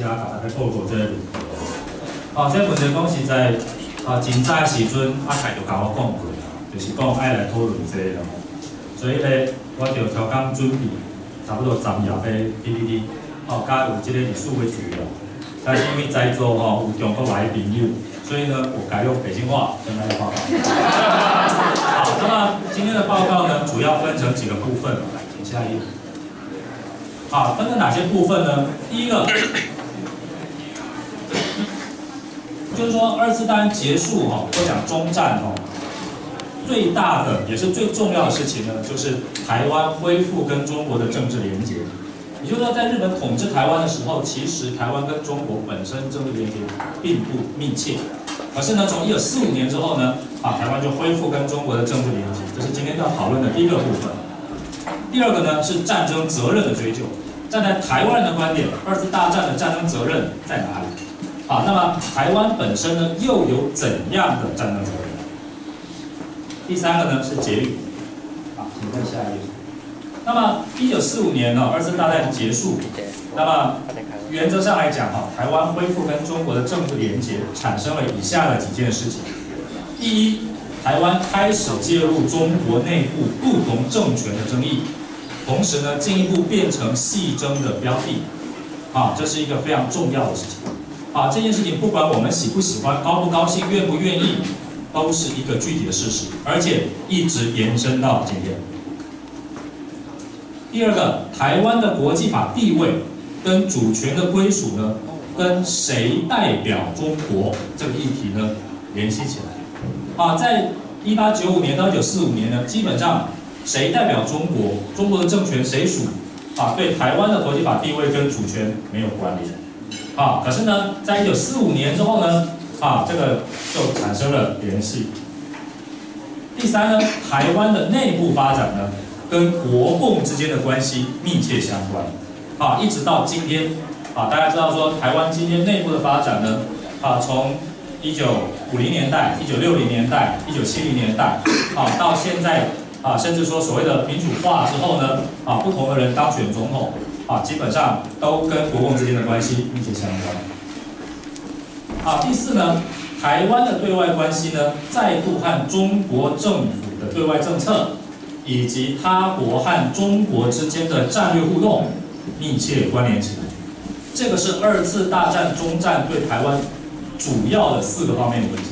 甲大家报告这个问题。这问题讲是在真早的时阵，凯就甲我讲过啦，就是讲爱来讨论这个咯。所以咧，我就超工准备差不多10页的 PPT， 加有即个历史的资料。但是因为在座有中国来的朋友，所以呢，我改用北京话跟大家报告。好，那么今天的报告呢，主要分成几个部分。来，请下一页。分成哪些部分呢？第一个，就是说2次大战结束或讲终战最大的也是最重要的事情呢，就是台湾恢复跟中国的政治连结。也就是说，在日本统治台湾的时候，其实台湾跟中国本身政治连结并不密切。可是呢，从1945年之后呢，台湾就恢复跟中国的政治连结，这是今天要讨论的第一个部分。第二个呢是战争责任的追究。站在台湾人的观点，2次大战的战争责任在哪里？那么台湾本身呢又有怎样的战争责任？第三个呢是结语。请看下一页。那么1945年呢，2次大战结束。那么原则上来讲台湾恢复跟中国的政治连结，产生了以下的几件事情。第一，台湾开始介入中国内部不同政权的争议，同时呢进一步变成系争的标的。这是一个非常重要的事情。这件事情不管我们喜不喜欢、高不高兴、愿不愿意，都是一个具体的事实，而且一直延伸到今天。第二个，台湾的国际法地位跟主权的归属呢，跟谁代表中国这个议题呢联系起来。在1895年到1945年呢，基本上谁代表中国，中国的政权谁属，对台湾的国际法地位跟主权没有关联。可是呢，在1945年之后呢，这个就产生了联系。第三呢，台湾的内部发展呢，跟国共之间的关系密切相关。一直到今天，大家知道说，台湾今天内部的发展呢，从1950年代、1960年代、1970年代，到现在，甚至说所谓的民主化之后呢，不同的人当选总统。基本上都跟国共之间的关系密切相关。第四呢，台湾的对外关系呢，再度和中国政府的对外政策，以及他国和中国之间的战略互动密切关联起来。这个是2次大战终战对台湾主要的4个方面的影响。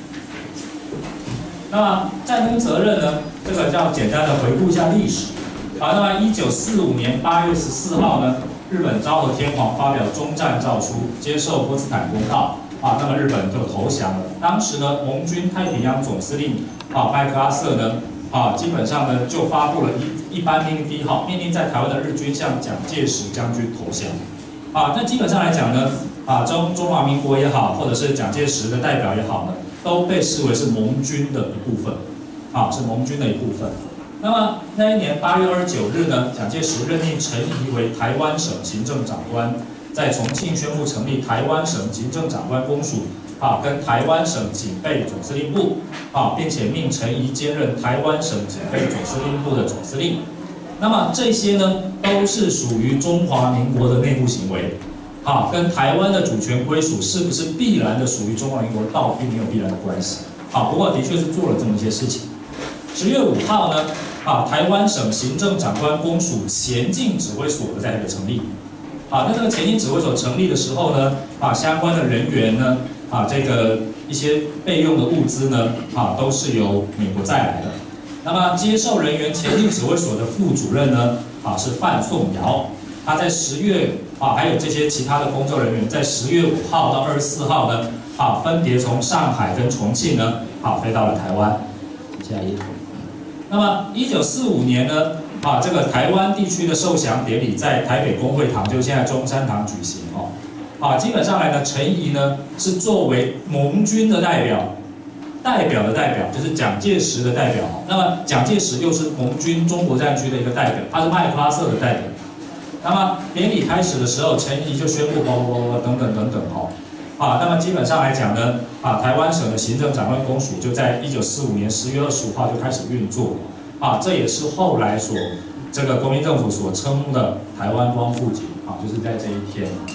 那么战争责任呢，这个要简单的回顾一下历史。那么1945年8月14号呢，日本昭和天皇发表终战诏书，接受波茨坦公告，那么日本就投降了。当时呢，盟军太平洋总司令麦克阿瑟呢，基本上呢就发布了一般命令第1号，命令在台湾的日军向蒋介石将军投降。那基本上来讲呢，中华民国也好，或者是蒋介石的代表也好呢，都被视为是盟军的一部分，是盟军的一部分。那么那一年8月29日呢，蒋介石任命陈仪为台湾省行政长官，在重庆宣布成立台湾省行政长官公署，跟台湾省警备总司令部，并且命陈仪兼任台湾省警备总司令部的总司令。那么这些呢，都是属于中华民国的内部行为，跟台湾的主权归属是不是必然的属于中华民国，倒并没有必然的关系。不过的确是做了这么一些事情。10月5号呢，台湾省行政长官公署前进指挥所在这个成立。那这个前进指挥所成立的时候呢，相关的人员呢，这个一些备用的物资呢，都是由美国载来的。那么接受人员前进指挥所的副主任呢，是范颂尧。他在10月还有这些其他的工作人员，在10月5号到24号呢，分别从上海跟重庆呢，飞到了台湾。下一页。那么1945年呢，这个台湾地区的受降典礼在台北公会堂，就是现在中山堂举行基本上来呢，陈仪呢是作为盟军的代表就是蒋介石的代表。那么蒋介石又是盟军中国战区的一个代表，他是麦克阿瑟的代表。那么典礼开始的时候，陈仪就宣布等等那么基本上来讲呢，台湾省的行政长官公署就在1945年10月25号就开始运作，这也是后来这个国民政府所称的台湾光复节，就是在这一天。请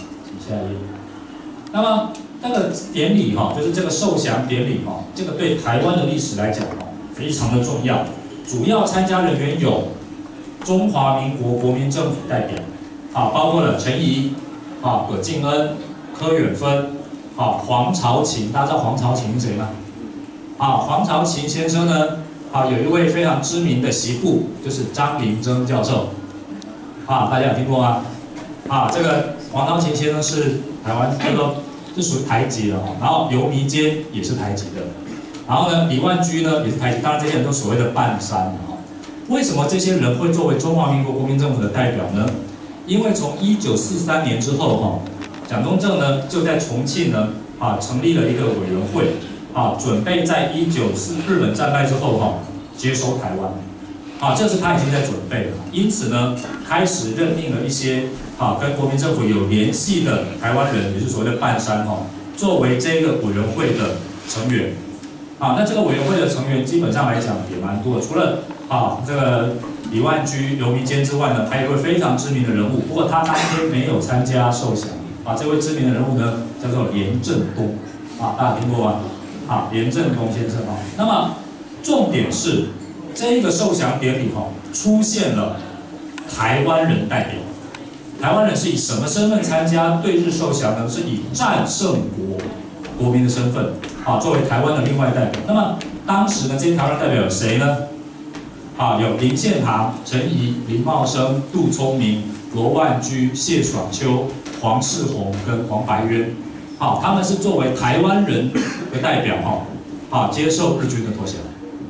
下一页。那么这个典礼就是这个受降典礼这个对台湾的历史来讲非常的重要。主要参加人员有中华民国国民政府代表，包括了陈仪、葛敬恩、柯远芬、黄朝琴。大家知道黄朝琴是谁吗？黄朝琴先生呢，有一位非常知名的媳妇，就是张麟珍教授。大家有听过吗？这个黄朝琴先生是台湾是属于台籍的然后刘弥坚也是台籍的，然后呢李万居呢也是台籍，当然这些人都所谓的半山为什么这些人会作为中华民国国民政府的代表呢？因为从1943年之后蒋中正呢就在重庆呢成立了一个委员会准备在日本战败之后接收台湾这是他已经在准备了，因此呢开始任命了一些跟国民政府有联系的台湾人，也就是所谓的半山作为这个委员会的成员。那这个委员会的成员基本上来讲也蛮多的，除了这个李万居、刘弥坚之外呢，还有一位非常知名的人物，不过他当天没有参加受降。这位知名的人物呢叫做连震东，大家听过吗？连震东先生那么重点是这个受降典礼出现了台湾人代表。台湾人是以什么身份参加对日受降呢？是以战胜国民的身份作为台湾的另外代表。那么当时呢，这些台湾代表有谁呢？有林献堂、陈仪、林茂生、杜聪明、罗万居、谢爽秋、黄世宏跟黄白渊。他们是作为台湾人的代表接受日军的投降。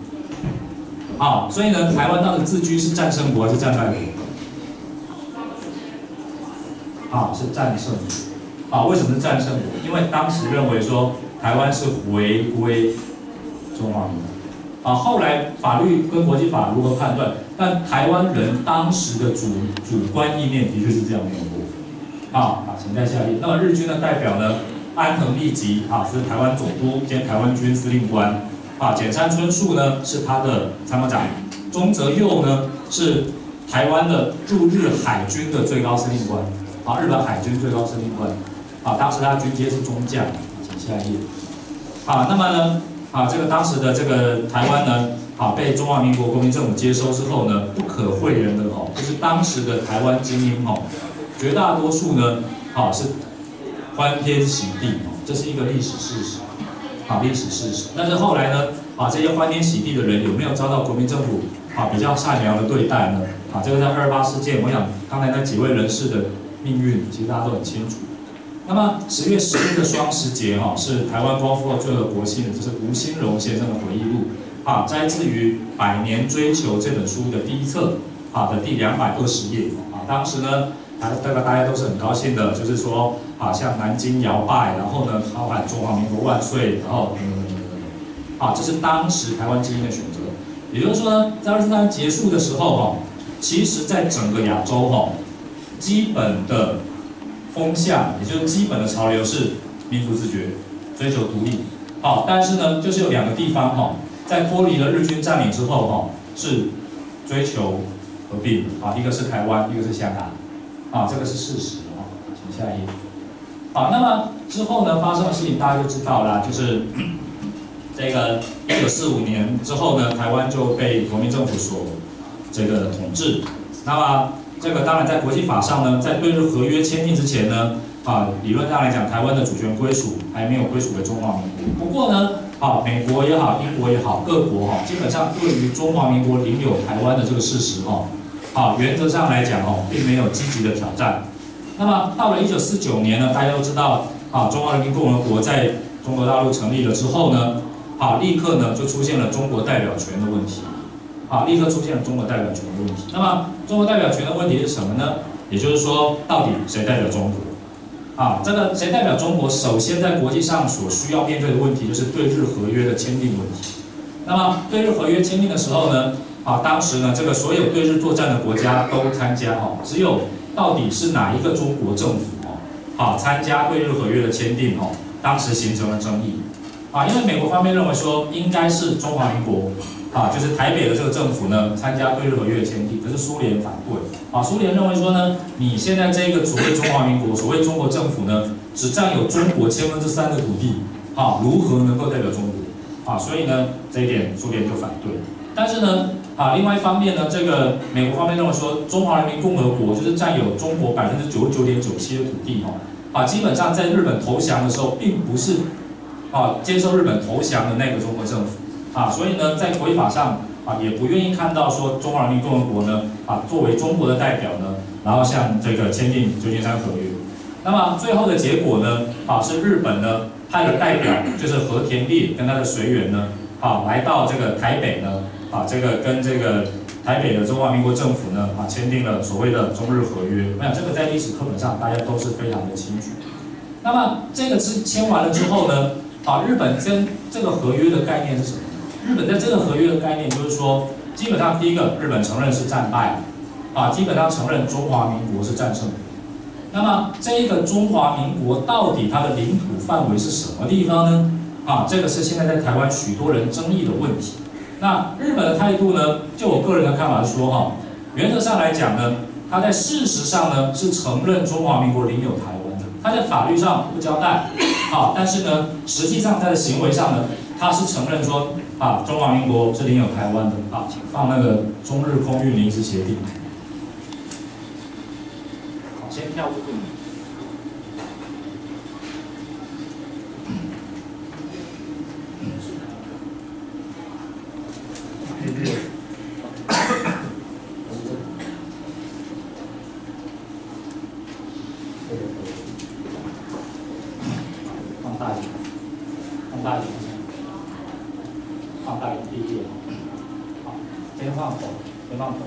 所以呢，台湾当时自居是战胜国还是战败国？是战胜国。为什么是战胜国？因为当时认为说台湾是回归中华民国。后来法律跟国际法如何判断？但台湾人当时的主观意念的确是这样没有过。请看下一页。那么日军的代表呢，安藤利吉是台湾总督兼台湾军司令官。简山春树呢是他的参谋长，中泽佑呢是台湾的驻日海军的最高司令官。日本海军最高司令官。当时他军阶是中将。请下一页。那么呢，这个当时的这个台湾呢，被中华民国国民政府接收之后呢，不可讳言的就是当时的台湾精英绝大多数呢，是欢天喜地这是一个历史事实。历史事实。但是后来呢，这些欢天喜地的人有没有遭到国民政府比较善良的对待呢？这个在228事件，我想刚才那几位人士的命运，其实大家都很清楚。那么10月10日的双十节是台湾光复后最后的国庆，这是吴新荣先生的回忆录摘自于《百年追求》这本书的第一册的第220页。当时呢，大家都是很高兴的，就是说像南京摇摆，然后呢，高喊中华民国万岁，然后这是当时台湾精英的选择。也就是说呢，在2次大战结束的时候其实在整个亚洲基本的风向，也就是基本的潮流是民族自决，追求独立。但是呢，就是有2个地方在脱离了日军占领之后是追求合并一个是台湾，一个是香港。这个是事实请下一页。那么之后呢发生的事情大家就知道啦，就是这个1945年之后呢，台湾就被国民政府所这个统治。那么这个当然在国际法上呢，在对日合约签订之前呢，理论上来讲，台湾的主权归属还没有归属给中华民国。不过呢，美国也好，英国也好，各国基本上对于中华民国领有台湾的这个事实原则上来讲并没有积极的挑战。那么到了1949年呢，大家都知道中华人民共和国在中国大陆成立了之后呢，立刻呢就出现了中国代表权的问题。立刻出现了中国代表权的问题。那么中国代表权的问题是什么呢？也就是说，到底谁代表中国？这个谁代表中国？首先在国际上所需要面对的问题就是对日合约的签订问题。那么对日合约签订的时候呢，当时呢这个所有对日作战的国家都参加只有到底是哪一个中国政府参加对日合约的签订当时形成了争议。因为美国方面认为说应该是中华民国就是台北的这个政府呢参加对日合约的签订，可是苏联反对。苏联认为说呢，你现在这个所谓中华民国，所谓中国政府呢，只占有中国3%的土地，如何能够代表中国？所以呢，这一点苏联就反对。但是呢，另外一方面呢，这个美国方面认为说，中华人民共和国就是占有中国99.97%的土地，基本上在日本投降的时候，并不是接受日本投降的那个中国政府，所以呢，在国际法上也不愿意看到说中华人民共和国呢作为中国的代表呢，然后向这个签订旧金山合约。那么最后的结果呢，是日本呢派了代表，就是和田烈跟他的随员呢，来到这个台北呢，这个跟这个台北的中华民国政府呢，签订了所谓的中日合约。我想这个在历史课本上大家都是非常的清楚。那么这个签完了之后呢，日本跟这个合约的概念是什么？日本在这个合约的概念就是说，基本上第一个，日本承认是战败，基本上承认中华民国是战胜国。那么这一个中华民国到底它的领土范围是什么地方呢？这个是现在在台湾许多人争议的问题。那日本的态度呢，就我个人的看法是说，原则上来讲呢，它在事实上呢是承认中华民国领有台湾的，它在法律上不交代，但是呢，实际上它的行为上呢，它是承认说，中华民国是领有台湾的。请放那个中日空运临时协定。先跳过。放大一点，放大一点，放大一点第一页。好，先放头，先放头。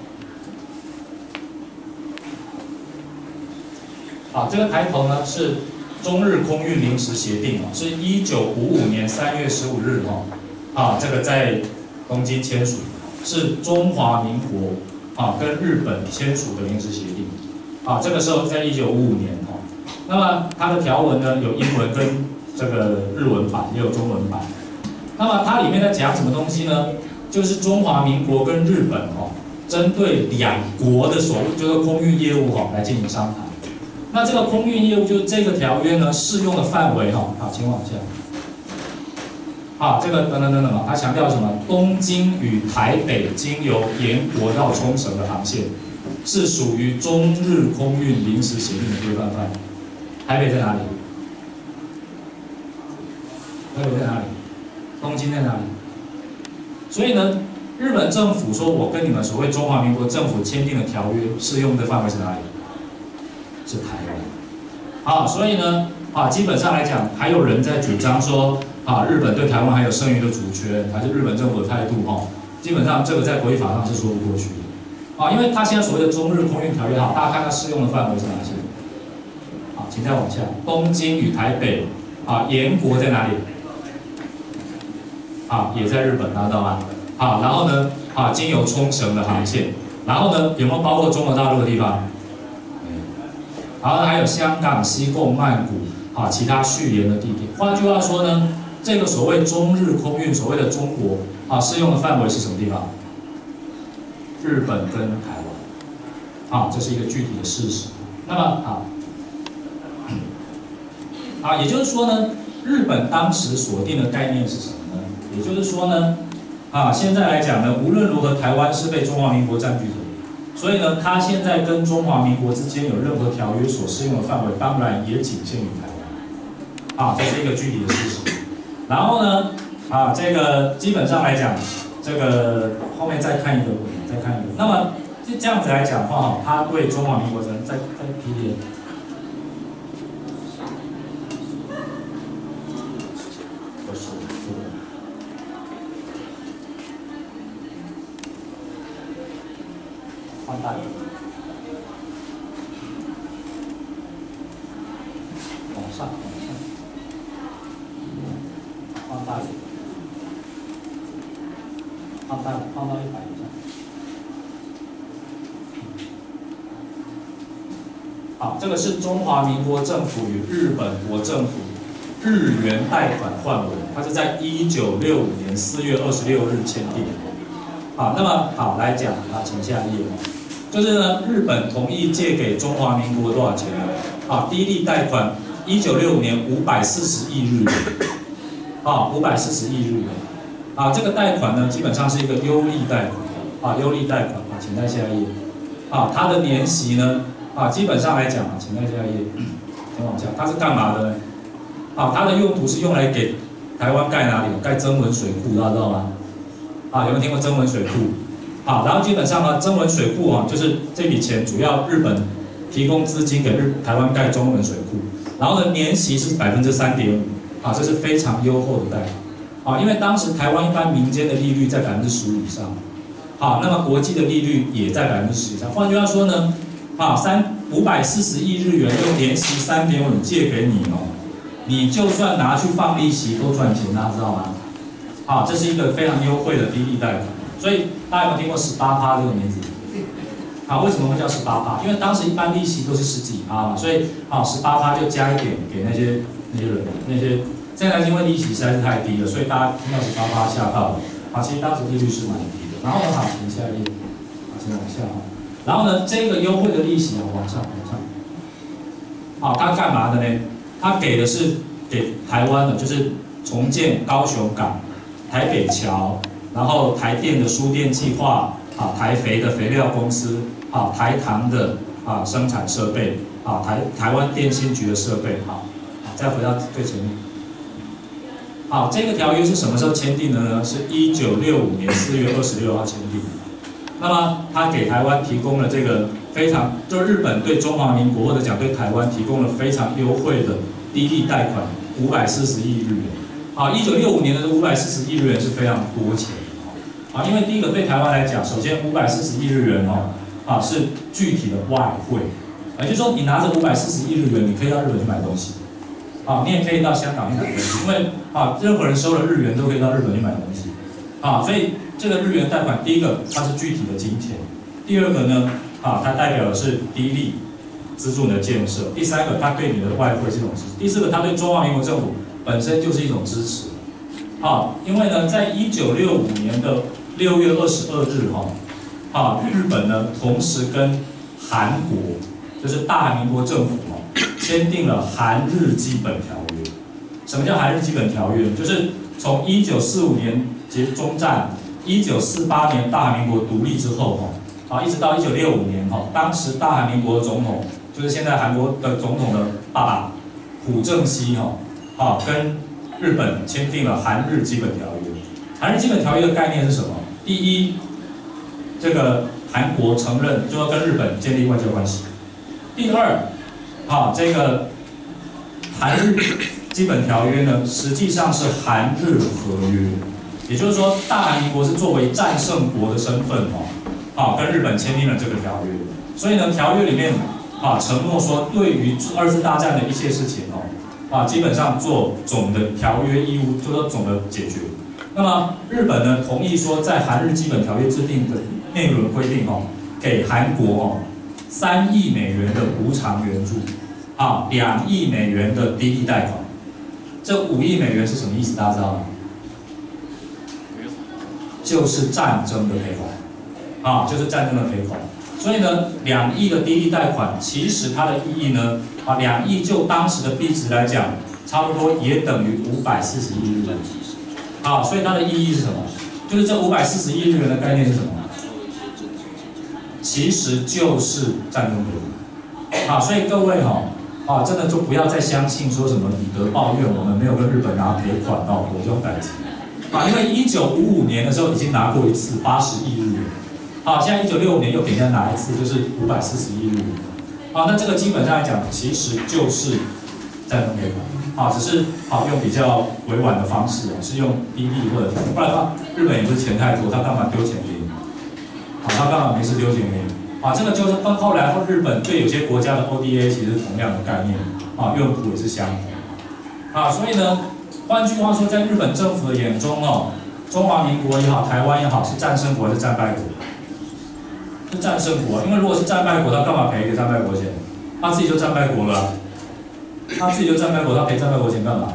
这个抬头呢是中日空运临时协定是1955年3月15日这个在东京签署，是中华民国跟日本签署的临时协定这个时候在1955年那么它的条文呢有英文跟这个日文版，也有中文版。那么它里面在讲什么东西呢？就是中华民国跟日本针对两国的就是空运业务来进行商谈。那这个空运业务就是这个条约呢适用的范围请往下。这个等等它强调什么？东京与台北经由岩国到冲绳的航线是属于中日空运临时协定的规范范围。台北在哪里？台北在哪里？东京在哪里？所以呢，日本政府说我跟你们所谓中华民国政府签订的条约适用的范围是哪里？是台湾。所以呢，基本上来讲，还有人在主张说，日本对台湾还有剩余的主权，还是日本政府的态度，基本上这个在国际法上是说不过去的。因为他现在所谓的中日空运条约，大家看它适用的范围是哪些？请再往下，东京与台北，岩国在哪里？也在日本，拿到吗？然后呢，经由冲绳的航线，然后呢，有没有包括中国大陆的地方？然后还有香港、西贡、曼谷，其他续沿的地点。换句话说呢，这个所谓中日空运，所谓的中国，适用的范围是什么地方？日本跟台湾，这是一个具体的事实。那么也就是说呢，日本当时锁定的概念是什么呢？也就是说呢，现在来讲呢，无论如何，台湾是被中华民国占据者。所以呢，它现在跟中华民国之间有任何条约所适用的范围，当然也仅限于台湾。这是一个具体的事实。然后呢，这个基本上来讲，这个后面再看一个，再看一个。那么这样子来讲的话，它对中华民国人再批点。放大一点，往上，放大一点，放到100以上。这个是中华民国政府与日本国政府日元贷款换文，它是在1965年4月26日签订。好，那么好来讲啊，请下一页。就是呢，日本同意借给中华民国多少钱呢？啊，第一例贷款1965年540亿日元，啊，540亿日元。啊，这个贷款呢，基本上是一个优利贷款，啊，优利贷款啊，请在下一页。啊，它的年息呢，啊，基本上来讲啊，请在下一页，请往下，它是干嘛的呢？啊，它的用途是用来给台湾盖哪里？盖曾文水库，大家知道吗？啊，有没有听过曾文水库？好，然后基本上呢，曾文水库啊，就是这笔钱主要日本提供资金给台湾盖曾文水库，然后呢，年息是3.5%，啊，这是非常优厚的贷款，啊，因为当时台湾一般民间的利率在15%以上，好，那么国际的利率也在10%以上，换句话说呢，啊，540亿日元用年息3.5借给你哦，你就算拿去放利息都赚钱，大家知道吗？啊，这是一个非常优惠的低利贷款。所以大家有没有听过18%这个名字？啊，为什么会叫18%？因为当时一般利息都是10几%嘛，所以啊18%就加一点给那些人，现在因为利息实在是太低了，所以大家听到18%吓到了。啊，其实当时利率是蛮低的。然后呢，好，请下一页，请往下哈。然后呢，这个优惠的利息啊，往上。好，它干嘛的呢？它给的是给台湾的，就是重建高雄港、台北桥。然后台电的输电计划，啊，台肥的肥料公司，啊，台糖的啊生产设备，啊，台湾电信局的设备，好，再回到最前面。好，这个条约是什么时候签订的呢？是1965年4月26号签订。那么它给台湾提供了这个非常，就是日本对中华民国或者讲对台湾提供了非常优惠的低利贷款540亿日元。啊，1965年的540亿日元是非常多钱。啊，因为第一个对台湾来讲，首先540亿日元哦，啊是具体的外汇，也就是说你拿着540亿日元，你可以到日本去买东西，啊，你也可以到香港去买东西，因为啊任何人收了日元都可以到日本去买东西，啊，所以这个日元贷款，第一个它是具体的金钱，第二个呢，啊它代表的是低利资助你的建设，第三个它对你的外汇是一种支持，第四个它对中华民国政府本身就是一种支持，啊，因为呢在1965年的6月22日日本呢同时跟韩国，就是大韩民国政府签订了韩日基本条约。什么叫韩日基本条约？就是从1945年结中战，1948年大韩民国独立之后一直到1965年当时大韩民国的总统就是现在韩国的总统的爸爸朴正熙跟日本签订了韩日基本条约。韩日基本条约的概念是什么？第一，这个韩国承认就要跟日本建立外交关系。第二，这个韩日基本条约呢，实际上是韩日合约，也就是说，大韩民国是作为战胜国的身份跟日本签订了这个条约。所以呢，条约里面承诺说，对于2次大战的一切事情基本上做总的条约义务，就说总的解决。那么日本呢同意说，在韩日基本条约制定的内容规定给韩国3亿美元的无偿援助，2亿美元的低利贷款。这5亿美元是什么意思？大家知道吗？就是战争的赔款，就是战争的赔款。所以呢，2亿的低利贷款，其实它的意义呢，2亿就当时的币值来讲，差不多也等于540亿日元。所以它的意义是什么？就是这540亿日元的概念是什么？其实就是战争赔款。所以各位真的就不要再相信说什么以德报怨，我们没有跟日本拿赔款我就感激。因为1955年的时候已经拿过一次80亿日元。现在1965年又给人家拿一次，就是540亿日元。那这个基本上来讲，其实就是战争赔款。只是用比较委婉的方式是用低利或者不然的话，日本也不是钱太多，他干嘛丢钱给你？他干嘛没事丢钱给你？这个就是后来日本对有些国家的 ODA 其实是同样的概念，用途也是相同。所以呢，换句话说，在日本政府的眼中中华民国也好，台湾也好，是战胜国还是战败国？是战胜国，因为如果是战败国，他干嘛赔给战败国钱？他自己就战败国了。他自己就战败国，他赔战败国钱干嘛？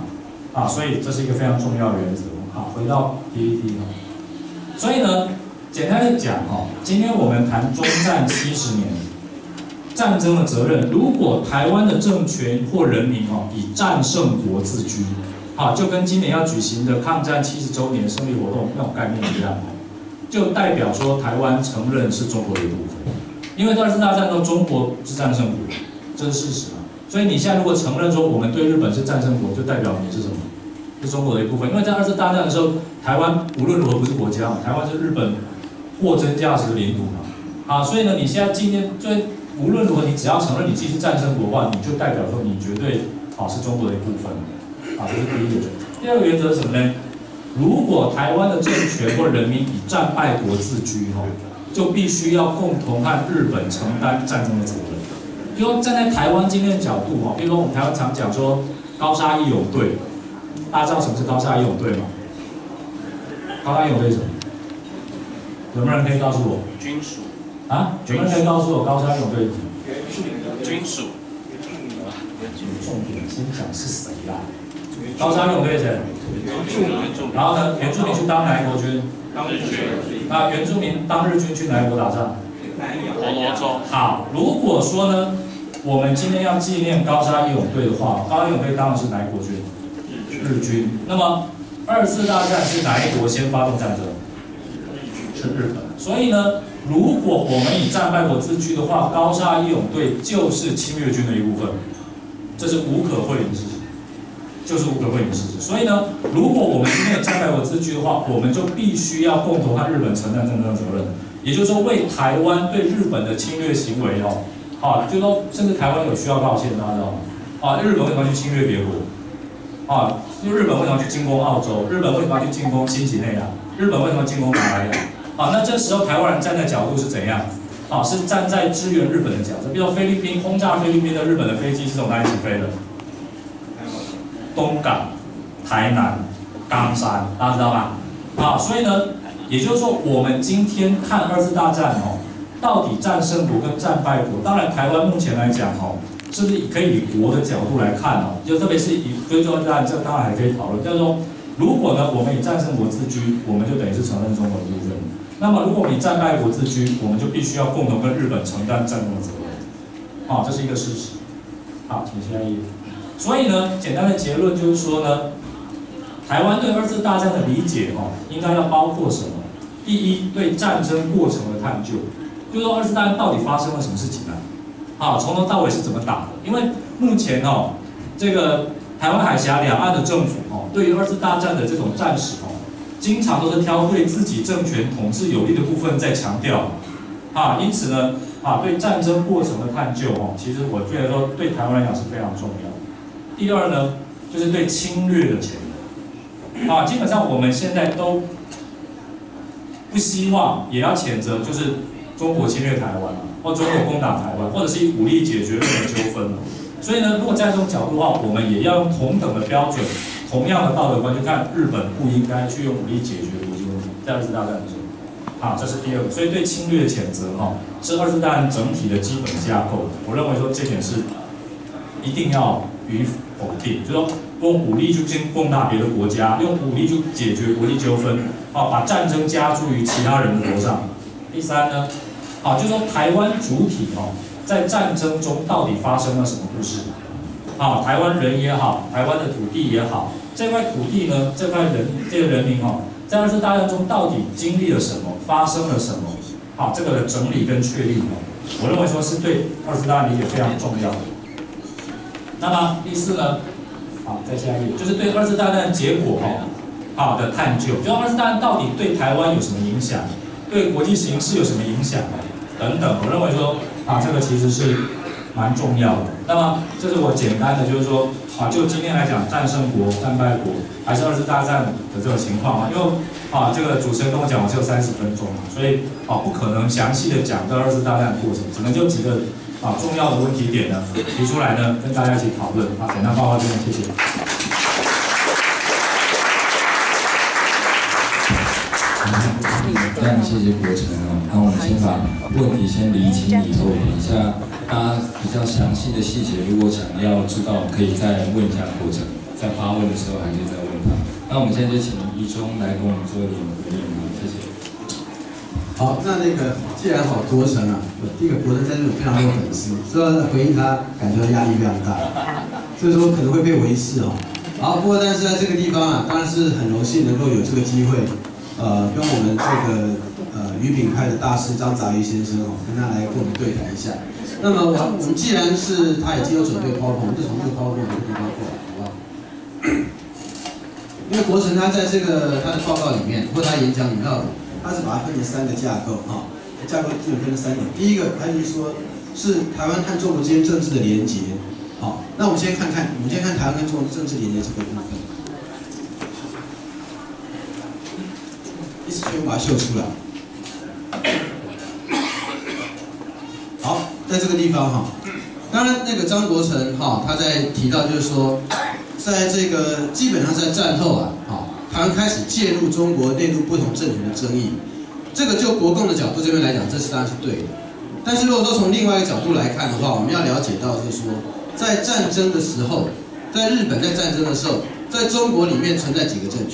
所以这是一个非常重要的原则。好，回到 PPT 所以呢，简单的讲今天我们谈中战70年战争的责任，如果台湾的政权或人民以战胜国自居，就跟今年要举行的抗战70周年胜利活动那种概念一样，就代表说台湾承认是中国的一部分。因为在2次大战中，中国是战胜国，这是事实嘛。所以你现在如果承认说我们对日本是战胜国，就代表你是什么？是中国的一部分。因为在2次大战的时候，台湾无论如何不是国家嘛，台湾是日本货真价实的领土嘛。所以呢，你现在今天无论如何，你只要承认你自己是战胜国的话，你就代表说你绝对是中国的一部分。这是第一个。第二个原则是什么呢？如果台湾的政权或人民以战败国自居，就必须要共同和日本承担战争的责任。比如说站在台湾今天的角度，比如说我们台湾常讲说高沙义勇队，大家知道什么是高沙义勇队吗？高沙义勇队是什么？有没有人可以告诉我？ 军属。 有没有人可以告诉我高沙义勇队是什么？ 军属。 重点先讲是谁啦？高沙义勇队是谁？然后呢，原住民去当哪一国军？ 当日军。 原住民当日军去哪一国打仗？ 婆罗洲。 好，如果说呢，我们今天要纪念高沙义勇队的话，高沙义勇队当然是哪一国军？日军。那么2次大战是哪一国先发动战争？是日本。所以呢，如果我们以战败国自居的话，高沙义勇队就是侵略军的一部分，这是无可讳言的事实。就是无可讳言的事实。所以呢，如果我们今天有战败国自居的话，我们就必须要共同和日本承担战争的责任。也就是说，为台湾对日本的侵略行为就是说，甚至台湾有需要道歉，大家知道吗？日本为什么要去侵略别国？就日本为什么要去进攻澳洲？日本为什么要去进攻新几内亚？日本为什么要进攻马来亚？那这时候台湾人站在角度是怎样？是站在支援日本的角色。比如说菲律宾轰炸菲律宾的日本的飞机是从哪里起飞的？东港、台南、冈山，大家知道吗？所以呢，也就是说，我们今天看2次大战到底战胜国跟战败国，当然台湾目前来讲是不是可以以国的角度来看就特别是以对2次大战，这当然还可以讨论。就是说，如果呢我们以战胜国自居，我们就等于是承认中国的部分。那么如果我们以战败国自居，我们就必须要共同跟日本承担战争的责任。这是一个事实。好，请下一页。所以呢，简单的结论就是说呢，台湾对2次大战的理解应该要包括什么？第一，对战争过程的探究，就是说2次大战到底发生了什么事情从头到尾是怎么打的？因为目前这个台湾海峡两岸的政府对于2次大战的这种战史经常都是挑对自己政权统治有利的部分在强调因此呢对战争过程的探究其实我觉得说对台湾来讲是非常重要的。第二呢，就是对侵略的谴责基本上我们现在都不希望也要谴责，就是中国侵略台湾或中国攻打台湾，或者是以武力解决任何纠纷。所以呢，如果在这种角度的话，我们也要用同等的标准、同样的道德观去看日本不应该去用武力解决国际问题。在2次大战的时候，这是第二个。所以对侵略的谴责是2次大战整体的基本架构。我认为说这点是一定要予以否定，就是说用武力去攻打别的国家，用武力去解决国际纠纷，把战争加诸于其他人的头上。第三呢，就是说台湾主体在战争中到底发生了什么故事？台湾人也好，台湾的土地也好，这块土地呢，这块这个人民在2次大战中到底经历了什么，发生了什么？这个的整理跟确立我认为说是对2次大战理解非常重要的。那么第四呢，再下一页，就是对2次大战的结果的探究，就2次大战到底对台湾有什么影响，对国际形势有什么影响等等。我认为说这个其实是蛮重要的。那么这是我简单的就是说就今天来讲，战胜国、战败国还是2次大战的这个情况因为这个主持人跟我讲我只有30分钟所以不可能详细的讲到2次大战的过程，只能就几个重要的问题点呢提出来呢，跟大家一起讨论简单报告这边，谢谢。 非常谢谢国成那我们先把问题先厘清以后，等一下大家比较详细的细节，如果想要知道，可以再问一下国成。 在发问的时候还可以再问他。那我们现在就请宜中来跟我们做一点回应啊，谢谢。 好，那个既然国成啊，第一个国成在这里非常多粉丝，所以回应他感觉到压力非常大，所以说可能会被围视哦。好，不过但是在这个地方啊，当然是很荣幸能够有这个机会，跟我们这个鱼饼派的大师张杂瑜先生跟他来跟我们对谈一下。那么我们既然是他已经有准备PowerPoint，我们就从这个PowerPoint这个地方过来，好不好？因为国成他在他的报告里面或他演讲里面，他是把它分成3个架构哈，架构基本分成3点。第一个，他就是说是台湾和中国之间政治的连结。好，那我们先看台湾跟中国政治连接这个部分。一时间我把它秀出来。好，在这个地方哈，当然那个张国成哈，他在提到就是说，在这个基本上在战后啊，台湾开始介入中国内陆不同政权的争议，这个就国共的角度这边来讲，这是当然是对的。但是如果说从另外一个角度来看的话，我们要了解到就是说，在战争的时候，在日本在战争的时候，在中国里面存在几个政权？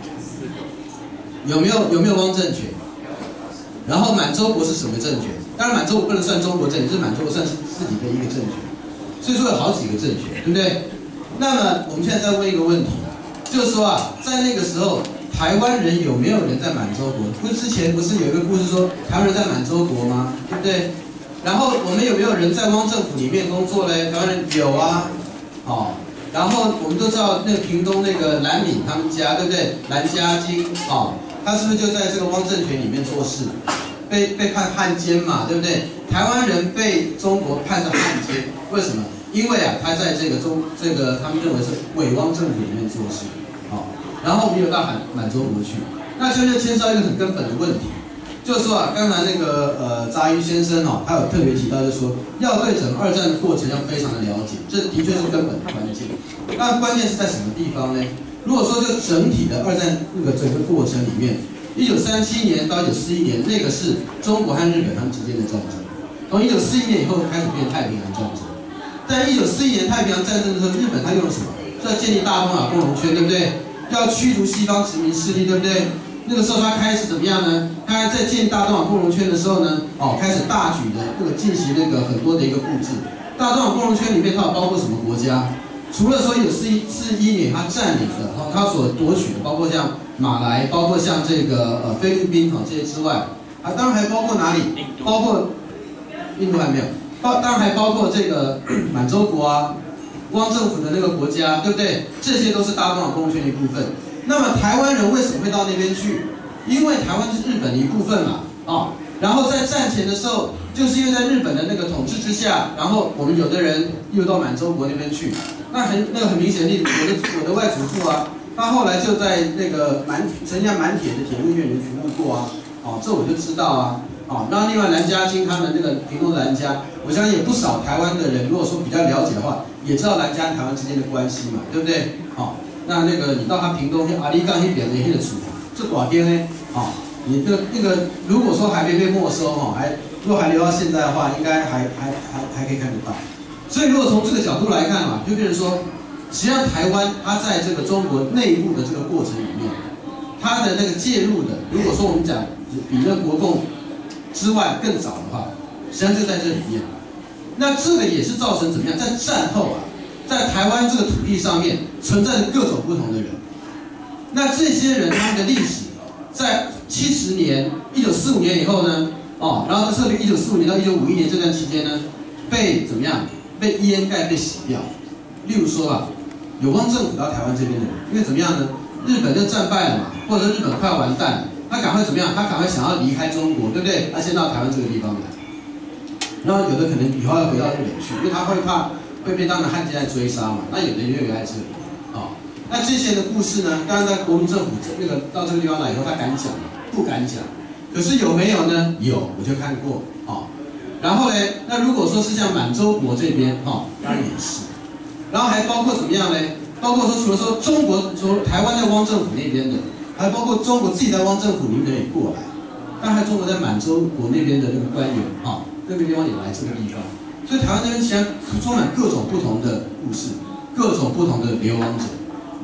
有没有汪政权？然后满洲国是什么政权？当然满洲国不能算中国政权，是满洲国算是自己的一个政权。所以说有好几个政权，对不对？那么我们现在再问一个问题，就是说啊，在那个时候，台湾人有没有人在满洲国？之前不是有一个故事说台湾人在满洲国吗？对不对？然后我们有没有人在汪政府里面工作嘞？台湾人有啊，然后我们都知道那个屏东那个蓝敏他们家，对不对？蓝家金，他是不是就在这个汪政权里面做事？被判汉奸嘛，对不对？台湾人被中国判成汉奸，为什么？因为啊，他在这个他们认为是伪汪政府里面做事，然后我们有到满洲国去，那就牵涉到一个很根本的问题，就是说啊，刚才那个杂瑜先生他有特别提到，就是说要对整个2战的过程要非常的了解，这的确是根本的关键。那关键是在什么地方呢？如果说这个整体的2战整个过程里面，1937年到1941年，那个是中国和日本他们之间的战争，从1941年以后开始变太平洋战争。在1941年太平洋战争的时候，日本他用了什么？是要建立大东亚共荣圈，对不对？要驱逐西方殖民势力，对不对？那个时候他开始怎么样呢？他在建立大东亚共荣圈的时候呢，开始大举的进行很多的一个布置。大东亚共荣圈里面它有包括什么国家？除了说1941年他占领的，他所夺取的，包括像马来，包括像这个菲律宾这些之外，当然还包括哪里？包括印度还没有。当然还包括这个满洲国啊，汪政府的那个国家，对不对？这些都是大东亚共荣圈的一部分。那么台湾人为什么会到那边去？因为台湾是日本的一部分嘛，然后在战前的时候，就是因为在日本的那个统治之下，然后我们有的人又到满洲国那边去。那很明显的例子，我的外祖父啊，他后来就在那个曾经在满铁的铁路院里服务过啊，这我就知道啊。那另外蓝家金他们那个屏东的蓝家，我相信有不少台湾的人，如果说比较了解的话，也知道蓝家和台湾之间的关系嘛，对不对？那个你到他屏东阿里港那边的那个处，这寡边呢，你那个如果说还没被没收如果还留到现在的话，应该还可以看得到。所以如果从这个角度来看嘛，就变成说，实际上台湾它在这个中国内部的这个过程里面，它的那个介入的，如果说我们讲比那国共之外更早的话，实际上就在这里面。那这个也是造成怎么样？在战后啊，在台湾这个土地上面存在着各种不同的人。那这些人他们的历史，在70年、1945年以后呢，然后特别1945年到1951年这段期间呢，被怎么样？被掩盖、被洗掉。例如说啊，有汪政府到台湾这边的人，因为怎么样呢？日本就战败了嘛，或者说日本快要完蛋了。他赶快怎么样？他赶快想要离开中国，对不对？他先到台湾这个地方来，然后有的可能以后要回到日本去，因为他会怕会被他们汉奸来追杀嘛。那有的就留在这里，那这些的故事呢？当然在国民政府到这个地方来以后，他敢讲吗？不敢讲。可是有没有呢？有，我就看过，然后呢？那如果说是像满洲国这边，当然也是。然后还包括怎么样呢？包括说除了说除台湾在汪政府那边的。还包括中国自己在汪政府里面也过来，当然中国在满洲国那边的那个官员那个地方也来这个地方，所以台湾这边其实充满各种不同的故事，各种不同的流亡者。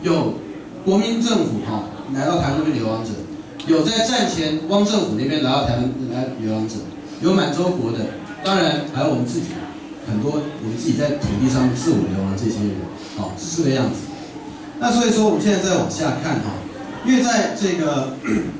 有国民政府来到台湾这边流亡者，有在战前汪政府那边来到台湾来流亡者，有满洲国的，当然还有我们自己很多我们自己在土地上自我流亡这些人，是这个样子。那所以说我们现在再往下看因为在这个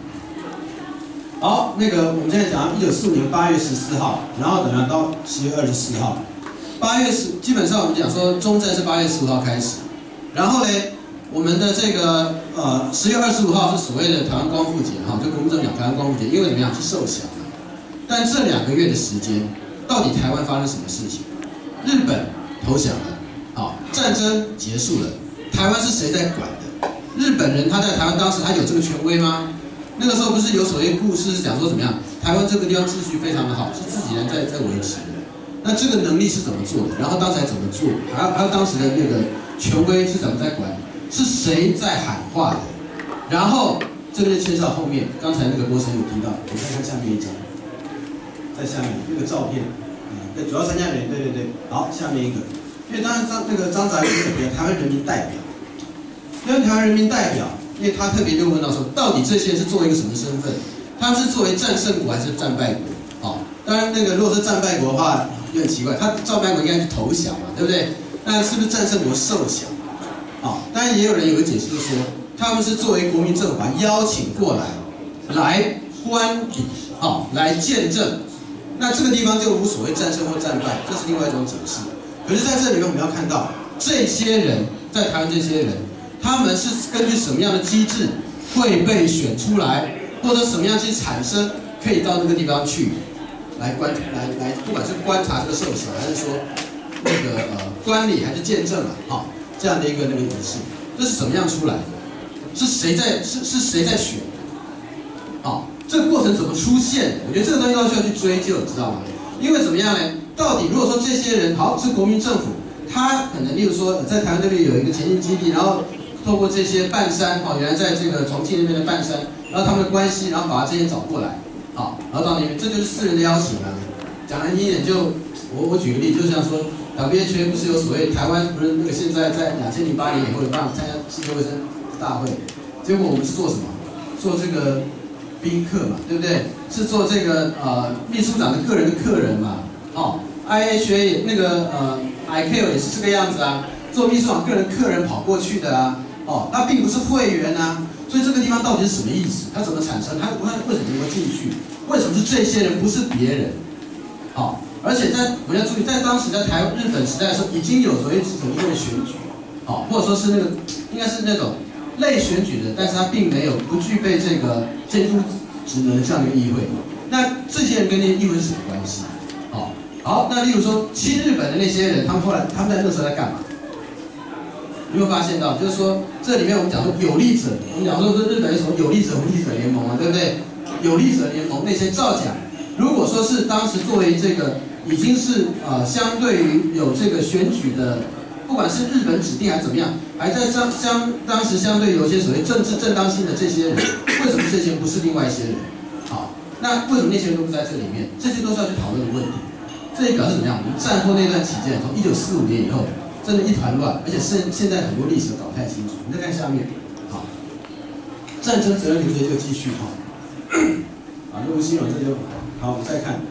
好那个我们现在讲1945年8月14号，然后等到10月24号，8月10基本上我们讲说中战是8月15号开始，然后呢。我们的这个10月25号是所谓的台湾光复节就国民政府讲台湾光复节，因为怎么样是受降了。但这2个月的时间，到底台湾发生什么事情？日本投降了，战争结束了，台湾是谁在管的？日本人他在台湾当时他有这个权威吗？那个时候不是有所谓故事是讲说怎么样？台湾这个地方秩序非常的好，是自己人在维持的。那这个能力是怎么做的？然后当时还怎么做？还有当时的那个权威是怎么在管理？是谁在喊话的？然后这个就牵涉到后面，刚才那个波神有提到，我们看看下面一张，在下面那个照片，对，主要参加人，对，好，下面一个，因为当然那个张载宇特别台湾人民代表，因为台湾人民代表，因为他特别就问到说，到底这些人是作为一个什么身份？他是作为战胜国还是战败国？当然那个如果是战败国的话，有点奇怪，他战败国应该是投降嘛，对不对？那是不是战胜国受降？当然也有人有个解释，就是说他们是作为国民政府把邀请过来观礼，来见证。那这个地方就无所谓战胜或战败，这是另外一种解释。可是在这里面我们要看到，这些人在台湾这些人，他们是根据什么样的机制会被选出来，或者什么样去产生，可以到那个地方去来不管是观察这个受降，还是说那个观礼，还是见证这样的一个那个仪式，这是怎么样出来的？是谁在选？这个过程怎么出现的？我觉得这个东西都需要去追究，知道吗？因为怎么样呢？到底如果说这些人是国民政府，他可能例如说在台湾这边有一个前进基地，然后透过这些半山原来在这个重庆那边的半山，然后他们的关系，然后把这些找过来，然后到那边，这就是私人的邀请啊。讲难听一点，就我举个例，就像说。WHO 不是有所谓台湾不是那个现在在2008年以后有办法参加世界卫生大会，结果我们是做什么？做这个宾客嘛，对不对？是做这个秘书长的个人的客人嘛。IHA 也那个ICAO 也是这个样子啊，做秘书长个人客人跑过去的啊。他并不是会员啊，所以这个地方到底是什么意思？它怎么产生？它为什么能够进去？为什么是这些人，不是别人？而且我们要注意，在当时在日本时代的时候，已经有所谓总议会选举，或者说是那个应该是那种类选举的，但是他并没有不具备这个监督职能的这样一个议会。那这些人跟那议会是什么关系？好，那例如说亲日本的那些人，他们在那时候在干嘛？有没有发现到？就是说这里面我们讲说有利者，我们讲说日本有什么有利者、无利者联盟啊，对不对？有利者联盟那些造假，如果说是当时作为这个。已经是相对于有这个选举的，不管是日本指定还是怎么样，还在当时相对有些所谓政治正当性的这些人，为什么这些人不是另外一些人？那为什么那些人都不在这里面？这些都是要去讨论的问题。这也表示怎么样？我们战后那段期间，从1945年以后，真的一团乱，而且现在很多历史搞不太清楚。你再看下面，战争责任留学就继续陆新荣这就好，我们再看。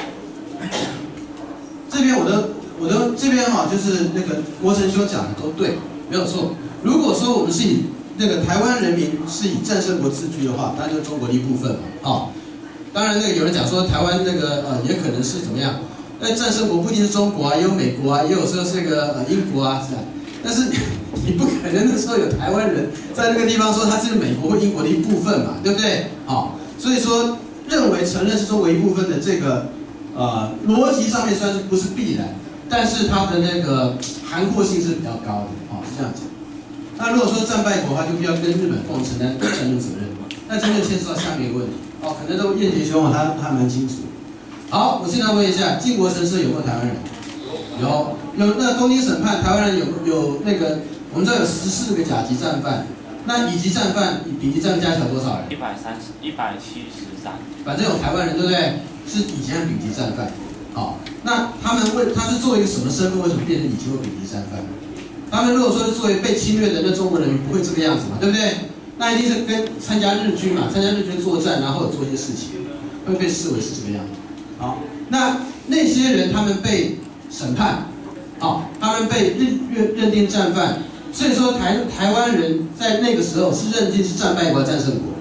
这边我的这边就是那个国成兄讲的都对，没有错。如果说我们是以那个台湾人民是以战胜国自居的话，当然就是中国的一部分嘛。当然那个有人讲说台湾那个也可能是怎么样？那战胜国不一定是中国啊，也有美国啊，也有说这个英国啊，是吧？但是你不可能那时候有台湾人在那个地方说他是美国或英国的一部分嘛，对不对？所以说认为承认是中国一部分的这个。逻辑上面虽然是不是必然，但是它的那个涵括性是比较高的，是这样讲。那如果说战败国的话，就必须要跟日本共同承担战争责任。那真正牵涉到下面一个问题，可能都燕杰兄他蛮清楚。好，我现在问一下，靖国神社有没有台湾人？有。那东京审判台湾人有那个，我们这有14个甲级战犯，那乙级战犯、丙级战犯加起来多少人 ？173， 反正有台湾人，对不对？是乙级和丙级战犯。那他是作为一个什么身份？为什么变成乙级或丙级战犯？ 他们如果说是作为被侵略的那中国人民，不会这个样子嘛，对不对？那一定是跟参加日军嘛，参加日军作战，然后做一些事情，会被视为是这个样子。好，那些人他们被审判，好，他们被认定战犯，所以说台湾人在那个时候是认定是战败国、战胜国。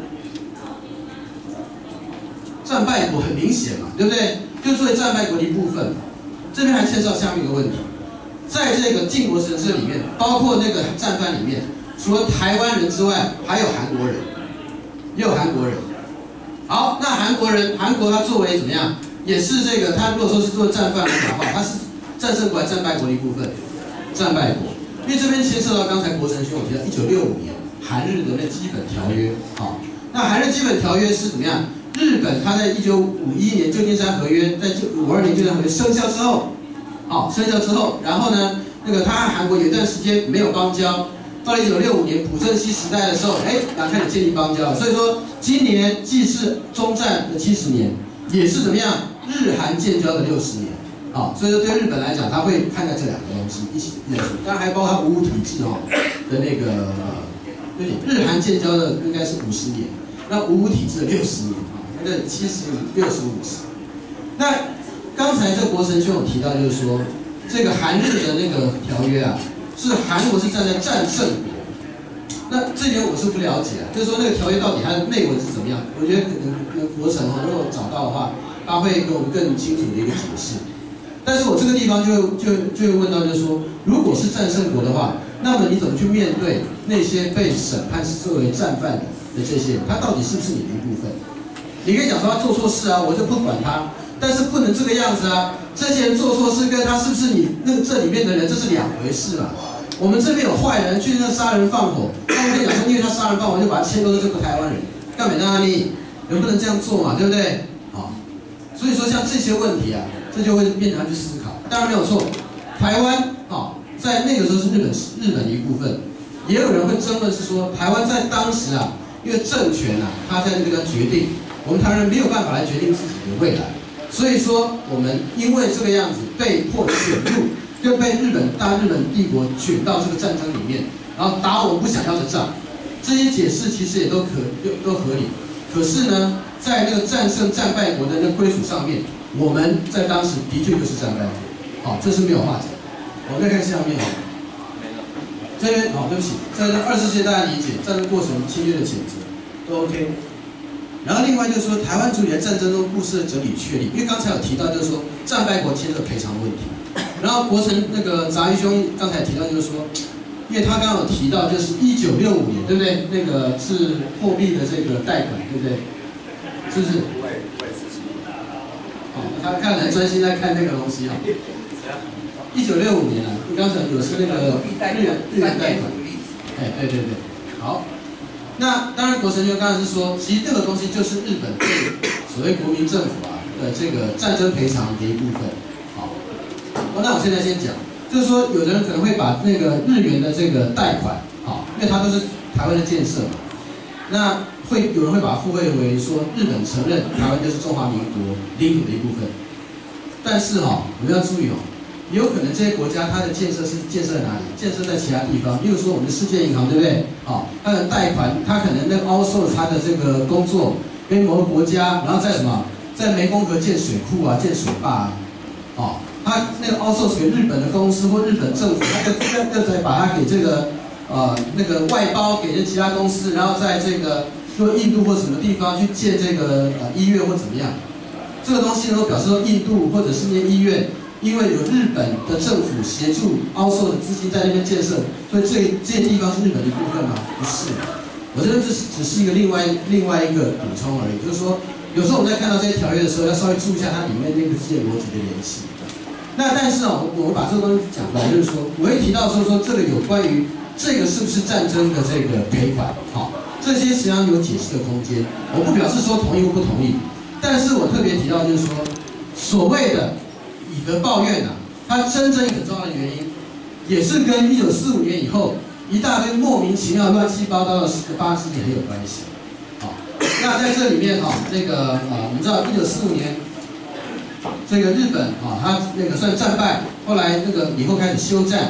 战败国很明显嘛，对不对？就是作为战败国的一部分。这边还牵涉到下面一个问题，在这个靖国神社里面，包括那个战犯里面，除了台湾人之外，还有韩国人，也有韩国人。好，那韩国他作为怎么样，也是这个他如果说是做战犯来讲的话，他是战胜国还是战败国的一部分？战败国，因为这边牵涉到刚才国成兄我提到1965年韩日的那基本条约。好，那韩日基本条约是怎么样？日本它在1951年旧金山合约，在52年旧金山合约生效之后，然后呢，他和韩国有一段时间没有邦交，到了1965年朴正熙时代的时候，开始建立邦交了。所以说，今年既是中战的70年，也是怎么样日韩建交的60年。好，所以说对日本来讲，他会看待这两个东西一起认识，当然还包括五五体制的那个，日韩建交的应该是50年，那五五体制的60年。那70、60、50。那刚才这国成兄有提到，就是说这个韩日的那个条约啊，是韩国是站在战胜国。那这点我是不了解啊，就是说那个条约到底它的内文是怎么样？我觉得可能国成如果找到的话，他会给我们更清楚的一个解释。但是我这个地方就会问到，就是说，如果是战胜国的话，那么你怎么去面对那些被审判是作为战犯的这些人？他到底是不是你的一部分？你可以讲说他做错事啊，我就不管他，但是不能这个样子啊！这些人做错事跟他是不是你这里面的人，这是两回事嘛。我们这边有坏人去那杀人放火，那我跟你讲说，因为他杀人放火，就把他牵都是这个台湾人，干美那里，能不能这样做嘛？对不对？好，所以说像这些问题啊，这就会变成他去思考。当然没有错，台湾在那个时候是日本的一部分，也有人会争论是说，台湾在当时啊，因为政权啊，他在这个决定。我们台湾人没有办法来决定自己的未来，所以说我们因为这个样子被迫卷入，就被日本帝国卷到这个战争里面，然后打我们不想要的仗。这些解释其实也都合理。可是呢，在那个战胜战败国的那归属上面，我们在当时的确就是战败国。好，这是没有话讲。我们再看下面这边对不起，在2次世界大战理解战争过程侵略的谴责都 OK。然后另外就是说，台湾主体在战争中故事的整理确立，因为刚才有提到，就是说战败国牵涉赔偿问题。然后国成杂鱼兄刚才提到，就是说，因为他刚刚有提到，就是1965年，对不对？那个是货币的这个贷款，对不对？是不是？他看来专心在看那个东西1965年啊，你刚才有是那个日元贷款，对，好。那当然，国成兄刚才是说，其实这个东西就是日本对所谓国民政府的这个战争赔偿的一部分。好，那我现在先讲，就是说，有的人可能会把那个日元的这个贷款，因为它都是台湾的建设嘛，那有人会把它附会为说，日本承认台湾就是中华民国领土的一部分。但是我们要注意也有可能这些国家它的建设是建设在哪里？建设在其他地方，例如说我们的世界银行，对不对？它的贷款，它可能outsource它的这个工作跟某个国家，然后在什么，在湄公河建水库啊，建水坝啊，它那个 outsource 给日本的公司或日本政府，它就再把它给这个那个外包给其他公司，然后在这个说印度或什么地方去建这个医院或怎么样，这个东西呢，表示说印度或者是那些医院。因为有日本的政府协助outsource的资金在那边建设，所以这些地方是日本的一部分吗？不是，我觉得这只是一个另外一个补充而已。就是说，有时候我们在看到这些条约的时候，要稍微注意一下它里面那个这些逻辑的联系。那但是我们把这个东西讲出来，就是说，我会提到说这个有关于这个是不是战争的这个赔款，这些实际上有解释的空间。我不表示说同意或不同意，但是我特别提到就是说，所谓的以德报怨它真正很重要的原因，也是跟1945年以后一大堆莫名其妙、乱七八糟的18世纪很有关系。那在这里面我们知道1945年，这个日本它那个算战败，后来以后开始休战，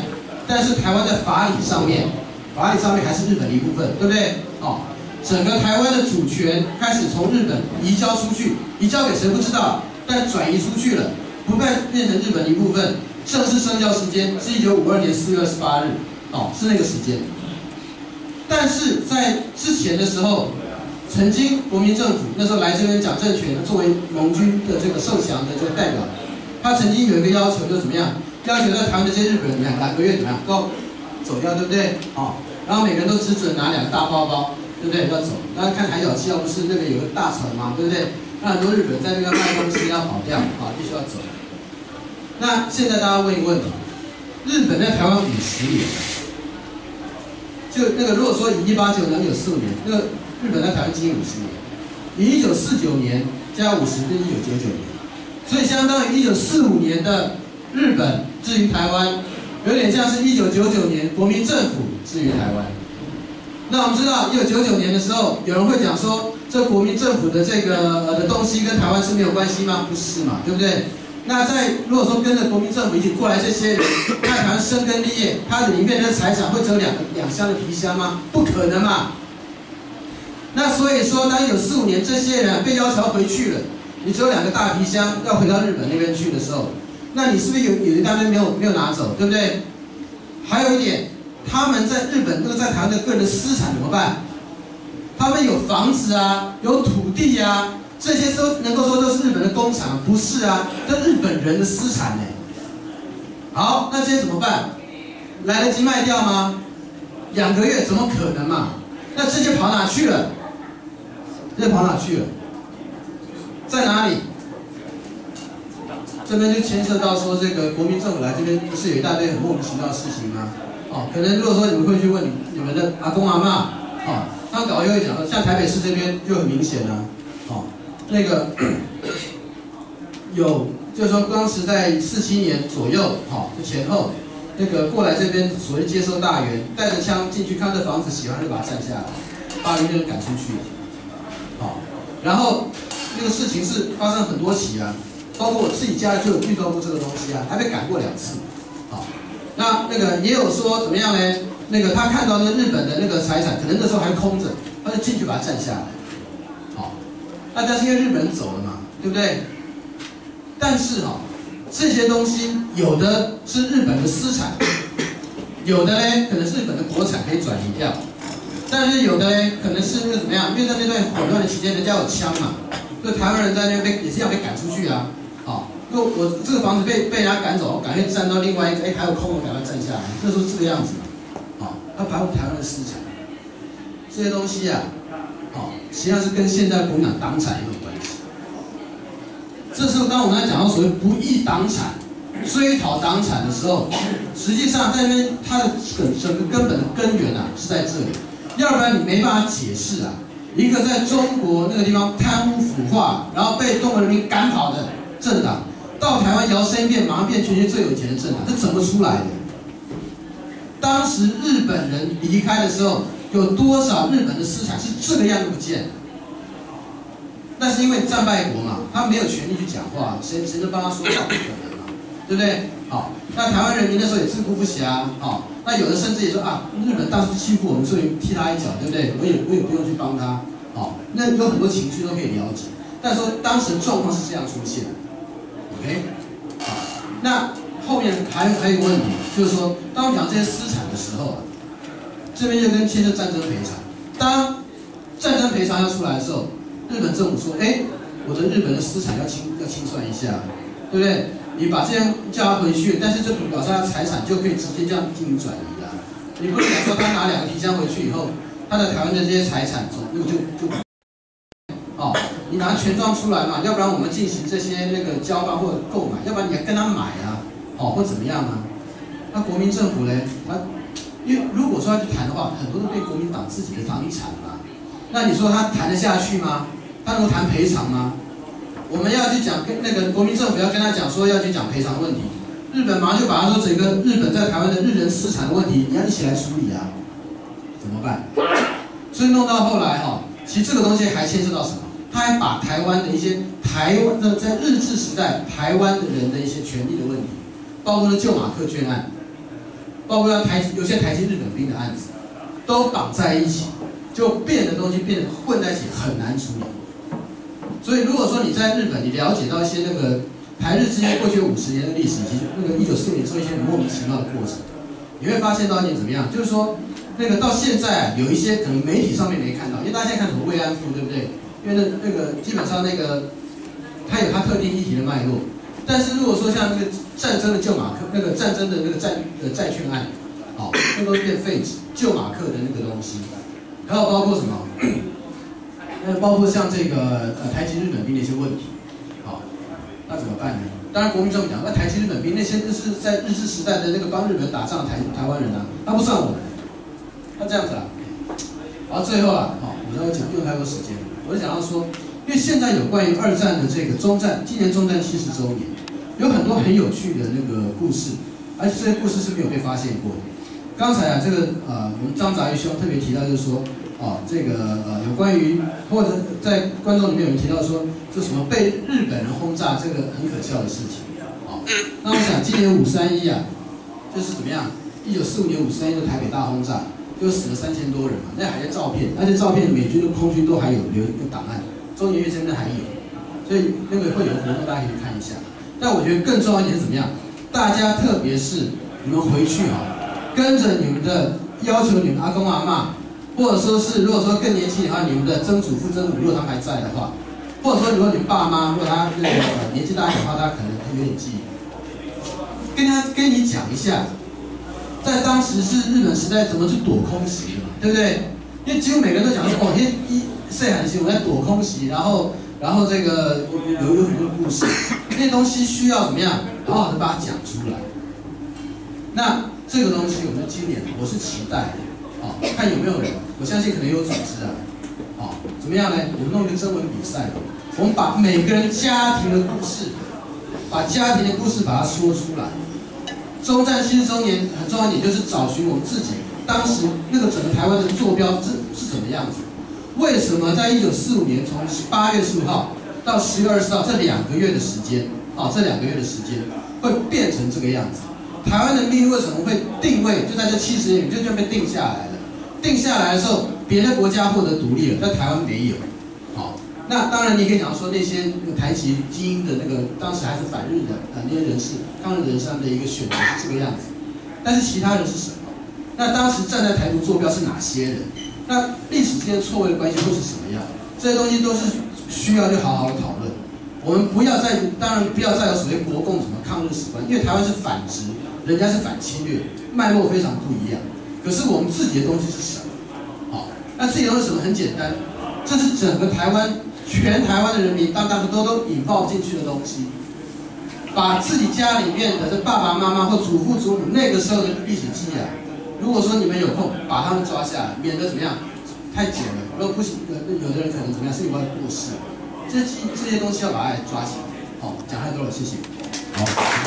但是台湾在法理上面还是日本的一部分，对不对？哦，整个台湾的主权开始从日本移交出去，移交给谁不知道，但转移出去了，不再变成日本的一部分。正式生效时间是1952年4月28日，哦，是那个时间。但是在之前的时候，曾经国民政府那时候来这边讲政权，作为盟军的这个受降的这个代表，他曾经有一个要求，就是怎么样？要求在台湾的这些日本人怎么样，2个月怎么样都走掉，对不对？哦，然后每个人都只准拿2个大包包，对不对？要走。大家看海角七号不是那个有个大船嘛，对不对？那很多日本人在那边卖东西要跑掉，啊，必须要走。那现在大家问一个问题：日本在台湾50年，就那个如果说以189年、1945年，那个日本在台湾经营50年，以1949年加50跟1999年，所以相当于1945年的日本至于台湾，有点像是1999年国民政府至于台湾。那我们知道1999年的时候，有人会讲说，这国民政府的这个的东西跟台湾是没有关系吗？不是嘛，对不对？那如果说跟着国民政府一起过来这些人，在台湾生根立业，他的里面的财产会只有两箱的皮箱吗？不可能嘛。那所以说，当1945年这些人被要求回去了，你只有2个大皮箱要回到日本那边去的时候，那你是不是有一大堆没有拿走，对不对？还有一点，他们在日本在台湾的个人的资产怎么办？他们有房子啊，有土地啊。这些都能够说都是日本的工厂，不是啊？这日本人的私产呢？好，那这些怎么办？来得及卖掉吗？2个月怎么可能嘛？那这些跑哪去了？这些跑哪去了？在哪里？这边就牵涉到说，这个国民政府来这边不是有一大堆很莫名其妙的事情吗？哦，可能如果说你们会去问你们的阿公阿嬷，哦，他们搞又会讲说，像台北市这边就很明显啊，哦。那个有，就是说当时在47年左右，好，就前后，那个过来这边所谓接收大员，带着枪进去看这房子，喜欢就把它占下来，把一个人赶出去，好，然后那个事情是发生很多起啊，包括我自己家里就有遇到过这个东西啊，还被赶过2次，好，那个也有说怎么样呢？那个他看到那个日本的那个财产，可能那时候还空着，他就进去把它占下来。那但是因为日本人走了嘛，对不对？但是这些东西有的是日本的私产，有的呢可能是日本的国产可以转移掉，但是有的呢可能是那个怎么样？因为在那段混乱的期间，人家有枪嘛，所以台湾人在那边也是要被赶出去啊。好，因为我这个房子被人家赶走，我赶快占到另外一个，还有空我赶快占下来，那时候是这个样子。好，要保护台湾的私产，这些东西啊。实际上是跟现在国民党党产也有关系。这时候，当我们在讲到所谓不义党产、追讨党产的时候，实际上在那边它的整个根本的根源啊是在这里，要不然你没办法解释啊，一个在中国那个地方贪污腐化，然后被中国人民赶跑的政党，到台湾摇身一变，马上变全世界最有钱的政党，这怎么出来的？当时日本人离开的时候。有多少日本的私产是这个样子不见？那是因为战败国嘛，他没有权利去讲话，谁能帮他说话？不可能嘛，对不对？好，那台湾人民那时候也自顾不暇，好，那有的甚至也说啊，日本当时欺负我们，所以踢他一脚，对不对？我也不用去帮他，好，那有很多情绪都可以了解。但是说当时的状况是这样出现的 ，OK， 好，那后面还有一个问题，就是说，当我们讲这些私产的时候啊。这边就跟牵涉战争赔偿。当战争赔偿要出来的时候，日本政府说：“哎，我的日本的私产要清算一下，对不对？你把这样叫他回去，但是这表示他的财产就可以直接这样进行转移啊。你不是讲说他拿2个皮箱回去以后，他的台湾的这些财产那个就哦，你拿权状出来嘛，要不然我们进行这些那个交换或者购买，要不然你还跟他买啊，哦或怎么样啊？那国民政府呢？因为如果说要去谈的话，很多都对国民党自己的房产嘛，那你说他谈得下去吗？他能够谈赔偿吗？我们要去讲跟那个国民政府要跟他讲说要去讲赔偿问题，日本马上就把他说整个日本在台湾的日人私产的问题，你要一起来处理啊，怎么办？所以弄到后来其实这个东西还牵涉到什么？他还把台湾的一些在日治时代台湾的人的一些权利的问题，包括了旧马克卷案。 包括有些台籍日本兵的案子，都绑在一起，就变的东西变得混在一起，很难处理。所以如果说你在日本，你了解到一些那个台日之间过去50年的历史，以及那个1945年做一些很莫名其妙的过程，你会发现到一点怎么样？就是说，那个到现在有一些可能媒体上面没看到，因为大家现在看什么慰安妇，对不对？因为那个基本上那个它有它特定议题的脉络。但是如果说像那个战争的旧马克，那个战争的那个债券案，好，那都变废纸，旧马克的那个东西，还有包括什么？包括像这个台籍日本兵的一些问题，好，那怎么办呢？当然国民政府讲，那台籍日本兵那些都是在日治时代的那个帮日本打仗的台湾人啊，他不算我们，那这样子啊。然后最后啊，好，我要讲用太多时间，我就讲到说，因为现在有关于2战的这个中战，今年中战70周年，有很多很有趣的那个故事，而且这些故事是没有被发现过的。刚才啊，这个我们张杂玉兄特别提到，就是说，这个有关于或者在观众里面有人提到说，就什么被日本人轰炸，这个很可笑的事情。好，那我想今年531啊，就是怎么样？1945年531的台北大轰炸，就死了3000多人嘛，那还有照片，那些照片美军的空军都还有留一个档案，中研院现在还有，所以那个会有活动大家可以去看一下。但我觉得更重要一点是怎么样？大家特别是你们回去啊。跟着你们的要求，你们阿公阿嬷，或者说是如果说更年轻的话，你们的曾祖父曾祖，如果他们还在的话，或者说如果你爸妈，如果他那个年纪大一点的话，他可能有点记忆，跟你讲一下，在当时是日本时代怎么去躲空袭的嘛，对不对？因为几乎每个人都讲说，细汉时我在躲空袭，然后这个有很多故事，那些东西需要怎么样，好好的把它讲出来。那这个东西，我们今年我是期待的，看有没有人，我相信可能有组织啊，怎么样呢？我们弄一个征文比赛，我们把每个人家庭的故事，把家庭的故事把它说出来。中战70周年很重要一点就是找寻我们自己当时那个整个台湾的坐标是怎么样子？为什么在1945年从8月15号到10月20号这2个月的时间，这2个月的时间会变成这个样子？台湾的命运为什么会定位就在这70年里就这样被定下来了？定下来的时候，别的国家获得独立了，在台湾没有。那当然你可以讲说那些台籍精英的那个当时还是反日的那些人士，抗日人士的一个选择是这个样子。但是其他人是什么？那当时站在台独坐标是哪些人？那历史之间错位的关系会是什么样？这些东西都是需要去好好的讨论。我们当然不要再有所谓国共什么抗日史观，因为台湾是反殖。人家是反侵略，脉络非常不一样。可是我们自己的东西是什么？那自己的东西是什么？很简单，这是整个台湾、全台湾的人民当都引爆进去的东西。把自己家里面的这爸爸妈妈或祖父祖母那个时候的历史记忆啊，如果说你们有空把他们抓下来，免得怎么样太久了。如果不行，有的人可能怎么样，是因为过世。这些东西要把它抓起来。讲太多了，谢谢。 好。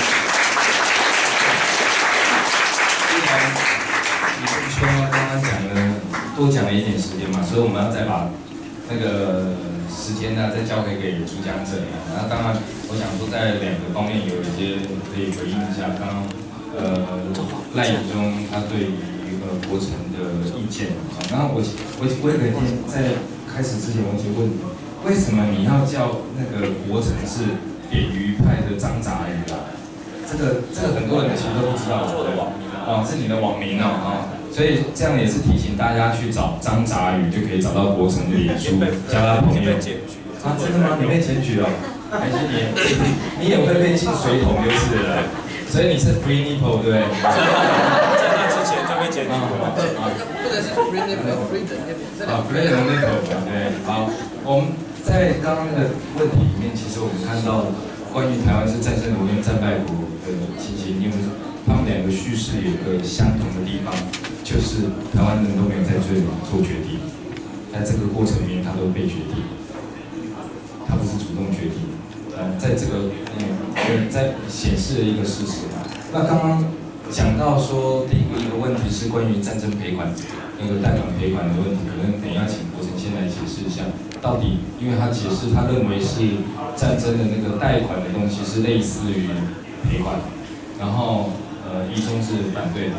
李正秋刚刚讲了，多讲了一点时间嘛，所以我们要再把那个时间呢再交回给主讲者。那当然，我想说在2个方面有一些可以回应一下。刚刚赖宇中他对于国城的意见。然后我有个在开始之前我就问，为什么你要叫那个国城是扁鱼派的张杂鱼啊？这个很多人其实都不知道。是你的网名所以这样也是提醒大家去找张杂鱼，就可以找到国城的脸书，加他朋友。真的吗？你被检举了？还是你也会被进水桶就是了？所以你是 free nipple 对不对？ 在那之前就被检举了。 不能是 free nipple，free free nipple 对。好，我们在刚刚那个问题里面，其实我们看到关于台湾是战胜国跟战败国的情形，因为他们2个叙事有一个相同的地方，就是台湾人都没有在最后做决定，在这个过程里面他都被决定，他不是主动决定。在这个在显示了一个事实。那刚刚讲到说第一个问题是关于战争赔款那个贷款赔款的问题，可能等一下请国城先来解释一下，到底因为他解释他认为是战争的那个贷款的东西是类似于赔款，然后一中是反对的。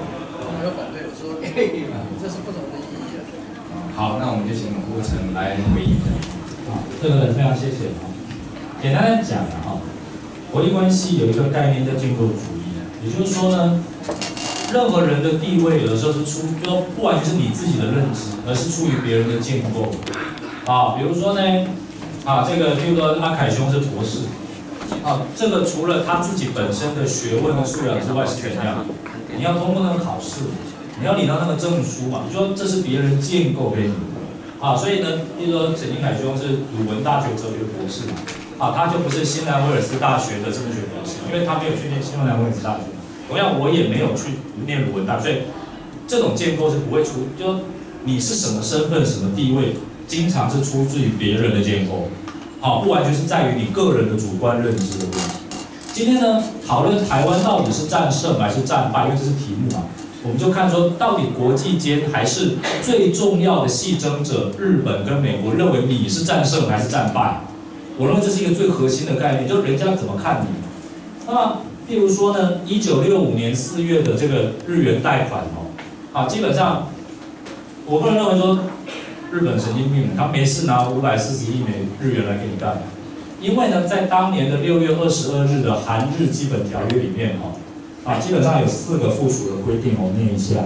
我没有反对，我说这是不同的意义的。 好，那我们就请顾成来回应。 好，这个非常谢谢啊。简单来讲啊，国际关系有一个概念叫建构主义，也就是说呢，任何人的地位有的时候是就不完全是你自己的认知，而是出于别人的建构。啊，比如说呢，这个譬如说阿凯兄是博士，这个除了他自己本身的学问和素养之外是怎样？你要通过那个考试，你要领到那个证书嘛？你说这是别人建构给你的，所以呢，譬如说沈金凯兄是鲁文大学哲学博士嘛，他就不是新南威尔斯大学的政治学博士，因为他没有去念新南威尔斯大学。同样，我也没有去念鲁文大学，所以这种建构是不会出，就你是什么身份、什么地位。经常是出自于别人的建构，不完全是在于你个人的主观认知的问题。今天呢，讨论台湾到底是战胜还是战败，因为这是题目嘛，我们就看说到底国际间还是最重要的戏争者，日本跟美国认为你是战胜还是战败。我认为这是一个最核心的概念，就是人家怎么看你。那么，譬如说呢，1965年4月的这个日元贷款基本上我个人认为说。日本神经病，他没事拿540亿日元来给你干，因为呢，在当年的6月22日的韩日基本条约里面基本上有4个附属的规定，我念一下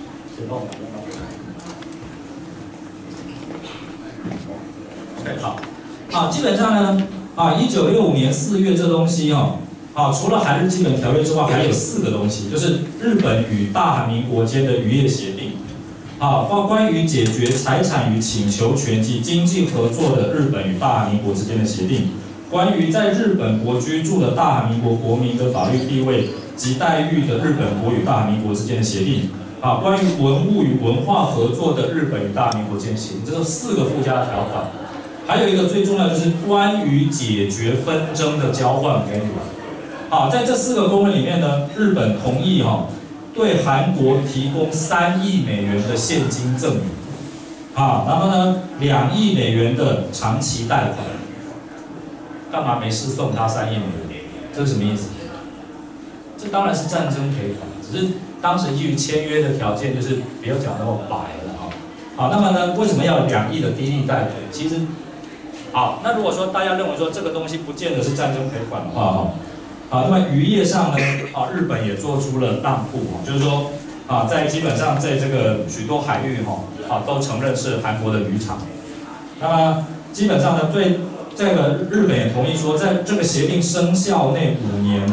好，基本上呢，1965年4月这东西除了韩日基本条约之外，还有4个东西，就是日本与大韩民国间的渔业协定。关于解决财产与请求权及经济合作的日本与大韩民国之间的协定，关于在日本国居住的大韩民国国民的法律地位及待遇的日本国与大韩民国之间的协定，关于文物与文化合作的日本与大韩民国之间的协定，这是4个附加的条款。还有一个最重要就是关于解决纷争的交换给你们。在这4个公文里面呢，日本同意对韩国提供3亿美元的现金赠与，然后呢，2亿美元的长期贷款，干嘛没事送他3亿美元？这是什么意思？这当然是战争赔款，只是当时基于签约的条件就是不要讲那么白了那么呢，为什么要2亿的低利贷款？其实，那如果说大家认为说这个东西不见得是战争赔款的话那么渔业上呢，日本也做出了让步就是说，基本上在这个许多海域都承认是韩国的渔场。那么基本上呢，对这个日本也同意说，在这个协定生效内5年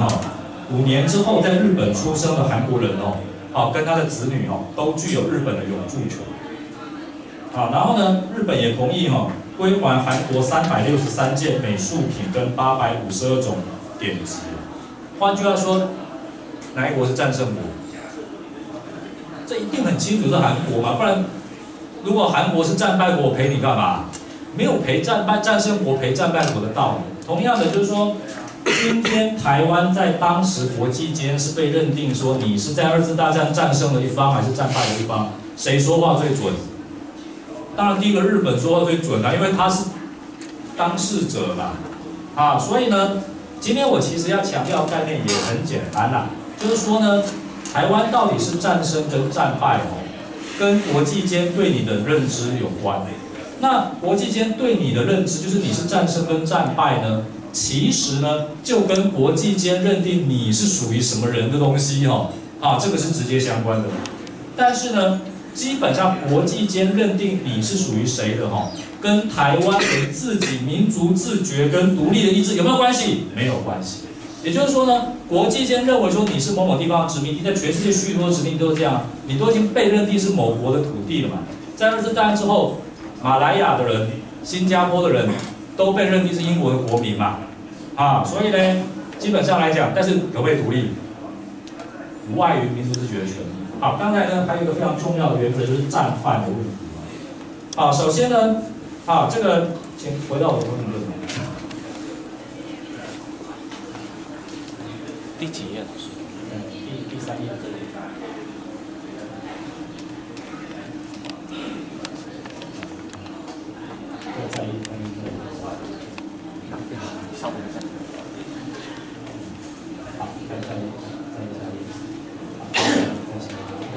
5年之后，在日本出生的韩国人跟他的子女都具有日本的永住权。然后呢，日本也同意归还韩国363件美术品跟852种典籍。换句话说，哪一国是战胜国？这一定很清楚是韩国嘛，不然如果韩国是战败国，我赔你干嘛？没有赔战胜国赔战败国的道理。同样的就是说，今天台湾在当时国际间是被认定说你是在2次大战战胜的一方还是战败的一方，谁说话最准？当然第一个日本说话最准因为他是当事者嘛，所以呢。今天我其实要强调的概念也很简单就是说呢，台湾到底是战胜跟战败跟国际间对你的认知有关。那国际间对你的认知，就是你是战胜跟战败呢，其实呢就跟国际间认定你是属于什么人的东西这个是直接相关的。但是呢，基本上国际间认定你是属于谁的跟台湾人自己民族自觉跟独立的意志有没有关系？没有关系。也就是说呢，国际间认为说你是某某地方的殖民地，在全世界许多殖民地都是这样，你都已经被认定是某国的土地了嘛。在2次大战之后，马来亚的人、新加坡的人都被认定是英国的国民嘛，所以呢，基本上来讲，但是可不可以独立？无碍于民族自觉的权利。刚才呢还有一个非常重要的原则，就是战犯的问题。首先呢。这个请回到我的问题。 第几页，老师？ 第3页。再一。 稍等一下。 好，再一。好，谢谢。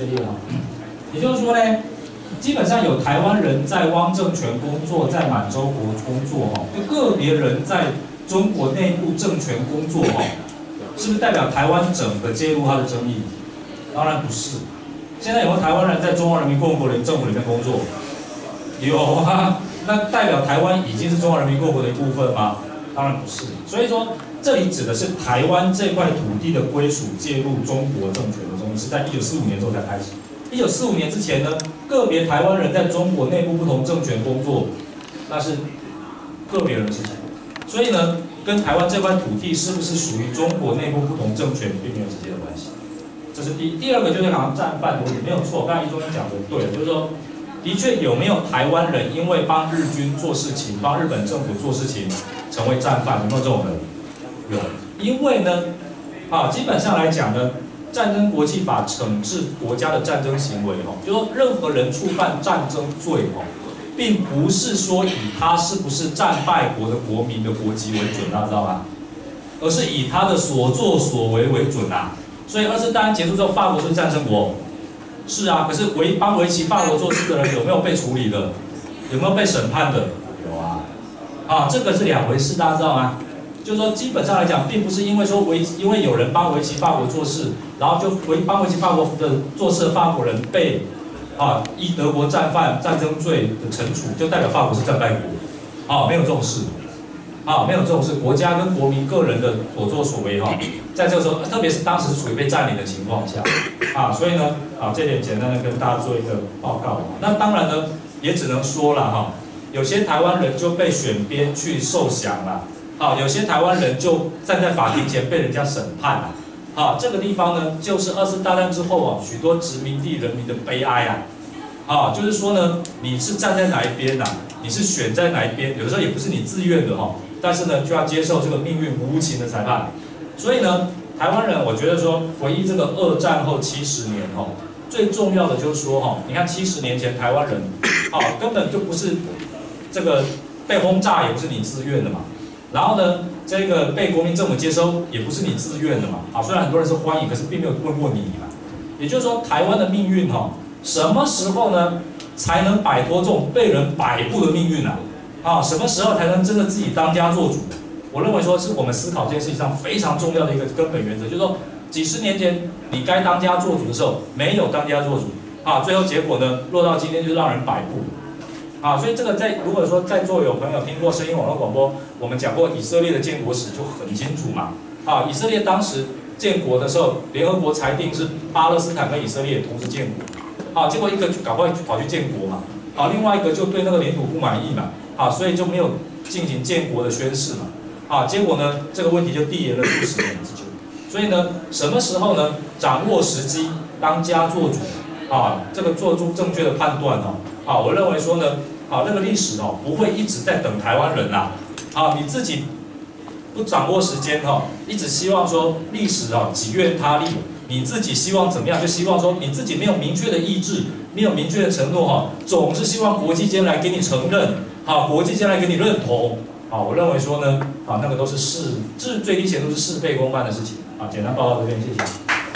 这页哈。也就是说呢，基本上有台湾人在汪政权工作，在满洲国工作哈，就个别人在中国内部政权工作哈，是不是代表台湾整个介入它的争议？当然不是。现在有没有台湾人在中华人民共和国的政府里面工作？有啊，那代表台湾已经是中华人民共和国的一部分吗？当然不是。所以说，这里指的是台湾这块土地的归属介入中国政权的争议，是在1945年之后才开始。1945年之前呢，个别台湾人在中国内部不同政权工作，那是个别人的事情。所以呢，跟台湾这块土地是不是属于中国内部不同政权，并没有直接的关系。这是第一。第二个就是好像战犯的问题，没有错。刚才一中讲的对了，就是说，的确有没有台湾人因为帮日军做事情、帮日本政府做事情，成为战犯？有没有这种人？有。因为呢，基本上来讲呢。战争国际法惩治国家的战争行为，就说任何人触犯战争罪，并不是说以他是不是战败国的国民的国籍为准，大家知道吗？而是以他的所作所为为准啊。所以二次大战结束之后，法国是不是战胜国？是啊。可是帮维奇法国做事的人有没有被处理的？有没有被审判的？有啊。这个是两回事，大家知道吗？就是说，基本上来讲，并不是因为说因为有人帮维奇法国做事，然后就帮维奇法国的做事的法国人被依德国战犯战争罪的惩处，就代表法国是战败国，没有这种事，没有这种事。国家跟国民个人的所作所为在这个时候，特别是当时是处于被占领的情况下，所以呢，这点简单的跟大家做一个报告。那当然呢，也只能说了有些台湾人就被选边去受降了。有些台湾人就站在法庭前被人家审判了。这个地方呢，就是二次大战之后许多殖民地人民的悲哀就是说呢，你是站在哪一边你是选在哪一边，有的时候也不是你自愿的但是呢，就要接受这个命运无情的裁判。所以呢，台湾人我觉得说，回忆这个二战后70年最重要的就是说你看70年前台湾人根本就不是这个被轰炸，也不是你自愿的嘛。然后呢，这个被国民政府接收也不是你自愿的嘛，虽然很多人是欢迎，可是并没有问过你嘛。也就是说，台湾的命运什么时候呢才能摆脱这种被人摆布的命运什么时候才能真的自己当家做主？我认为说是我们思考这件事情上非常重要的一个根本原则，就是说，几十年前你该当家做主的时候，没有当家做主最后结果呢，落到今天就让人摆布。所以这个如果说在座有朋友听过声音网络广播，我们讲过以色列的建国史就很清楚嘛。以色列当时建国的时候，联合国裁定是巴勒斯坦跟以色列同时建国，结果一个搞不好跑去建国嘛，另外一个就对那个领土不满意嘛，所以就没有进行建国的宣誓嘛，结果呢这个问题就递延了数十年之久。所以呢，什么时候呢掌握时机，当家做主这个做出正确的判断我认为说呢。那个历史不会一直在等台湾人你自己不掌握时间一直希望说历史己愿他利，你自己希望怎么样？就希望说你自己没有明确的意志，没有明确的承诺总是希望国际间来给你承认国际间来给你认同我认为说呢那个都是最低限度是事倍功半的事情简单报告这边，谢谢。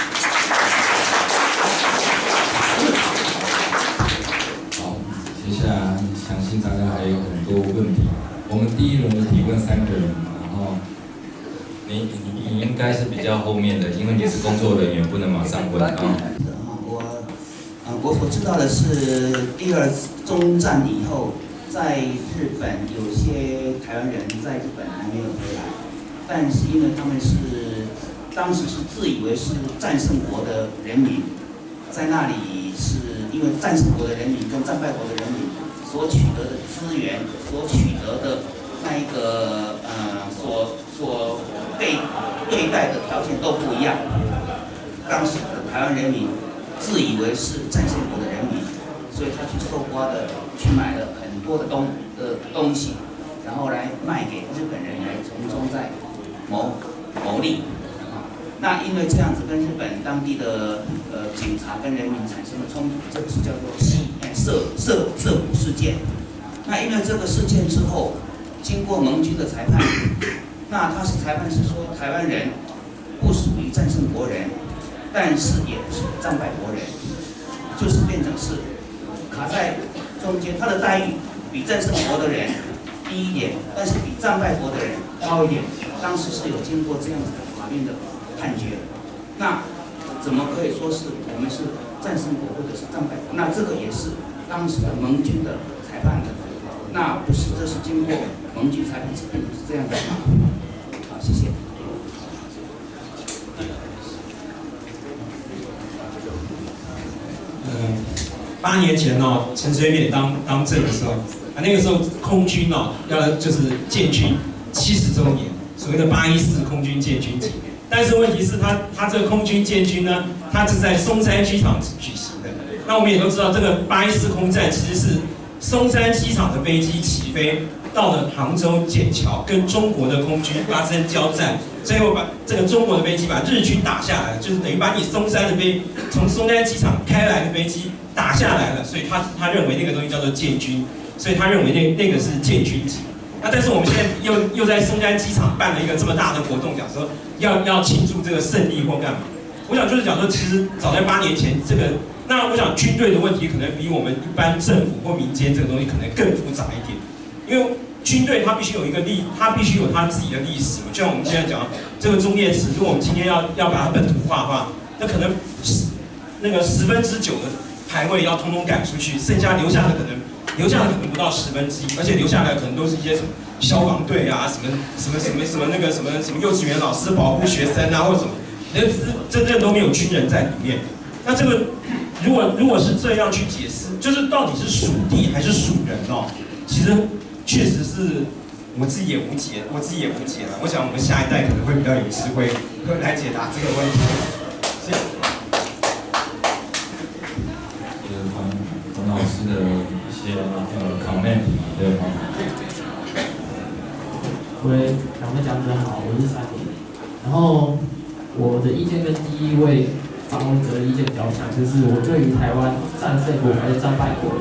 接下来相信大家还有很多问题。我们第一轮的提问3个人，然后你应该是比较后面的，因为你是工作人员，不能马上问我所知道的是，第二中战以后，在日本有些台湾人在日本还没有回来，但是因为他们当时是自以为是战胜国的人民，在那里是因为战胜国的人民跟战败国的人民所取得的资源，所取得的那一个所被对待的条件都不一样。当时的台湾人民自以为是战胜国的人民，所以他去搜刮的，去买了很多的东西，然后来卖给日本人，来从中在牟利。那因为这样子跟日本当地的警察跟人民产生了冲突，这个是叫做涉捕事件。那因为这个事件之后，经过盟军的裁判，那裁判是说台湾人不属于战胜国人，但是也不是战败国人。 就是变成是卡在中间，他的待遇比战胜国的人低一点，但是比战败国的人高一点。当时是有经过这样子的法院的判决，那怎么可以说是我们是战胜国或者是战败国？那这个也是当时的盟军的裁判的，那不是，这是经过盟军裁判制定的，是这样的吗？好，谢谢。 8年前哦，陈水扁当政的时候，那个时候空军哦，就是建军70周年，所谓的814空军建军节。但是问题是他这个空军建军呢，它是在松山机场举行的。那我们也都知道，这个814空战其实是松山机场的飞机起飞，到了杭州笕桥，跟中国的空军发生交战，最后把这个中国的飞机把日军打下来，就是等于把你从松山机场开来的飞机打下来了，所以他认为那个东西叫做建军，所以他认为那个是建军节。那但是我们现在又在松山机场办了一个这么大的活动，讲说要庆祝这个胜利或干嘛？我想就是讲说，其实早在8年前这个，那我想军队的问题可能比我们一般政府或民间这个东西可能更复杂一点，因为军队它必须有它必须有它自己的历史。就像我们现在讲这个忠烈祠，如果我们今天要把它本土化的话，那可能那个9%的牌位要通通赶出去，剩下留下的可能不到1/10，而且留下来可能都是一些什么消防队啊，什么那个什么幼稚园老师保护学生啊，或者什么，真正都没有军人在里面。那这个如果是这样去解释，就是到底是属地还是属人哦？其实确实是我自己也无解了。我想我们下一代可能会比较有智慧，会来解答这个问题。谢谢。 黄老师的一些comment 对吗？ 喂，两位讲者好，我是3年。然后我的意见跟第一位访问者的意见比较像，就是我对于台湾战胜国还是战败国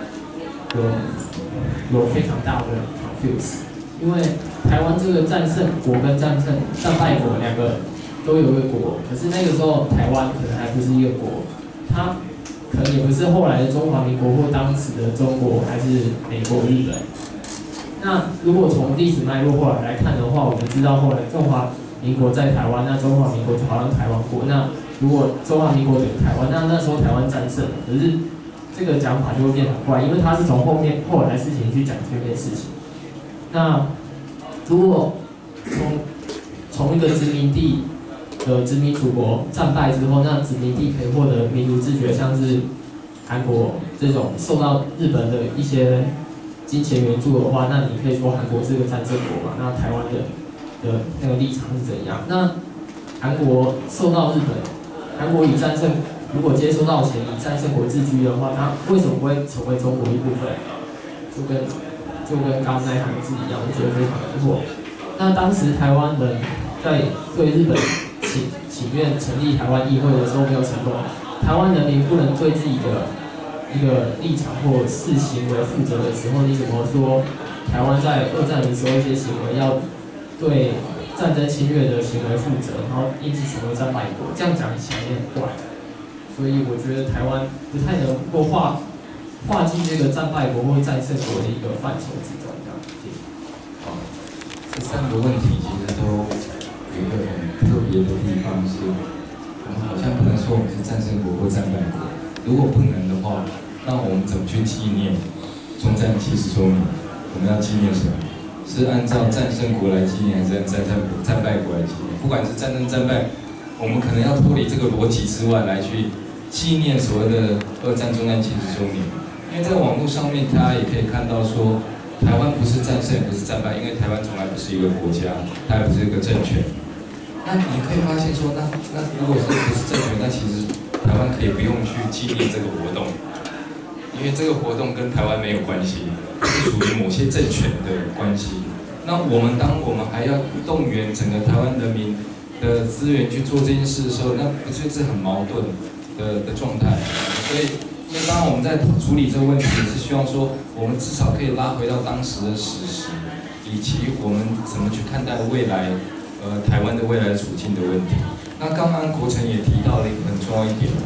有非常大的 confuse， 因为台湾这个战胜国跟战败国两个都有一个国，可是那个时候台湾可能还不是一个国，它可能也不是后来的中华民国或当时的中国还是美国、日本。那如果从历史脉络后来看的话，我们知道后来中华民国在台湾，那中华民国就好像台湾国。那如果中华民国等于台湾，那时候台湾战胜了，可是这个讲法就会变很怪，因为它是从后来事情去讲这件事情。那如果从一个殖民地的殖民祖国战败之后，那殖民地可以获得民族自决，像是韩国这种受到日本的一些金钱援助的话，那你可以说韩国是个战胜国嘛？那台湾的那个立场是怎样？那韩国受到日本，韩国以战胜，如果接收到钱以战胜国自居的话，那为什么不会成为中国一部分？就跟刚刚那行字一样，我觉得非常难过。那当时台湾人在对日本请愿成立台湾议会的时候没有成功，台湾人民不能对自己的一个立场或是行为负责的时候，你怎么说台湾在2战的时候一些行为要对战争侵略的行为负责，然后因此成为战败国？这样讲起来也很怪。所以我觉得台湾不太能够划进这个战败国或战胜国的一个范畴之中。这样，谢谢。 好，这3个问题其实都有一个很特别的地方是，我们好像不能说我们是战胜国或战败国。如果不能的话，那我们怎么去纪念中战70周年？我们要纪念什么？是按照战胜国来纪念，还是按战败国来纪念？不管是战争战败，我们可能要脱离这个逻辑之外来去纪念所谓的2战中战70周年。因为在网络上面，大家也可以看到说，台湾不是战胜，也不是战败，因为台湾从来不是一个国家，它也不是一个政权。那你可以发现说，那如果是不是政权，那其实台湾可以不用去纪念这个活动，因为这个活动跟台湾没有关系，是属于某些政权的关系。那当我们还要动员整个台湾人民的资源去做这件事的时候，那不就是很矛盾的状态？所以当然我们在处理这个问题，是希望说我们至少可以拉回到当时的史实，以及我们怎么去看待未来，台湾的未来处境的问题。那刚刚国成也提到了一个很重要一点，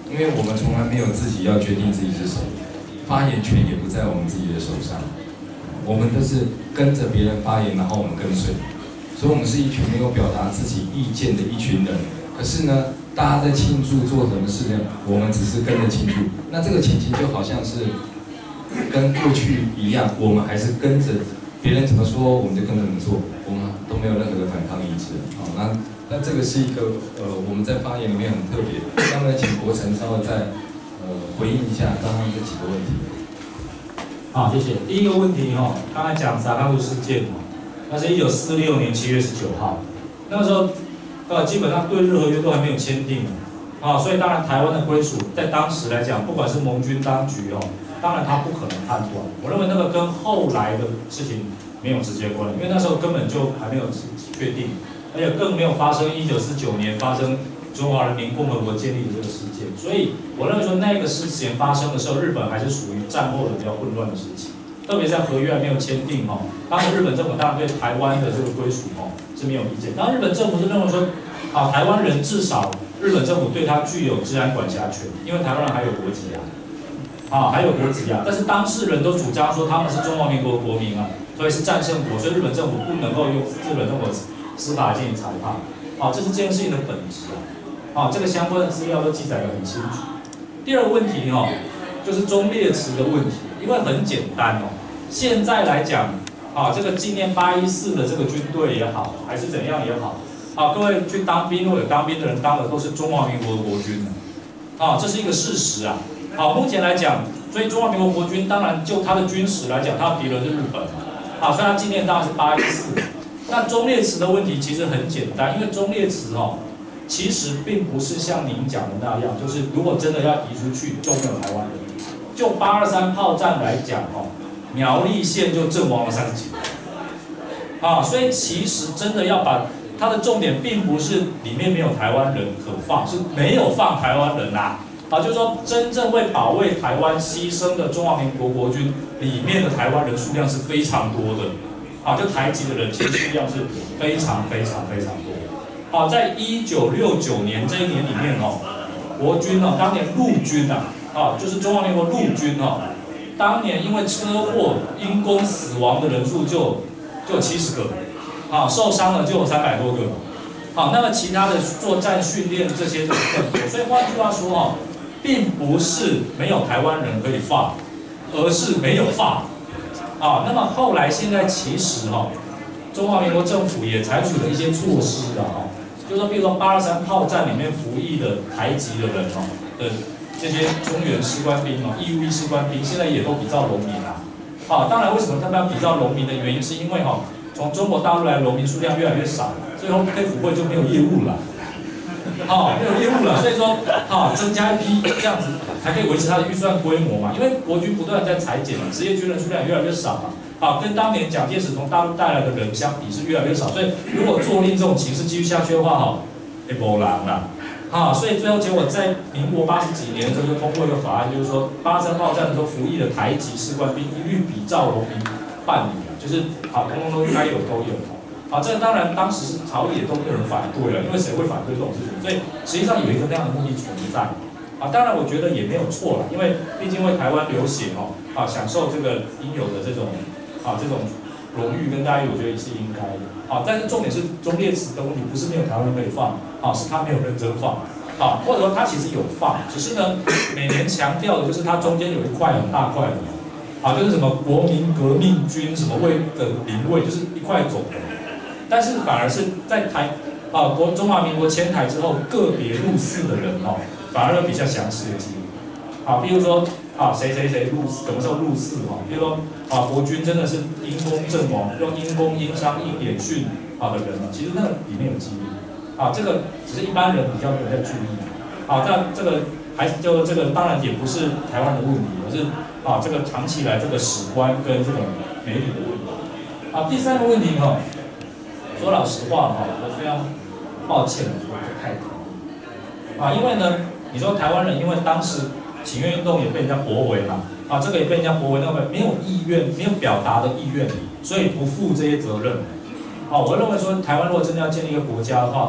因为我们从来没有自己要决定自己是谁，发言权也不在我们自己的手上，我们都是跟着别人发言，然后我们跟随，所以我们是一群没有表达自己意见的一群人。可是呢，大家在庆祝做什么事呢？我们只是跟着庆祝。那这个情形就好像是跟过去一样，我们还是跟着别人怎么说，我们就跟着怎么做，我们都没有任何的反抗意志。好，那这个是一个我们在发言里面很特别。那么请国成稍微再回应一下刚刚这几个问题。 好，谢谢。第一个问题刚才讲萨卡鲁事件那是1946年7月19号，那个时候基本上对日合约都还没有签订所以当然台湾的归属在当时来讲，不管是盟军当局当然他不可能判断。我认为那个跟后来的事情没有直接关联，因为那时候根本就还没有确定，而且更没有发生1949年发生中华人民共和国建立的这个事件。所以我认为说那个事情发生的时候，日本还是属于战后的比较混乱的时期，特别在合约还没有签订当时日本政府当然对台湾的这个归属是没有意见。当然日本政府是认为说台湾人至少日本政府对他具有治安管辖权，因为台湾人还有国籍还有国籍但是当事人都主张说他们是中华民国国民所以是战胜国，所以日本政府不能够用日本政府司法进行裁判这是这件事情的本质这个相关的资料都记载得很清楚。第二个问题就是忠烈祠的问题，因为很简单现在来讲这个纪念814的这个军队也好，还是怎样也好各位去当兵，如果有当兵的人当的都是中华民国的国军这是一个事实目前来讲，所以中华民国国军当然就他的军史来讲，他的敌人是日本所以他纪念当然是814。那忠烈祠的问题其实很简单，因为忠烈祠其实并不是像您讲的那样，就是如果真的要移出去就没有台湾人。就823炮战来讲苗栗县就阵亡了30几人所以其实真的要把它的重点并不是里面没有台湾人可放，是没有放台湾人就是说真正为保卫台湾牺牲的中华民国国军里面的台湾人数量是非常多的就台籍的人其实数量是非常非常非常多在1969年这一年里面国军当年陆军就是中华民国陆军当年因为车祸因公死亡的人数就有70个受伤了就有300多个那么其他的作战训练这些就更多。所以换句话说并不是没有台湾人可以放，而是没有放那么后来现在其实中华民国政府也采取了一些措施就是说比如说823炮战里面服役的台籍的人的这些中原士官兵义务役士官兵现在也都比照农民当然为什么他们要比照农民的原因是因为从中国大陆来的农民数量越来越少，最后黑府会就没有业务了没有业务了，所以说增加一批这样子才可以维持它的预算规模嘛。因为国军不断在裁减职业军人数量越来越少跟当年蒋介石从大陆带来的人相比是越来越少，所以如果作令这种情势继续下去的话也没人了所以最后结果在民国80几年的时候就通过一个法案，就是说823炮战的时候服役的台籍士官兵一律比照农民办理就是通通都该有都有这个当然当时是朝野都没有人反对了，因为谁会反对这种事情？所以实际上有一个那样的目的存在当然我觉得也没有错了，因为毕竟为台湾流血享受这个应有的这种荣誉跟待遇，我觉得也是应该的但是重点是忠烈祠的问题，不是没有台湾人可以放是他没有认真放或者说他其实有放，只是呢每年强调的就是它中间有一块很大块的就是什么国民革命军什么位的灵位，就是一块走的。但是反而是在中华民国迁台之后，个别入祀的人反而有比较详细的记录比如说谁谁谁入什么时候入祀比如说国军真的是因公阵亡，用因公因伤因演训的人其实那个里面有记录这个只是一般人比较没有在注意但这个还是就这个当然也不是台湾的问题，而是这个长期以来这个史观跟这种媒体的问题第三个问题说老实话我非常抱歉我不太同意因为呢你说台湾人因为当时请愿运动也被人家驳回嘛这个也被人家驳回，那么没有意愿没有表达的意愿，所以不负这些责任我认为说台湾如果真的要建立一个国家的话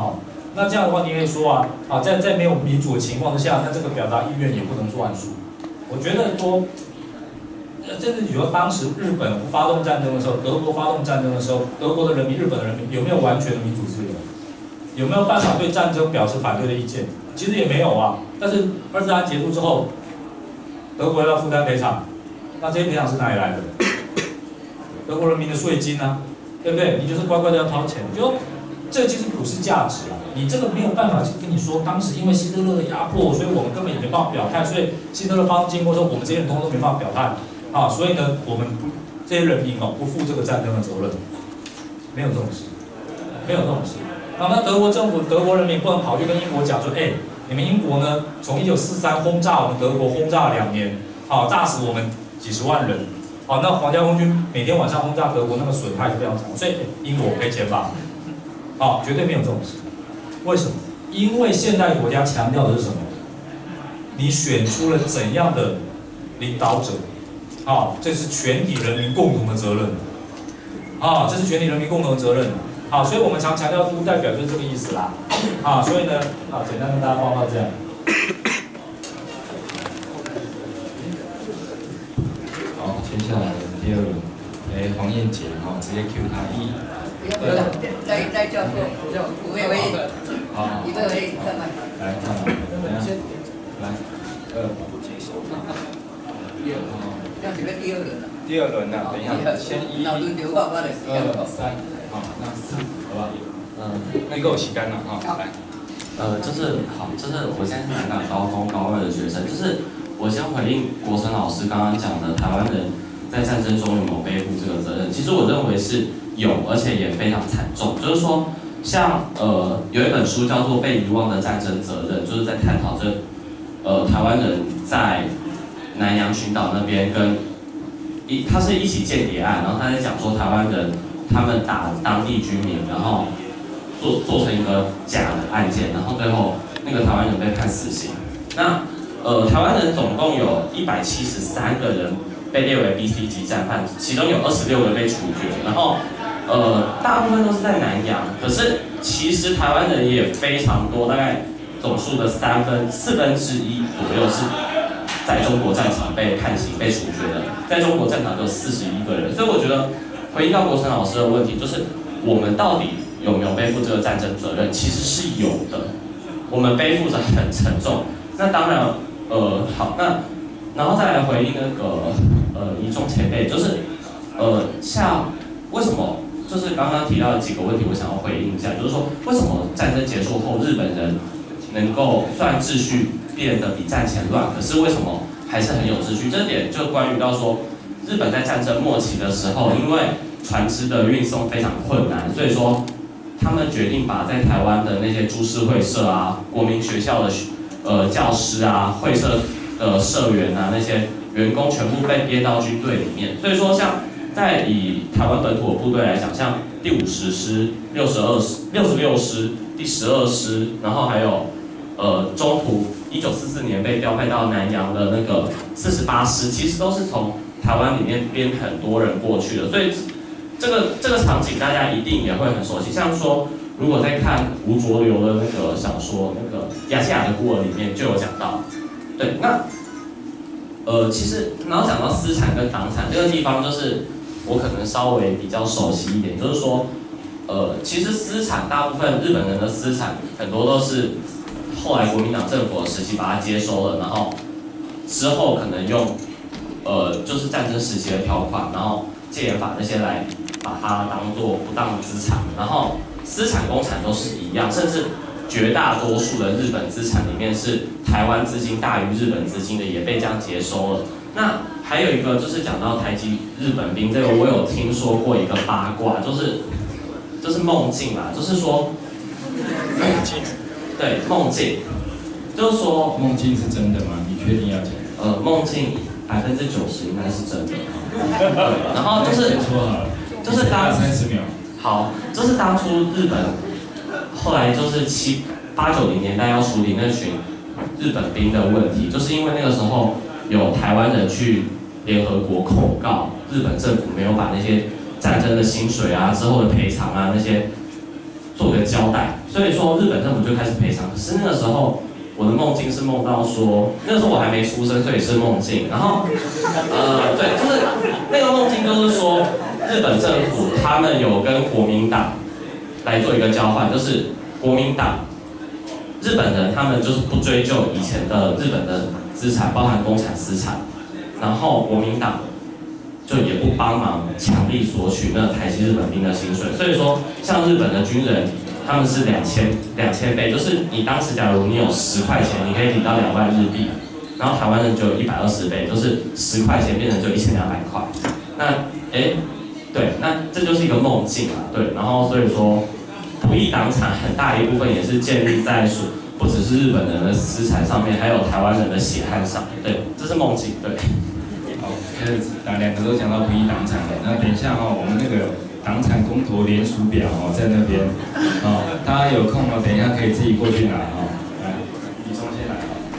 那这样的话，你可以说啊，在没有民主的情况之下，那这个表达意愿也不能算数。我觉得说，甚至比如说当时日本发动战争的时候，德国发动战争的时候，德国的人民、日本的人民有没有完全的民主自由？有没有办法对战争表示反对的意见？其实也没有啊。但是二次大战结束之后，德国要负担赔偿，那这些赔偿是哪里来的？德国人民的税金啊，对不对？你就是乖乖的要掏钱，就这就是普世价值啊。你这个没有办法去跟你说，当时因为希特勒的压迫，所以我们根本也没办法表态，所以希特勒发动进攻之后，我们这些人通通都没办法表态啊。所以呢，我们这些人民不负这个战争的责任，没有这种事，没有这种事。那德国政府、德国人民不能跑去跟英国讲说，你们英国呢，从1943轰炸我们德国轰炸2年，炸死我们几十万人，那皇家空军每天晚上轰炸德国，那个损害是非常长，所以英国赔钱吧，绝对没有这种事。为什么？因为现代国家强调的是什么？你选出了怎样的领导者，这是全体人民共同的责任，这是全体人民共同的责任。所以我们常强调不代表就是这个意思啦。所以呢，简单跟大家报告这样。 好，接下来第二轮，黄燕姐，直接 Q 她1。 再叫做5位位， 好， 一个位上来。 来，上来，等一下，来，2。 这样几个第二轮了？ 第二轮呢，等一下，先1、 那轮流吧，我的时间。 2、3，好，那4，好吧？那你给我洗干了来。 就是我现在是南港高工高2的学生，就是我先回应国成老师刚刚讲的，台湾人在战争中有没有背负这个责任？其实我认为是有，而且也非常惨重。就是说，像有一本书叫做《被遗忘的战争责任》，就是在探讨台湾人在南洋群岛那边他是一起间谍案，然后他在讲说台湾人他们打当地居民，然后做成一个假的案件，然后最后那个台湾人被判死刑。那台湾人总共有173个人被列为 B、C 级战犯，其中有26个被处决，然后大部分都是在南洋。可是其实台湾人也非常多，大概总数的4分之一左右是在中国战场被判刑、被处决的。在中国战场就有41个人，所以我觉得回应到国成老师的问题，就是我们到底有没有背负这个战争责任？其实是有的，我们背负着很沉重。那当然，好，那然后再来回应那个一众前辈，就是像为什么就是刚刚提到的几个问题，我想要回应一下，就是说为什么战争结束后日本人能够虽然秩序变得比战前乱，可是为什么还是很有秩序？这点就关于到说，日本在战争末期的时候，因为船只的运送非常困难，所以说他们决定把在台湾的那些株式会社啊、国民学校的教师啊、会社的社员啊那些员工全部被编到军队里面。所以说，像在以台湾本土的部队来讲，像第50师、66师、第12师，然后还有中途1944年被调配到南洋的那个48师，其实都是从台湾里面编很多人过去的，所以这个场景大家一定也会很熟悉。像说，如果在看吴浊流的那个小说《那个亚细亚的孤儿》里面就有讲到，对，那其实然后讲到私产跟党产这个地方，就是我可能稍微比较熟悉一点，就是说，其实私产大部分日本人的私产很多都是后来国民党政府的时期把它接收了，然后之后可能用就是战争时期的条款，然后戒严法那些来把它当作不当的资产，然后私产公产都是一样，甚至绝大多数的日本资产里面是台湾资金大于日本资金的，也被这样接收了。那还有一个就是讲到台籍日本兵，这个我有听说过一个八卦，就是梦境啦，就是说，对，梦境，就是说梦境是真的吗？你确定要讲？ 梦境90%应该是真的。对，然后就是就是当 30秒。 好，就是当初日本后来就是8、90年代要处理那群日本兵的问题，就是因为那个时候有台湾人去联合国控告日本政府没有把那些战争的薪水啊、之后的赔偿啊那些做个交代。所以说日本政府就开始赔偿。可是那个时候我的梦境是梦到说，那时候我还没出生，所以是梦境。然后对，就是那个梦境就是说，日本政府他们有跟国民党来做一个交换，就是国民党日本人他们就是不追究以前的日本的资产，包含公产私产，然后国民党就也不帮忙强力索取那台籍日本兵的薪水。所以说，像日本的军人，他们是2000倍，就是你当时假如你有10块钱，你可以领到2万日币，然后台湾人就有120倍，就是10块钱变成就1200块。那对，那这就是一个梦境啊，对，然后所以说。不义党产很大一部分也是建立在不只是日本人的资产上面，还有台湾人的血汗上。对，这是梦境。对。 好，两个都讲到不义党产了。那等一下我们那个党产公投联署表在那边大家有空等一下可以自己过去拿来，李忠先来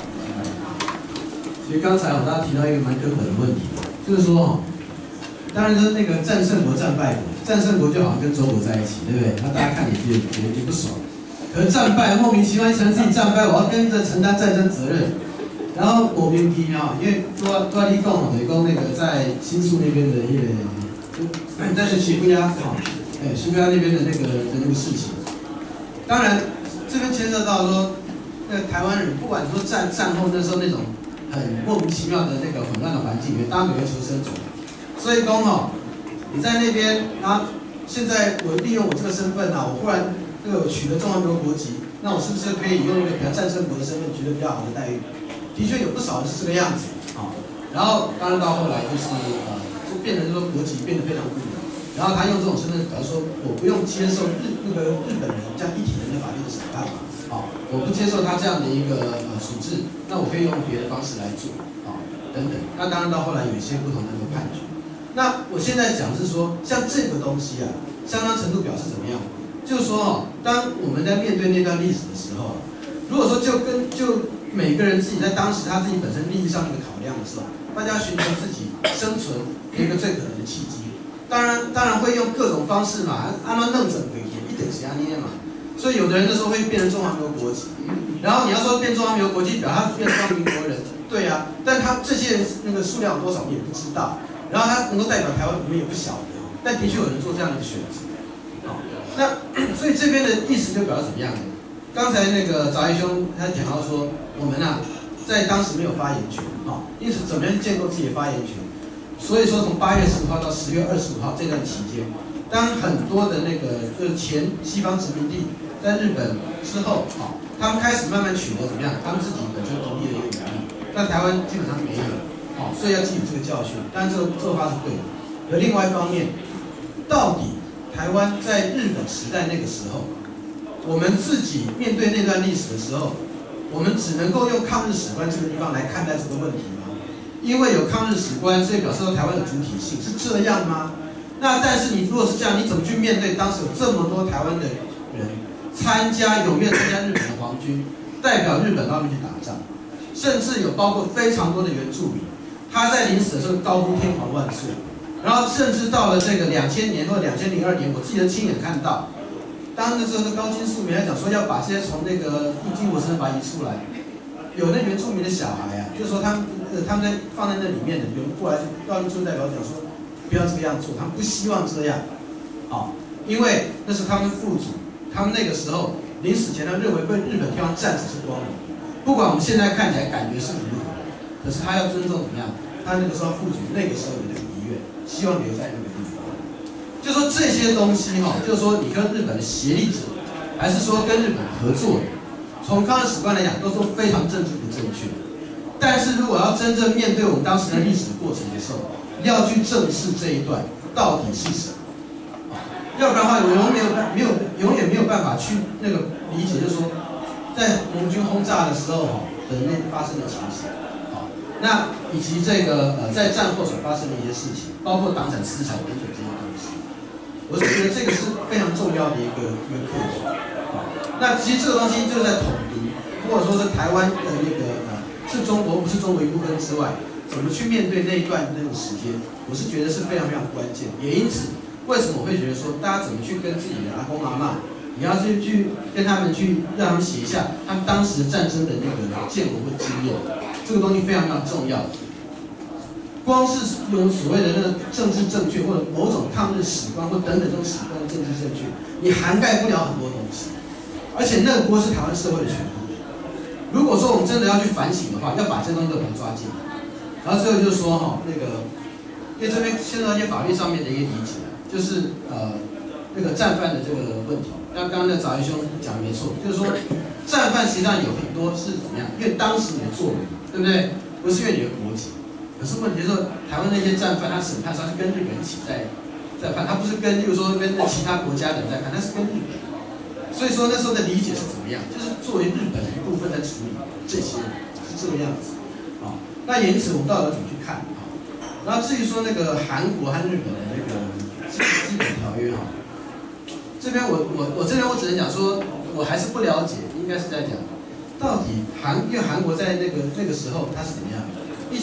其实刚才大家提到一个蛮根本的问题，就是说当然说那个战胜国战败国，战胜国就好像跟中国在一起，对不对？那大家看也觉得不爽。可是战败莫名其妙承认自己战败，我要跟着承担战争责任，然后莫名其妙，因为多利贡等于讲那个在新宿那边的一个，但是西布亚西布亚那边的那个事情，当然这边牵涉到说，那个台湾人不管说战后那时候那种很莫名其妙的那个混乱的环境里面，大家每个求生存。所以讲你在那边，然后现在我利用我这个身份我忽然我取得中华民国国籍，那我是不是可以用一个比较战胜国的身份取得比较好的待遇？的确有不少人是这个样子然后当然到后来就是就变成说国籍变得非常不容易，然后他用这种身份，比如说我不用接受日本人这样一体人的法律的审判我不接受他这样的一个处置，那我可以用别的方式来做等等。那当然到后来有一些不同的判决。那我现在讲是说，像这个东西相当程度表示怎么样？就是说当我们在面对那段历史的时候，如果说就每个人自己在当时他自己本身利益上面的考量的时候，大家寻求自己生存的一个最可能的契机。当然会用各种方式嘛，按照弄整回去，一点时间捏嘛。所以有的人那时候会变成中华民国国籍，然后你要说变中华民国国籍，表他变中华民国人，对但他这些人那个数量有多少我们也不知道。然后他能够代表台湾，我们也不晓得，但的确有人做这样的选择。那所以这边的意思就表示怎么样呢？刚才那个杂鱼兄他讲到说，我们在当时没有发言权因此怎么样建构自己的发言权？所以说从8月15号到10月25号这段期间，当很多的那个就是前西方殖民地在日本之后他们开始慢慢取得怎么样？他们自己本身独立的一个能力，但台湾基本上没有。所以要记住这个教训，但这个做法是对的。而另外一方面，到底台湾在日本时代那个时候，我们自己面对那段历史的时候，我们只能够用抗日史观这个地方来看待这个问题吗？因为有抗日史观，所以表示说台湾有主体性，是这样吗？那但是你如果是这样，你怎么去面对当时有这么多台湾的人踊跃参加日本的皇军，代表日本到那边去打仗，甚至有包括非常多的原住民。他在临死的时候高呼天皇万岁，然后甚至到了这个2000年或2002年，我记得亲眼看到，当那时候的高金素梅还讲说要把这些从那个义军我身把移出来，有那原住民的小孩就是说他们在放在那里面的，有人过来要就代表讲说不要这个样做，他们不希望这样，因为那是他们父祖，他们那个时候临死前他认为为日本地方战死是光荣，不管我们现在看起来感觉是如何。可是他要尊重怎么样？他那个时候父祖那个时候有那个遗愿，希望留在那个地方。就说这些东西就是说你跟日本的协力者，还是说跟日本合作的，从抗日史观来讲，都是非常政治不正确的。但是如果要真正面对我们当时的历史过程的时候，要去正视这一段到底是什么，要不然的话，我永远没有办法去那个理解，就是说在盟军轰炸的时候的那发生的情形。那以及这个在战后所发生的一些事情，包括党产、私产等等这些东西，我是觉得这个是非常重要的一个课题。那其实这个东西就是在统一，或者说是台湾的那个是中国不是中国一部分之外，怎么去面对那一段那个时间，我是觉得是非常非常关键。也因此，为什么我会觉得说大家怎么去跟自己的阿公阿嬷你要去跟他们去让他们写一下他们当时战争的那个见闻或经验，这个东西非常非常重要。光是用所谓的那个政治正确或者某种抗日史观或等等这种史观的政治正确，你涵盖不了很多东西，而且那个锅是台湾社会的全部。如果说我们真的要去反省的话，要把这东西都把它抓进来。然后最后就是说哈，那个因为这边牵到一些法律上面的一个理解，就是那个战犯的这个问题。那刚刚那早一兄讲的没错，就是说战犯实际上有很多是怎么样？因为当时你的作为，对不对？不是因为你的国籍。可是问题是说，台湾那些战犯，他审判上是跟日本人一起在判，他不是跟，例如说跟其他国家的人在判，他是跟日本人。所以说那时候的理解是怎么样？就是作为日本的一部分在处理这些，是这个样子。啊，那因此我们到底要怎么去看？啊，然后至于说那个韩国和日本的那个基本条约哈，这边我这边我只能讲说，我还是不了解，应该是在讲到底因为韩国在那个时候它是怎么样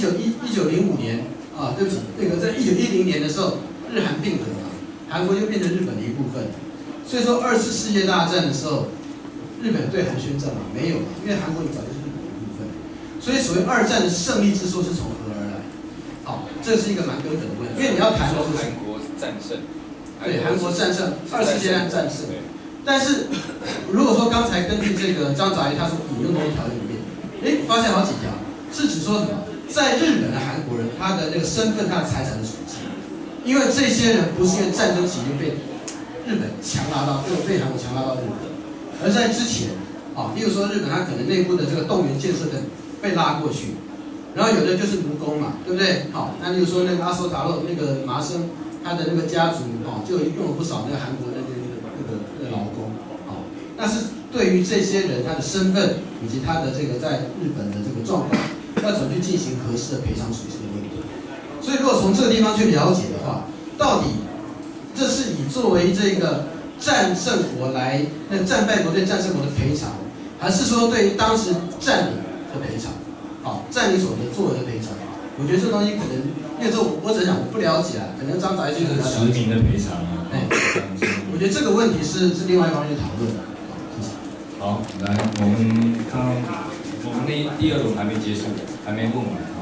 ？1905年啊，对不起，那个在1910年的时候，日韩并合嘛，韩国就变成日本的一部分。所以说2次世界大战的时候，日本对韩宣战嘛？没有嘛，因为韩国早就是日本的一部分。所以所谓2战的胜利之说是从何而来？好，这是一个蛮根本的问题，因为你要谈的是韩国战胜， 对，韩国战胜，2次世界大战战胜。但是如果说刚才根据这个张杂怡他所引用的条约里面，发现好几条是指说什么？在日本的韩国人，他的那个身份、他的财产的属性，因为这些人不是因为战争期间被日本强拉到，被韩国强拉到日本，而在之前，啊，例如说日本他可能内部的这个动员建设的被拉过去，然后有的就是奴工嘛，对不对？好，那例如说那个阿索塔洛那个麻生，他的那个家族哦，就用了不少那个韩国的那个劳工，好，那是对于这些人他的身份以及他的这个在日本的这个状况。要怎么去进行合适的赔偿处置的问题？所以，如果从这个地方去了解的话，到底这是以作为这个战胜国来那战败国对战胜国的赔偿，还是说对于当时占领的赔偿？好，占领所得作为的赔偿？我觉得这东西可能，因为这我只能讲我不了解啊，可能张杂一就是实名的赔偿啊。 我觉得这个问题是另外一方面的讨论。谢谢。 好，来，我们那第2轮还没结束，还没问完啊。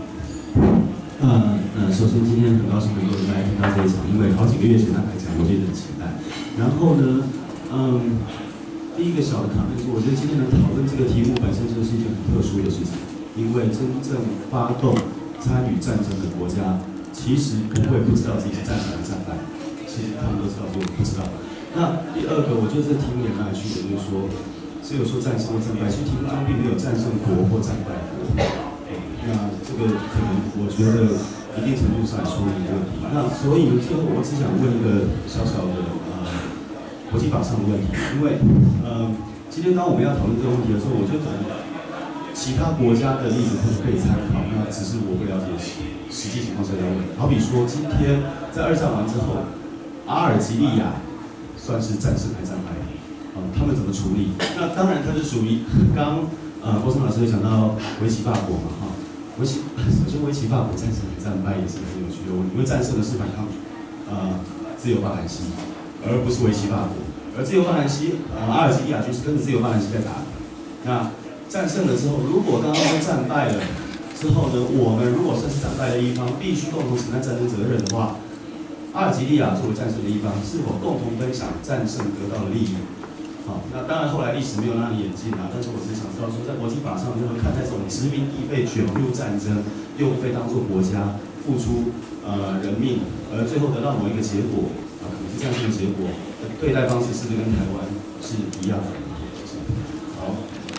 首先今天很高兴能够来听到这一场，因为好几个月前他来讲，我就很期待。然后呢，第一个小的卡面是，我觉得今天能讨论这个题目本身就是一件很特殊的事情，因为真正发动参与战争的国家，其实不会不知道自己是战胜还是战败，其实他们都知道，只有不知道。那第二个，我觉得这题目也蛮有趣的，就是说。只有说战胜或战败，其实题目中并没有战胜国或战败国。那这个可能我觉得一定程度上来说明一个问题。那所以最后我只想问一个小小的国际法上的问题，因为今天当我们要讨论这个问题的时候，我觉得可能其他国家的例子或许可以参考，那只是我不了解实际情况是这样的。好比说今天在2战完之后，阿尔及利亚算是战胜还是战败？他们怎么处理？那当然，它是属于刚郭松老师有讲到维奇法国嘛，哈，首先维奇法国战胜和战败也是很有趣的问题，因为战胜的是反抗自由法兰西，而不是维奇法国，而自由法兰西阿尔及利亚军是跟着自由法兰西在打的。那战胜了之后，如果刚刚说战败了之后呢，我们如果算是战败的一方，必须共同承担战争责任的话，阿尔及利亚作为战胜的一方，是否共同分享战胜得到的利益？好，那当然后来历史没有让你演进啊，但是我只是想知道说，在国际法上如何看待这种殖民地被卷入战争，又被当作国家付出人命，而最后得到某一个结果可能是战争的结果，对待方式是不是跟台湾是一样的？好，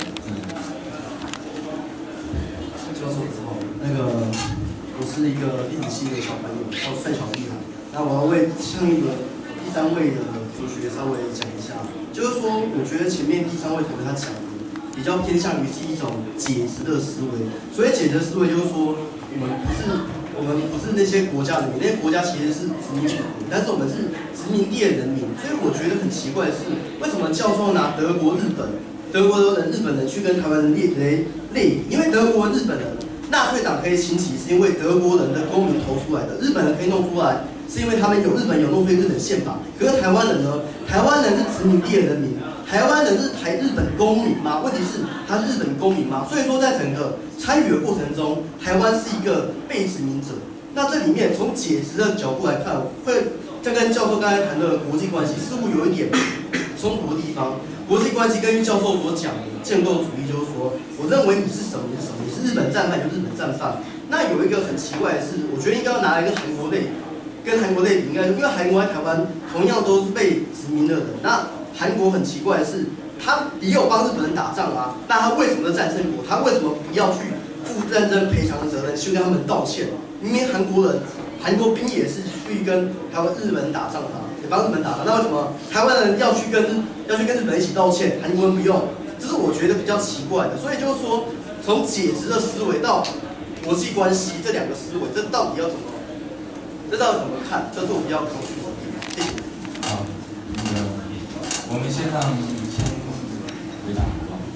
教授好，那个我是一个历史系的小朋友，叫范小丽。那我要为上一轮第3位的同学稍微讲一下。就是说，我觉得前面第3位同学他讲的比较偏向于是一种解殖的思维。所以解殖思维就是说，我们不是那些国家的人，那些国家其实是殖民主人，但是我们是殖民地的人民。所以我觉得很奇怪的是，为什么教授拿德国人、日本人去跟台湾人类比？因为德国、日本人，纳粹党可以兴起，是因为德国人的公民投出来的，日本人可以弄出来。 是因为他们日本有弄出日本宪法。可是台湾人呢？台湾人是殖民地的人民，台湾人是日本公民吗？问题是他是日本公民吗？所以说在整个参与的过程中，台湾是一个被殖民者。那这里面从解释的角度来看，会在跟教授刚才谈的国际关系似乎有一点冲突的地方。国际关系根据教授所讲的建构主义，就是说，我认为你是什么，你是什么，你是日本战犯，就日本战犯。那有一个很奇怪的是，我觉得应该要拿来跟韩国类比，应该因为韩国在台湾同样都是被殖民的人。那韩国很奇怪的是，他也有帮日本人打仗啊，那他为什么战胜国？他为什么不要去负战争赔偿的责任，去跟他们道歉？明明韩国兵也是去跟日本人打仗的，也帮日本人打仗，那为什么台湾人要去跟日本人一起道歉，韩国人不用？这是我觉得比较奇怪的。所以就是说，从解释的思维到国际关系这两个思维，这到底要怎么看？这是我比较考虑的地方。谢谢。 好，我们先让回答。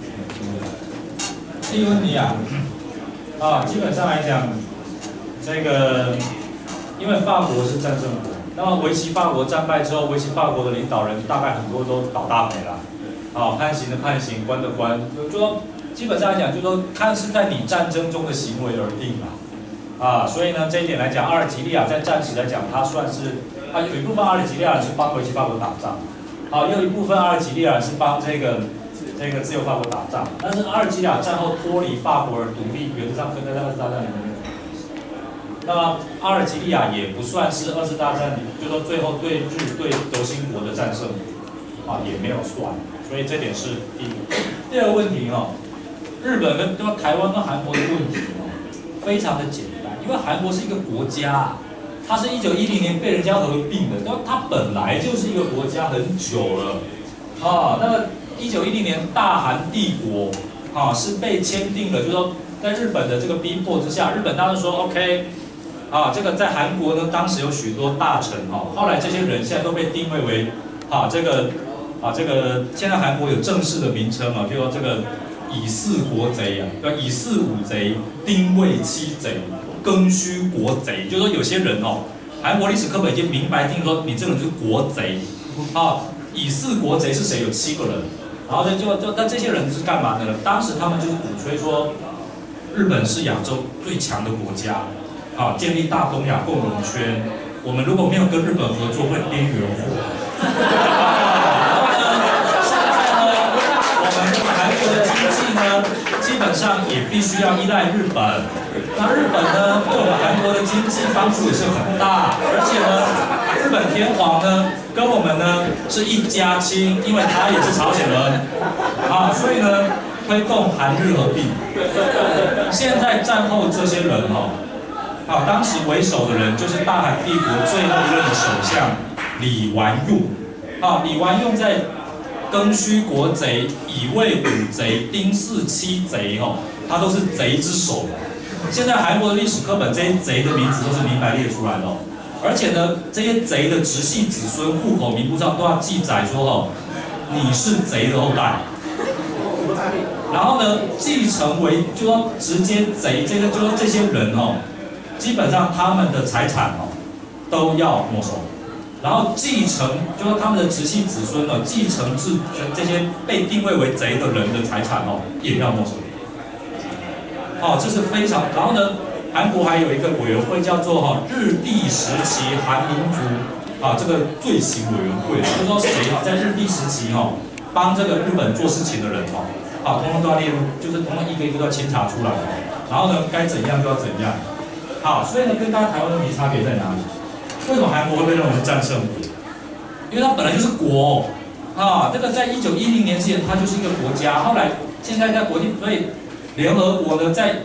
第一个问题基本上来讲，这个因为法国是战胜国，那么维奇法国战败之后，维奇法国的领导人大概很多都倒大霉了，判刑的判刑，关的关，就说基本上来讲，就说看是在你战争中的行为而定啦，所以呢这一点来讲，阿尔及利亚在战时来讲，它算是有一部分阿尔及利亚人是帮维奇法国打仗，也有一部分阿尔及利亚人是帮这个自由法国打仗，但是阿尔及利亚战后脱离法国而独立，原则上跟在二次大战里面。那么阿尔及利亚也不算是二次大战里，就说最后对轴心国的战胜，也没有算，所以这点是第一个。第二个问题日本跟台湾跟韩国的问题非常的简单，因为韩国是一个国家，它是1910年被人家合并的，它本来就是一个国家很久了，那么1910年大韩帝国是被签订了，就是说在日本的这个逼迫之下，日本当时说 OK。这个在韩国呢，当时有许多大臣后来这些人现在都被定位为这个现在韩国有正式的名称比如说这个以四国贼以四五贼、丁未七贼、庚戌国贼，就是说有些人韩国历史课本已经明白定说你这个人就是国贼以四国贼是谁？有7个人，然后那这些人是干嘛的呢？当时他们就是鼓吹说日本是亚洲最强的国家。建立大东亚共荣圈，我们如果没有跟日本合作，会边缘化。然后呢，现在呢，我们韩国的经济呢，基本上也必须要依赖日本。那日本呢，对我们韩国的经济帮助也是很大，而且呢，日本天皇呢，跟我们呢是一家亲，因为他也是朝鲜人，所以呢，推动韩日合并。现在战后这些人当时为首的人就是大韩帝国最后一任的首相李完用。李完用在庚戌国贼、乙未五贼、丁巳七贼他都是贼之首。现在韩国的历史课本这些贼的名字都是明白列出来的而且呢，这些贼的直系子孙户口名簿上都要记载说你是贼的后代。然后呢，继承为就说直接贼就说这些人基本上他们的财产都要没收，然后继承就说他们的直系子孙继承至这些被定位为贼的人的财产也要没收。这是非常。然后呢，韩国还有一个委员会叫做日帝时期韩民族这个罪行委员会，就是说谁在日帝时期帮这个日本做事情的人统统都要列入，就是统统一个一个都要清查出来然后呢，该怎样就要怎样。所以呢，跟大家台湾问题差别在哪里？为什么韩国会被认为是战胜国？因为它本来就是国这个在1910年之前，它就是一个国家。后来现在在国际，所以联合国呢，在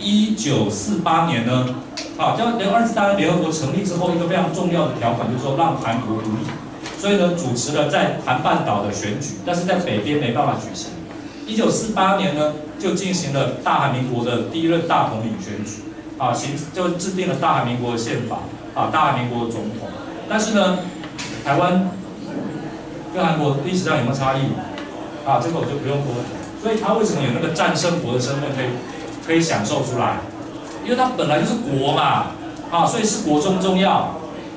1948年呢，叫二次大战联合国成立之后，一个非常重要的条款就是说让韩国独立。所以呢，主持了在韩半岛的选举，但是在北边没办法举行。1948年呢，就进行了大韩民国的第一任大统领选举。就制定了大韩民国的宪法，大韩民国的总统。但是呢，台湾跟韩国历史上有没有差异？这个我就不用多讲。所以他为什么有那个战胜国的身份可以享受出来？因为他本来就是国嘛，所以是国重不重要？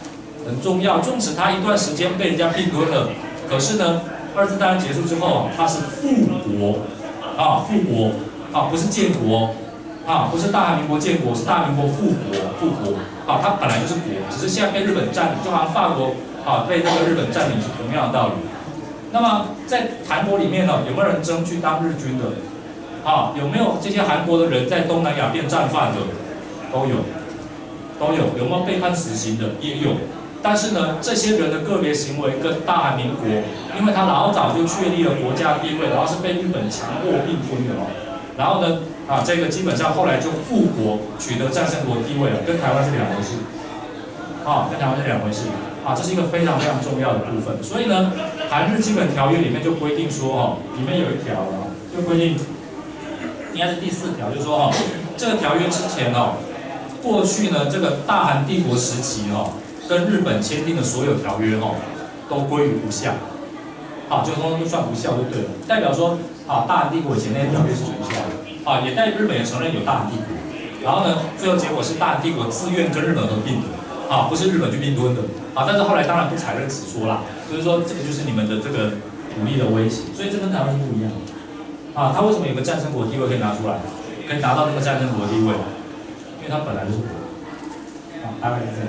很重要。纵使它一段时间被人家并吞了，可是呢，二次大战结束之后，它是复国，复国，不是建国，不是大韩民国建国，是大韩民国复国，它本来就是国，只是现在被日本占领，就好像法国被这个日本占领是同样的道理。那么在韩国里面呢，有没有人争去当日军的？有没有这些韩国的人在东南亚变战犯的？都有。有没有被判死刑的？也有。但是呢，这些人的个别行为跟大韩民国，因为他老早就确立了国家地位，然后是被日本强迫并吞的然后呢，这个基本上后来就复国，取得战胜国地位了，跟台湾是两回事。跟台湾是两回事。这是一个非常非常重要的部分。所以呢，韩日基本条约里面就规定说，里面有一条就规定，应该是第4条，就是说这个条约之前过去呢，这个大韩帝国时期跟日本签订的所有条约都归于无效，就通通都算无效就对了。代表说大韩帝国以前那些条约是无效的，也代表日本也承认有大韩帝国。然后呢，最后结果是大韩帝国自愿跟日本合并的，不是日本去并吞的，但是后来当然不采认此说啦，就是说这个就是你们的这个武力的威胁，所以这跟台湾是不一样的。他为什么有个战胜国地位可以拿出来，可以拿到那个战胜国地位？因为它本来就是国。大概是这样。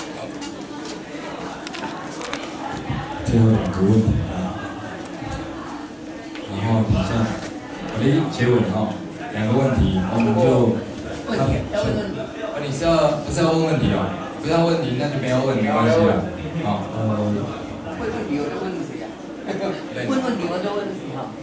最后2个问题然后底下我的结尾2个问题，我们就要问问题。 你不是要问问题不是要问题，那就没有问，没关系了。 问问题我就问问题问问题我就问问题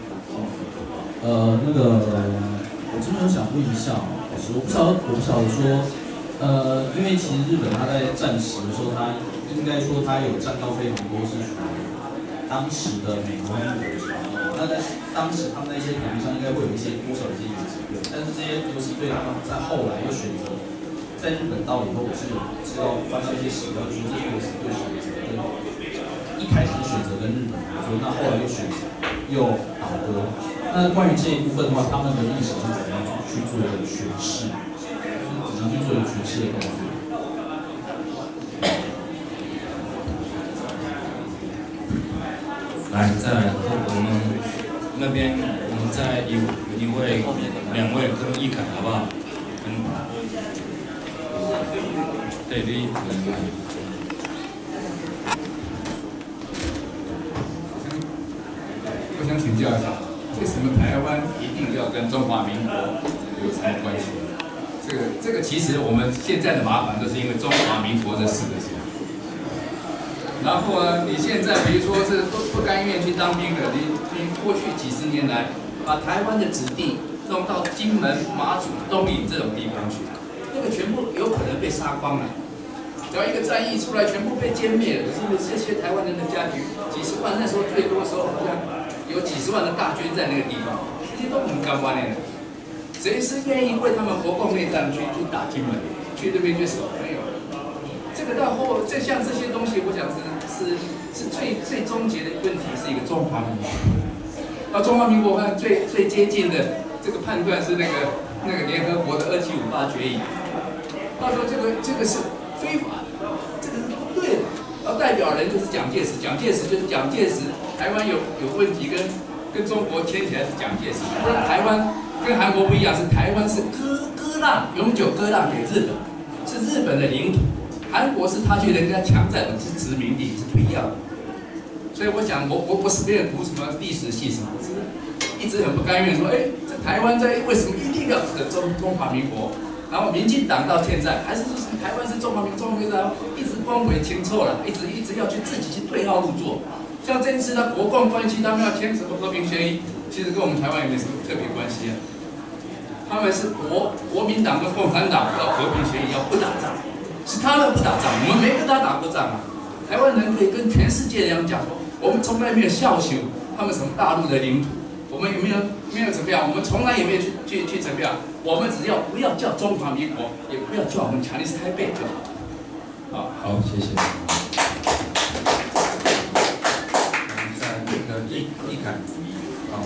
那个我这边想问一下我不晓得说，因为其实日本它在战时的时候，它应该说它有占到非常多是属于当时的美国和日本那在当时他们那些土地上应该会有一些多少的一些游击队，但是这些游击队他们在后来又选择在日本到了以后，我是有知道翻到一些史料，说这些游击队选择跟一开始选择跟日本合作，那后来又选择又倒戈。那关于这一部分的话，他们的历史是怎么样去做一个诠释？怎么去做一个诠释的动作？ 来，再来，我们那边我们再一位、2位跟一凯，好不好？对，第一我想请教一下，为什么台湾一定要跟中华民国有什么关系？这个其实我们现在的麻烦都是因为中华民国这4个字。然后呢，你现在比如说是不甘愿去当兵的，你过去几十年来，把台湾的子弟弄到金门、马祖、东引这种地方去，那个全部有可能被杀光了。只要一个战役出来，全部被歼灭了。是不是这些台湾人的家庭几十万？那时候最多的时候好像有几十万的大军在那个地方，这些都很干关的。谁是愿意为他们国共内战去打金门，去那边去守？没有。这个到后，像这些东西，我想是最终结的问题，是一个中华民国。到中华民国看最接近的这个判断是那个联合国的2758决议。到时候这个是非法的，这个是不对的。然后代表人就是蒋介石，蒋介石就是蒋介石，台湾有问题跟中国牵起来是蒋介石，不然台湾跟韩国不一样，是台湾是割让，永久割让给日本，是日本的领土。韩国是他去人家强占，是殖民地，是不一样的。所以我想，我不是没有读什么历史系什么，我是一直很不甘愿说，这台湾为什么一定要这个中华民国？然后民进党到现在还是台湾是中华民国，一直光尾清臭了，一直要去自己去对号入座。像这次他国共关系，他们要签什么和平协议，其实跟我们台湾也没什么特别关系啊。他们是国民党跟共产党要和平协议，要不打仗。是他们不打仗，我们没跟他打过仗啊。台湾人可以跟全世界人讲说，我们从来没有笑羞他们什么大陆的领土，我们也没有怎么样，我们从来也没有去怎么样，我们只要不要叫中华民国，也不要叫我们强烈是台北就好。 好，谢谢。再那个一凯，好。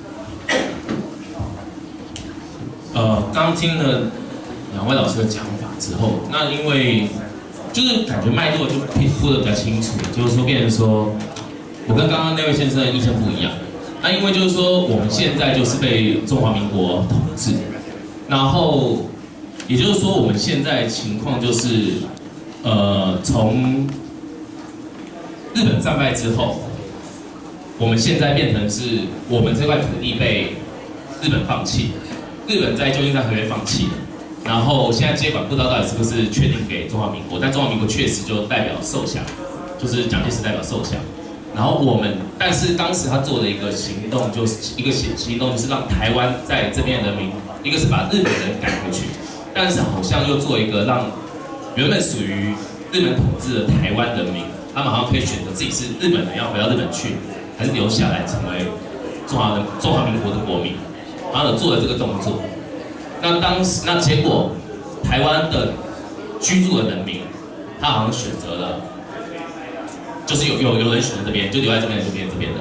刚听了2位老师的讲法， 之后，那因为就是感觉脉络就铺得比较清楚，就是说变成说，我跟刚刚那位先生的意见不一样。那因为就是说我们现在就是被中华民国统治，然后也就是说我们现在情况就是，从日本战败之后，我们现在变成是我们这块土地被日本放弃，日本在旧金山合约放弃了，然后现在接管不知道到底是不是确定给中华民国，但中华民国确实就代表受降，就是蒋介石代表受降。然后我们，但是当时他做的一个行动，就是一个行动，就是让台湾在这边的人民，一个是把日本人赶回去，但是好像又做一个让原本属于日本统治的台湾人民，他们好像可以选择自己是日本人要回到日本去，还是留下来成为中华民国的国民，然后做了这个动作。那结果台湾的居住的人民，他好像选择了。就是有人选择这边，就留在这边，这边的。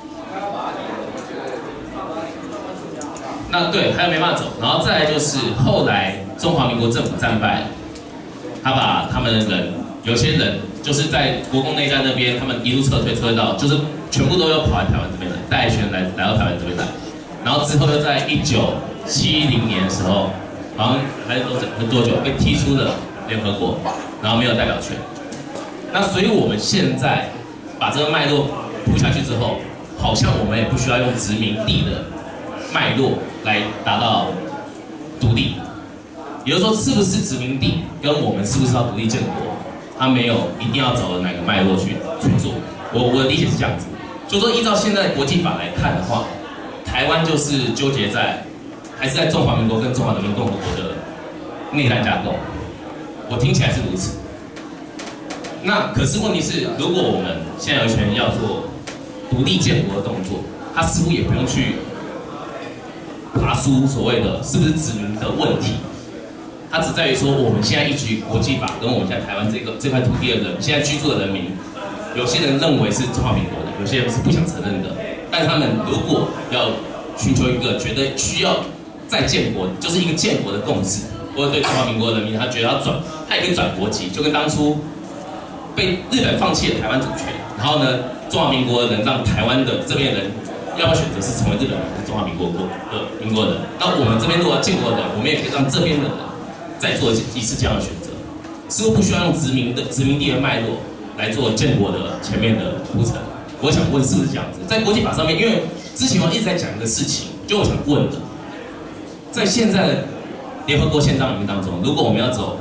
那对，还有没办法走。然后再来就是后来中华民国政府战败了，他把他们的人，有些人就是在国共内战那边，他们一路撤退到，就是全部都要跑来台湾这边来，带一群人来到台湾这边来。然后之后又在1970年的时候，好像还是多久被踢出了联合国，然后没有代表权。那所以我们现在把这个脉络铺下去之后，好像我们也不需要用殖民地的脉络来达到独立。也就是说，是不是殖民地跟我们是不是要独立建国，它没有一定要走的哪个脉络去做。我的理解是这样子，就是说依照现在国际法来看的话，台湾就是纠结在还是在中华民国跟中华人民共和国的内战架构。我听起来是如此。那可是问题是，如果我们现在有一群人要做独立建国的动作，他似乎也不用去爬出所谓的是不是殖民的问题，它只在于说我们现在依据国际法跟我们现在台湾这块土地的人，现在居住的人民，有些人认为是中华民国的，有些人是不想承认的，但是他们如果要寻求一个觉得需要再建国，就是一个建国的共识，或者对中华民国人民他觉得他也可以转国籍，就跟当初。被日本放弃了台湾主权，然后呢，中华民国的人让台湾的这边的人要不要选择是成为日本人还是中华民国的人？那我们这边如果要建国的人，我们也可以让这边的人再做一次这样的选择，似乎不需要用殖民地的脉络来做建国的前面的铺陈。我想问是不是这样子？在国际法上面，因为之前我一直在讲一个事情，就我想问的，在现在的联合国宪章里面当中，如果我们要走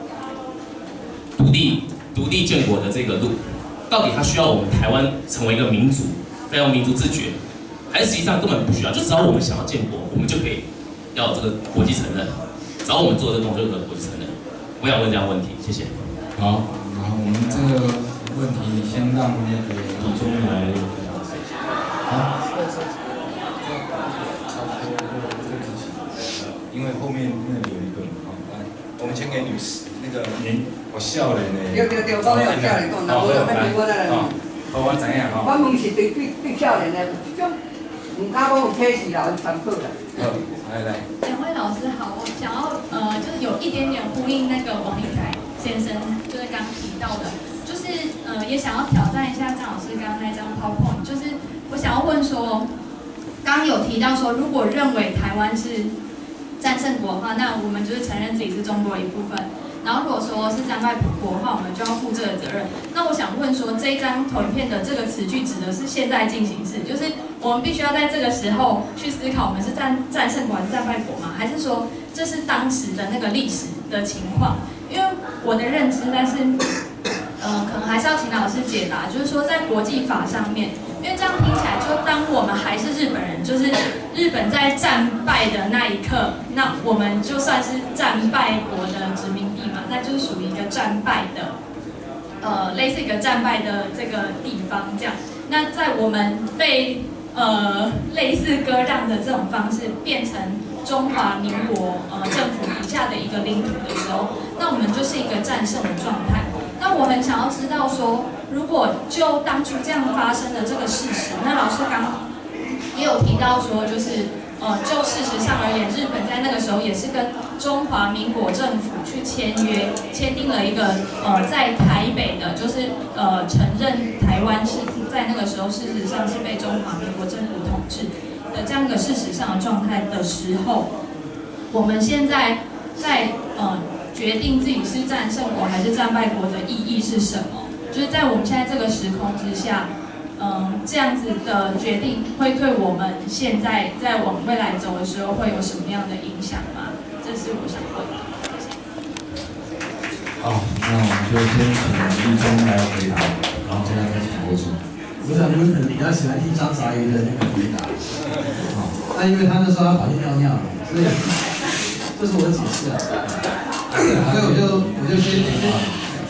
独立建国的这个路，到底它需要我们台湾成为一个民族，再用民族自觉，还是实际上根本不需要？就只要我们想要建国，我们就可以要这个国际承认，只要我们做这个动作就可以国际承认。我想问这样的问题，谢谢。 好，然后我们这个问题先让那个李忠来。好。因为后面那里有一个，好，来，我们先给女士那个您。我少年嘞， 对，我有少年讲，那无就要问我来啦。 好，我知影吼。 我问是对少年的，这种唔敢讲有体系啦，残酷啦。 好，来。 两位老师好，我想要就是有一点点呼应那个王立凯先生就是刚提到的，就是也想要挑战一下张老师刚刚那张 PowerPoint， 就是我想要问说，刚刚有提到说，如果认为台湾是战胜国的话，那我们就是承认自己是中国的一部分。然后如果说是战败国的话，我们就要负这个责任。那我想问说，这一张投影片的这个词句指的是现在进行式，就是我们必须要在这个时候去思考，我们是战胜国还是战败国吗？还是说这是当时的那个历史的情况？因为我的认知，但是可能还是要请老师解答，就是说在国际法上面。因为这样听起来，就当我们还是日本人，就是日本在战败的那一刻，那我们就算是战败国的殖民地嘛，那就是属于一个战败的，类似一个战败的这个地方这样。那在我们被类似割让的这种方式变成中华民国政府底下的一个领土的时候，那我们就是一个战胜的状态。那我很想要知道说，如果就当初这样发生的这个事实，那老师刚也有提到说，就是就事实上而言，日本在那个时候也是跟中华民国政府去签约，签订了一个在台北的，就是承认台湾是在那个时候事实上是被中华民国政府统治的这样一个事实上的状态的时候，我们现在在决定自己是战胜国还是战败国的意义是什么？就是在我们现在这个时空之下。这样子的决定会对我们现在在往未来走的时候会有什么样的影响吗？这是我想问的。 好，那我们就先请立中来回答，然后接下来再请国主。 我想你们可能比较喜欢听张杂鱼的那个回答。好，那因为他那时候他跑去尿尿了，所以这是我的解释啊。所以我就先讲话。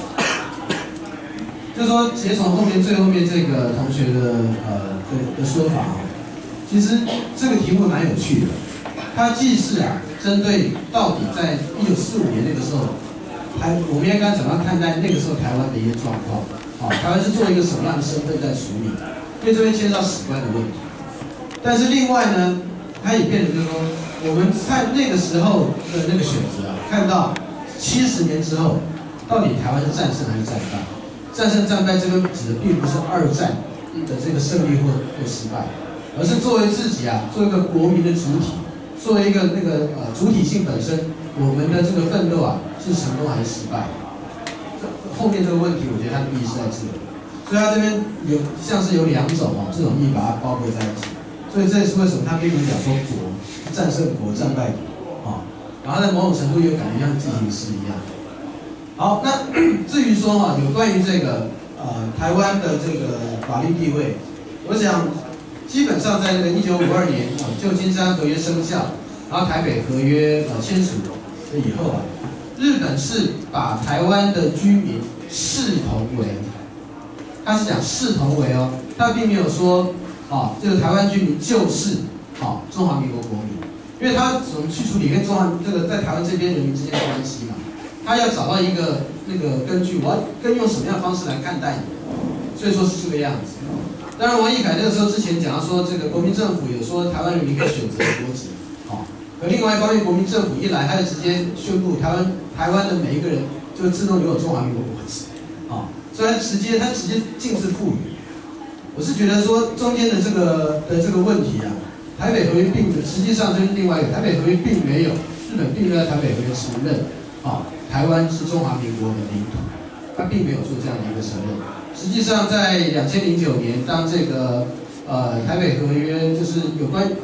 就说直接从最后面这个同学的说法啊，其实这个题目蛮有趣的。它既是针对到底在1945年那个时候，我们应该怎么样看待那个时候台湾的一些状况？台湾是做一个什么样的身份在处理？因为这边牵涉到史观的问题。但是另外呢，它也变成就是说，我们看那个时候的那个选择看到70年之后，到底台湾是战胜还是战败？战胜战败这个指的并不是2战的这个胜利或失败，而是作为自己做一个国民的主体，作为一个主体性本身，我们的这个奋斗是成功还是失败？后面这个问题，我觉得它的意义是在这里，所以它这边像是有2种这种意义把它包括在一起，所以这也是为什么它并不是讲说国战胜国战败国然后在某种程度又感觉像进行式一样。好，那至于说有关于这个台湾的这个法律地位，我想基本上在那个1952年旧金山合约生效，然后台北合约签署了以后日本是把台湾的居民视同为，他是讲视同为他并没有说这个台湾居民就是中华民国国民，因为他怎么去处理跟中华这个在台湾这边人民之间的关系嘛。他要找到一个根据，我要用什么样的方式来看待你，所以说是这个样子。当然，王义凯那个时候之前讲到说，这个国民政府有说台湾人民可以选择国籍，可另外一方面，国民政府一来，他就直接宣布台湾的每一个人就自动拥有中华民国国籍，所以他直接禁止赋予。我是觉得说中间的这个问题台北合约实际上就是另外一个，台北合约并没有，日本并没有在台北合约承认台湾是中华民国的领土，他并没有做这样的一个承认。实际上，在2009年，当这个台北合约就是有关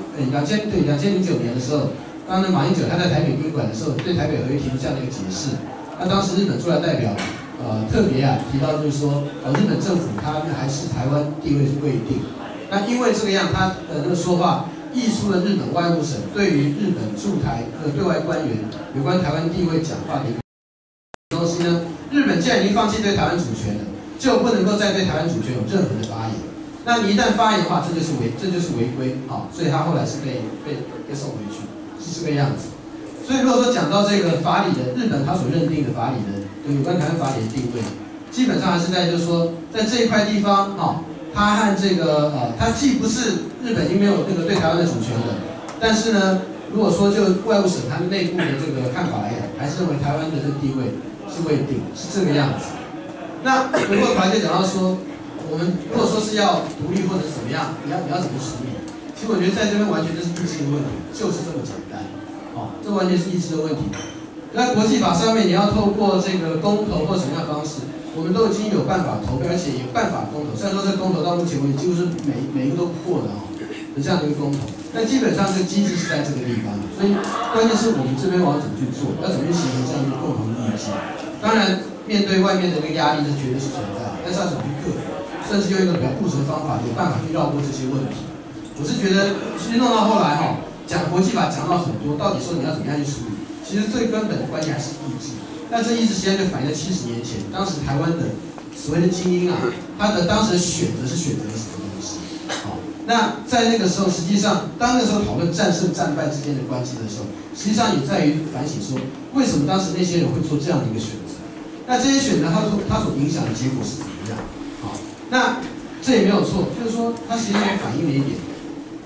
2009年的时候，当那马英九他在台北宾馆的时候，对台北合约提出这样的一个解释。那当时日本驻台代表特别提到就是说，日本政府他还是台湾地位是未定。那因为这个样，他的那个说话溢出了日本外务省对于日本驻台的对外官员有关台湾地位讲话的一个东西呢。日本既然已经放弃对台湾主权了，就不能够再对台湾主权有任何的发言。那你一旦发言的话，这就是违规，所以他后来是被送回去，是这个样子。所以如果说讲到这个法理的日本他所认定的法理的有关台湾法理的定位，基本上还是在就是说，在这一块地方它和这个它既不是日本已经没有对台湾的主权的，但是呢，如果说就外务省他们内部的这个看法来讲，还是认为台湾的这个地位是未定，是这个样子。那回过头来就讲到说，我们如果说是要独立或者怎么样，你要怎么处理？其实我觉得在这边完全就是意志的问题，就是这么简单。这完全是意志的问题。在国际法上面，你要透过这个公投或什么样的方式，我们都已经有办法投票，而且有办法公投。虽然说这个公投到目前为止几乎是每一个都不过的有这样的一个公投，但基本上这个机制是在这个地方，所以关键是我们这边我要怎么去做，要怎么去形成这样一个共同的意志。当然，面对外面的那个压力，这绝对是存在，但是要怎么去克服，甚至用一个比较务实的方法，有办法去绕过这些问题。我是觉得，其实弄到后来讲国际法讲到很多，到底说你要怎么样去处理？其实最根本的关键还是意志。那这意志现在就反映在70年前，当时台湾的所谓的精英他的当时的选择是选择什么东西？那在那个时候，实际上当那时候讨论战胜战败之间的关系的时候，实际上也在于反省说，为什么当时那些人会做这样的一个选择？那这些选择它所影响的结果是怎么样？那这也没有错，就是说它实际上也反映了一点。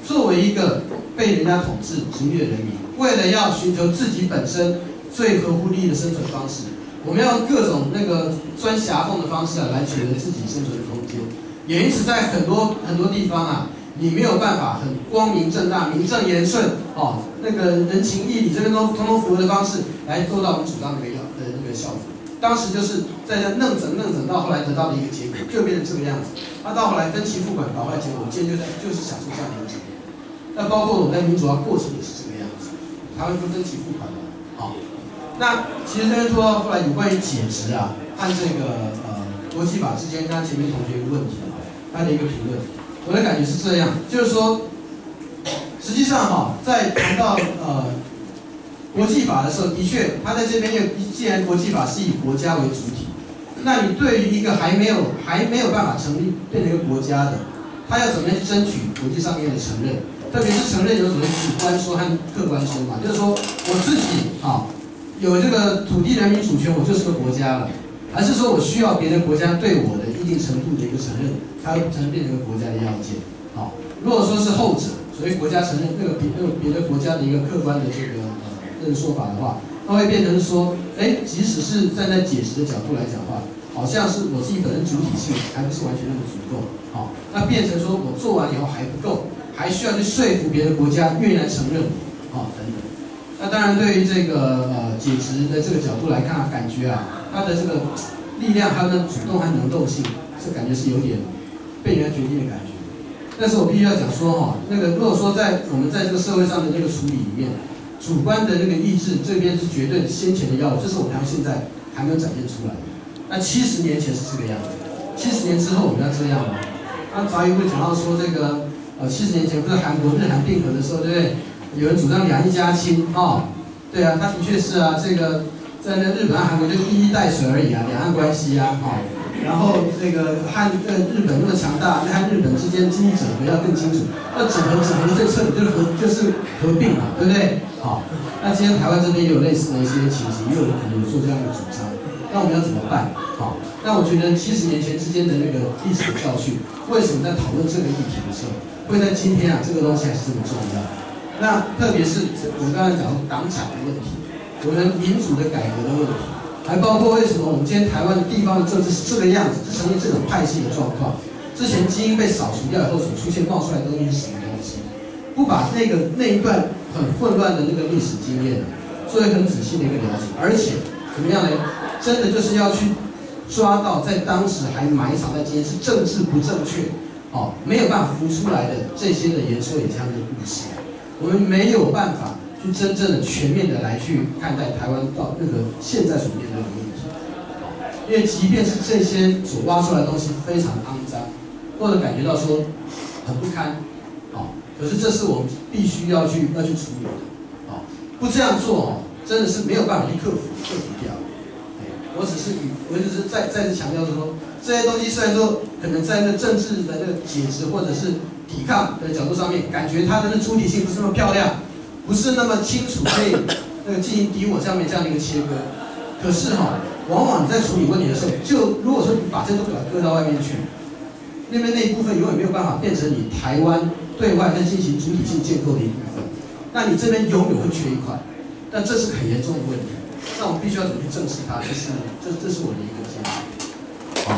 作为一个被人家统治奴役的人民，为了要寻求自己本身最合乎利益的生存方式，我们要用各种那个钻狭缝的方式来取得自己生存的空间。也因此，在很多地方啊，你没有办法很光明正大、名正言顺哦，那个人情义理这边都统统符合的方式来做到我们主张的那个效果。当时就是在这弄整到后来得到的一个结果，就变成这个样子。到后来分期付款搞坏结果，我们今天就是享受这样的一个结果。那包括我们在民主化过程也是这个样子，台湾不分期付款的，好。那其实这边说到后来有关于解职啊和这个国际法之间，刚刚前面同学一个问题啊，他的一个评论，我的感觉是这样，就是说，实际上哈，在谈到国际法的时候，的确，他在这边既然国际法是以国家为主体，那你对于一个还没有办法成立变成一个国家的，他要怎么样去争取国际上面的承认？特别是承认有所谓主观说和客观说嘛，就是说我自己有这个土地人民主权，我就是个国家了，还是说我需要别的国家对我的一定程度的一个承认，才能变成一个国家的要件？如果说是后者，所谓国家承认那个别的国家的一个客观的这个说法的话，那会变成说，即使是站在解释的角度来讲的话，好像是我自己本身主体性还不是完全那么足够，那变成说我做完以后还不够，还需要去说服别的国家愿意来承认我，等等。那当然，对于这个解职的这个角度来看，感觉它的这个力量、它的主动和能动性，这感觉是有点被人家决定的感觉。但是我必须要讲说如果说我们在这个社会上的那个处理里面，主观的那个意志这边是绝对先前的要务，这是我们现在还没有展现出来的。那70年前是这个样子，70年之后我们要这样吗？那早一会讲到说这个70年前不是日韩并合的时候，对不对？有人主张2亿家亲对啊，他的确是啊，这个在那日本和韩国就一衣带水而已啊，两岸关系啊，然后这个和日本那么强大，和日本之间经济整合要更清楚，要整合的最彻底就是合并嘛，对不对？那今天台湾这边也有类似的一些情形，也有人可能有做这样的主张，那我们要怎么办？那我觉得70年前之间的那个历史的教训，为什么在讨论这个议题的时候，会在今天这个东西还是这么重要？那特别是我刚才讲到党产的问题，我们民主的改革的问题，还包括为什么我们今天台湾的地方的政治是这个样子，是呈现这种派系的状况。之前基因被扫除掉以后所出现冒出来的东西是什么东西？不把那一段很混乱的那个历史经验做一个很仔细的一个了解，而且怎么样呢？真的就是要去抓到在当时还埋藏在今天是政治不正确，没有办法浮出来的这些的言说也这样的故事。我们没有办法去真正的全面的来去看待台湾到那个现在所面对的问题，因为即便是这些所挖出来的东西非常肮脏，或者感觉到说很不堪，可是这是我们必须要去处理的，不这样做真的是没有办法去克服掉。我只是再次强调说，这些东西虽然说可能在那政治的那个解职或者是抵抗的角度上面，感觉它的那主体性不是那么漂亮，不是那么清楚，可以进行敌我上面这样的一个切割。可是往往你在处理问题的时候，如果说你把这都给它搁到外面去，那一部分永远没有办法变成你台湾对外在进行主体性建构的一部分，那你这边永远会缺一块，但这是很严重的问题。那我们必须要怎么去正视它？这是我的一个建议。 好，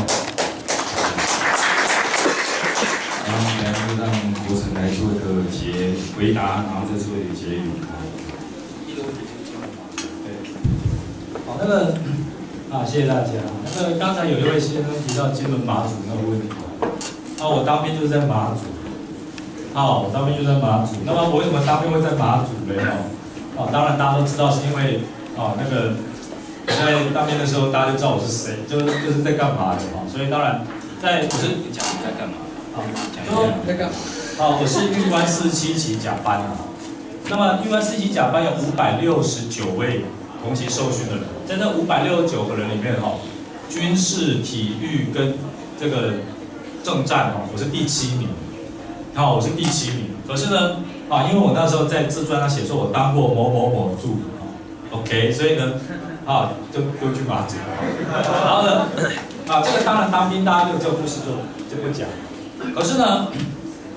然后来就让国成来做一个回答，然后再做一个结语。 好，谢谢大家。刚才有一位先生提到金门马祖那个问题，我当兵就是在马祖。我当兵就在马祖。那么我为什么当兵会在马祖呢？当然大家都知道是因为。在当兵的时候，大家就知道我是谁，就是在干嘛的所以当然，我是讲你在干嘛？ 在干嘛？我是预官47期甲班那么预官47期甲班有569位同期受训的人，在这569个人里面军事、体育跟这个政战我是第7名。我是第7名。可是呢，因为我那时候在自传上写说我当过某某某助理。OK， 所以呢，就去马祖，然后呢，这个当然当兵大家就这个故事就不讲。可是呢，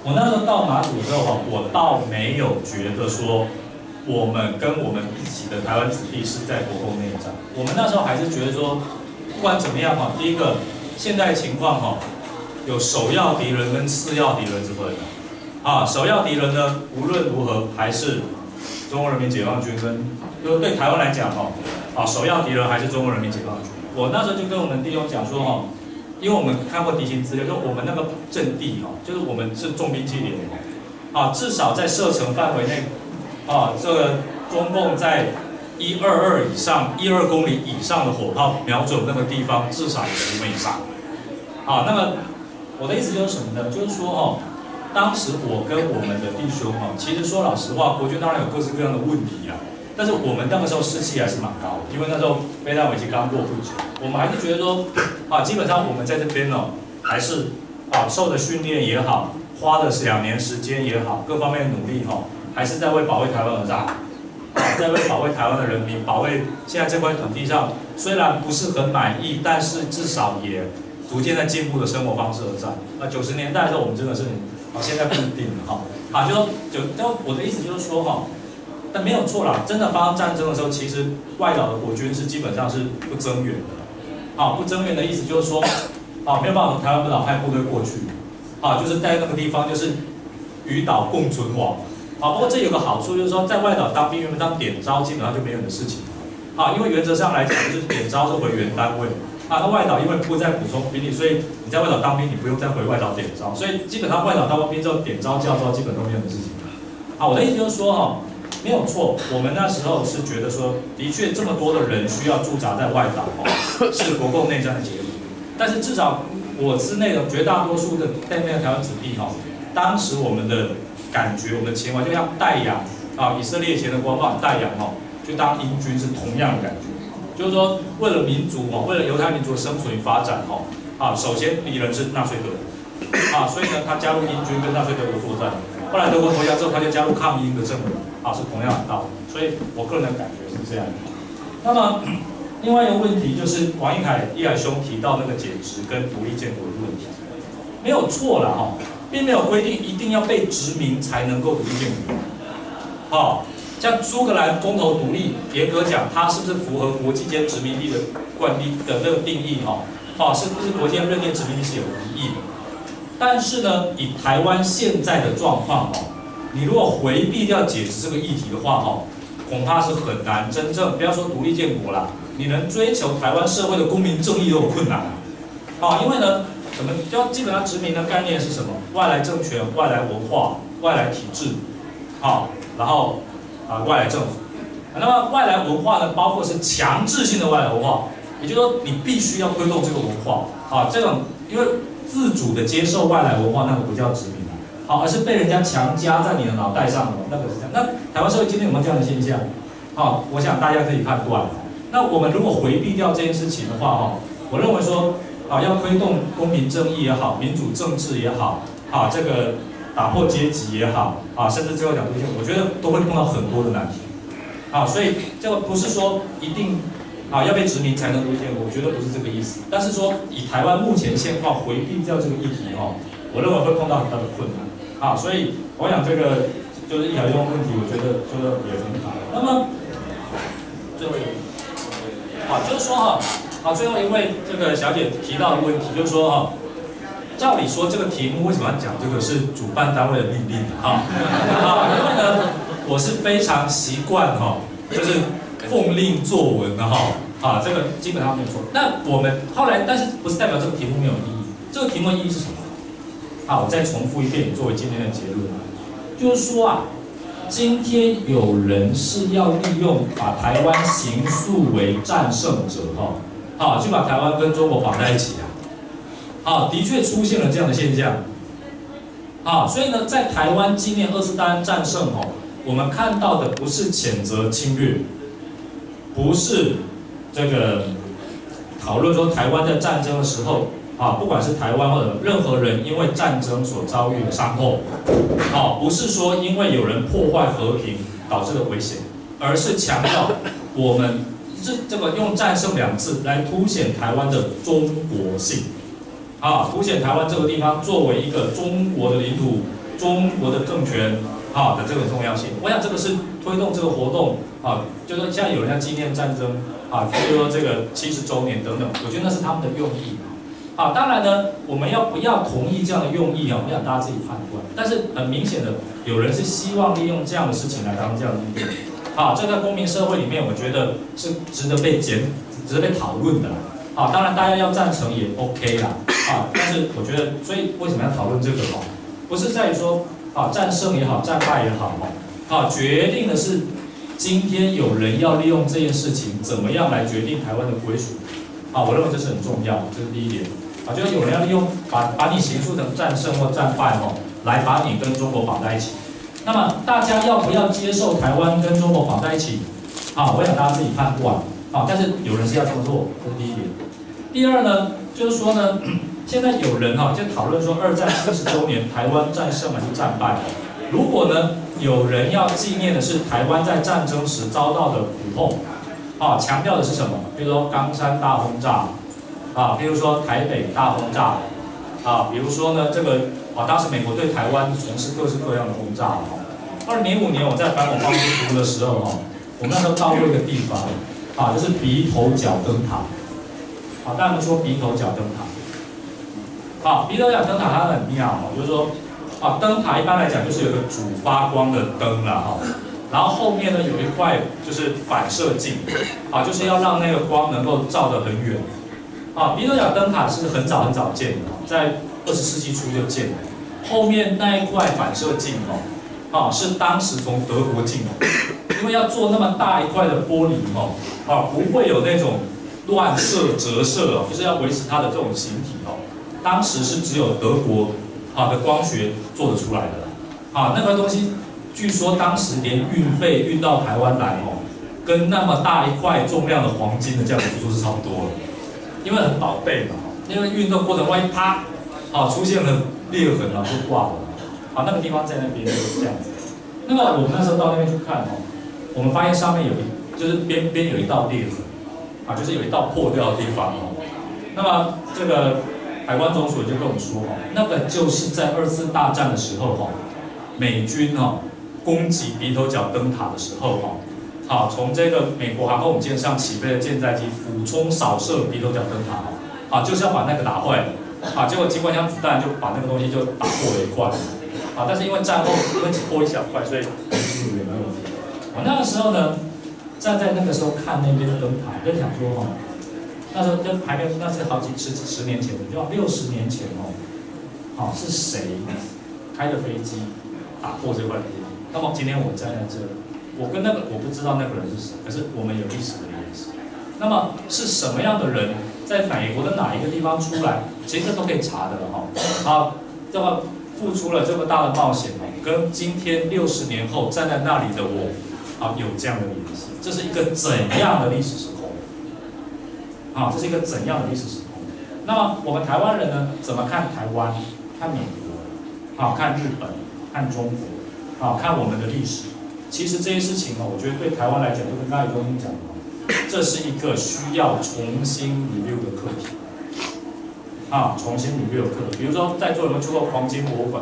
我那时候到马祖之后哈，我倒没有觉得说我们跟我们一起的台湾子弟是在国共内战。我们那时候还是觉得说，不管怎么样哈，第一个现在情况哈，有首要敌人跟次要敌人之分的。啊，首要敌人呢，无论如何还是中国人民解放军跟，就是对台湾来讲哈，啊，首要敌人还是中国人民解放军。我那时候就跟我们弟兄讲说哈，因为我们看过敌情资料，就我们那个阵地哈，就是我们是重兵器连，啊，至少在射程范围内，啊，这个中共在122以上、12公里以上的火炮瞄准那个地方，至少有10枚以上。啊，那么我的意思就是什么呢？就是说哦。当时我跟我们的弟兄哈，其实说老实话，国军当然有各式各样的问题啊，但是我们那个时候士气还是蛮高的，因为那时候飞弹危机刚过不久，我们还是觉得说，啊，基本上我们在这边哦，还是啊受的训练也好，花的2年时间也好，各方面的努力哈，还是在为保卫台湾而战，在为保卫台湾的人民，保卫现在这块土地上虽然不是很满意，但是至少也逐渐在进步的生活方式而战。那90年代的时候，我们真的是。好，现在不一定了哈。啊，但我的意思就是说哈，但没有错啦。真的发生战争的时候，其实外岛的国军是基本上是不增援的。啊，不增援的意思就是说，啊，没有办法从台湾本岛派部队过去。啊，就是在那个地方就是与岛共存亡。啊，不过这有个好处就是说，在外岛当兵，原本当点招基本上就没有的事情。啊，因为原则上来讲，就是点招是回原单位。啊，那外岛因为不再补充兵力，所以你在外岛当兵，你不用再回外岛点招，所以基本上外岛当完兵之后点招教招基本都没有的事情。啊，我的意思就是说哈，没有错，我们那时候是觉得说，的确这么多的人需要驻扎在外岛，是国共内战的结果。但是至少我之内的绝大多数的在那个台湾子弟哈，当时我们的感觉，我们的情怀就像戴阳啊，以色列前的国王戴阳哈，就当英军是同样的感觉。就是说，为了民族哈，为了犹太民族的生存与发展哈，啊，首先敌人是纳粹德国，啊，所以呢，他加入英军跟纳粹德国作战，后来德国投降之后，他就加入抗英的阵营，啊，是同样的道理。所以我个人的感觉是这样的。那么，另外一个问题就是王一凯兄提到那个解职跟独立建国的问题，没有错啦哈，并没有规定一定要被殖民才能够独立建国，好。像苏格兰公投独立，严格讲，它是不是符合国际间殖民地的惯例的那个定义？哈，是不是国际间认定殖民地是有疑义的？但是呢，以台湾现在的状况，你如果回避掉解职这个议题的话，恐怕是很难真正不要说独立建国啦，你能追求台湾社会的公民正义都有困难啊！因为呢，基本上殖民的概念是什么？外来政权、外来文化、外来体制，好，然后。啊，外来政府，那么外来文化呢，包括是强制性的外来文化，也就是说你必须要推动这个文化，啊，这种因为自主的接受外来文化，那个不叫殖民，好，而是被人家强加在你的脑袋上的，那个是这样。那台湾社会今天有没有这样的现象？好，我想大家可以判断。那我们如果回避掉这件事情的话，我认为说，啊，要推动公平正义也好，民主政治也好，啊，这个。打破阶级也好，啊，甚至最后讲独立性，我觉得都会碰到很多的难题，啊，所以这个不是说一定啊要被殖民才能独立建国，我觉得不是这个意思。但是说以台湾目前现况回避掉这个议题我认为会碰到很大的困难，啊，所以我想这个就是一条用问题，我觉得也很好。那么最后一个，好，就是说好，最后一位这个小姐提到的问题，就是说照理说，这个题目为什么要讲这个是主办单位的命令因为呢，我是非常习惯就是奉令作文的这个基本上没有错。那我们后来，但是不是代表这个题目没有意义？这个题目的意义是什么？好，我再重复一遍，作为今天的结论，就是说啊，今天有人是要利用把台湾形塑为战胜者去把台湾跟中国绑在一起的确出现了这样的现象。所以呢，在台湾纪念2次大战战胜我们看到的不是谴责侵略，不是这个讨论说台湾在战争的时候不管是台湾或者任何人因为战争所遭遇的伤痛，不是说因为有人破坏和平导致的危险，而是强调我们这个用战胜2字来凸显台湾的中国性。凸显台湾这个地方作为一个中国的领土， 中国的政权的这个重要性。我想这个是推动这个活动就是说现在有人要纪念战争比如说这个70周年等等，我觉得那是他们的用意。当然呢，我们要不要同意这样的用意我想大家自己判断。但是很明显的，有人是希望利用这样的事情来当这样的利用。这在公民社会里面，我觉得是值得被讨论的。当然大家要赞成也 OK 啦。但是我觉得，所以为什么要讨论这个不是在于说战胜也好，战败也好决定的是今天有人要利用这件事情怎么样来决定台湾的归属。我认为这是很重要，这是第一点。就是有人要利用把你形塑成战胜或战败来把你跟中国绑在一起。那么大家要不要接受台湾跟中国绑在一起？我想大家自己判断。但是有人是要这么做，这是第一点。第二呢，就是说呢，现在有人就讨论说2战70周年台湾战胜还是战败。如果呢有人要纪念的是台湾在战争时遭到的苦痛，强调的是什么？比如说冈山大轰炸，比如说台北大轰炸，比如说呢这个当时美国对台湾从事各式各样的轰炸。2005年我在反恐方面读的时候我们那时候到过一个地方就是鼻头角灯塔。大家都说鼻头角灯塔。鼻头角灯塔它很妙就是说灯塔一般来讲就是有个主发光的灯啦然后后面呢有一块就是反射镜就是要让那个光能够照得很远。鼻头角灯塔是很早建的在20世纪初就建的。后面那一块反射镜是当时从德国进的，因为要做那么大一块的玻璃不会有那种乱射折射就是要维持它的这种形体当时是只有德国的光学做得出来的那块东西据说当时连运费运到台湾来跟那么大一块重量的黄金的价格据说是差不多了，因为很宝贝嘛，因为运动过程万一啪出现了裂痕就挂了。那个地方在那边就是这样子。那么我们那时候到那边去看我们发现上面就是边边有一道裂痕就是有一道破掉的地方那么这个海关总署就跟我们说那个就是在2次大战的时候美军攻击鼻头角灯塔的时候从这个美国航空母舰上起飞的舰载机俯冲扫射鼻头角灯塔就是要把那个打坏结果机关枪子弹就把那个东西就打破了一块但是因为战后因为只破一小块，所以技术也没有问题。那个时候呢，站在那个时候看那边的灯塔，就想说那时候就还没有，那是好几十年前，就60年前是谁开着飞机打破这块玻璃？那么今天我站在这里，我跟那个我不知道那个人是谁，可是我们有历史的联系。那么是什么样的人在美国的哪一个地方出来？其实这都可以查的了这么付出了这么大的冒险跟今天60年后站在那里的我有这样的联系，这是一个怎样的历史时空？这是一个怎样的历史时空？那么我们台湾人呢，怎么看台湾、看美国、看日本、看中国、看我们的历史？其实这些事情我觉得对台湾来讲，就跟刚才中心讲的，这是一个需要重新 review 的课题。重新 review 的课题，比如说在座有没有去过黄金博物馆？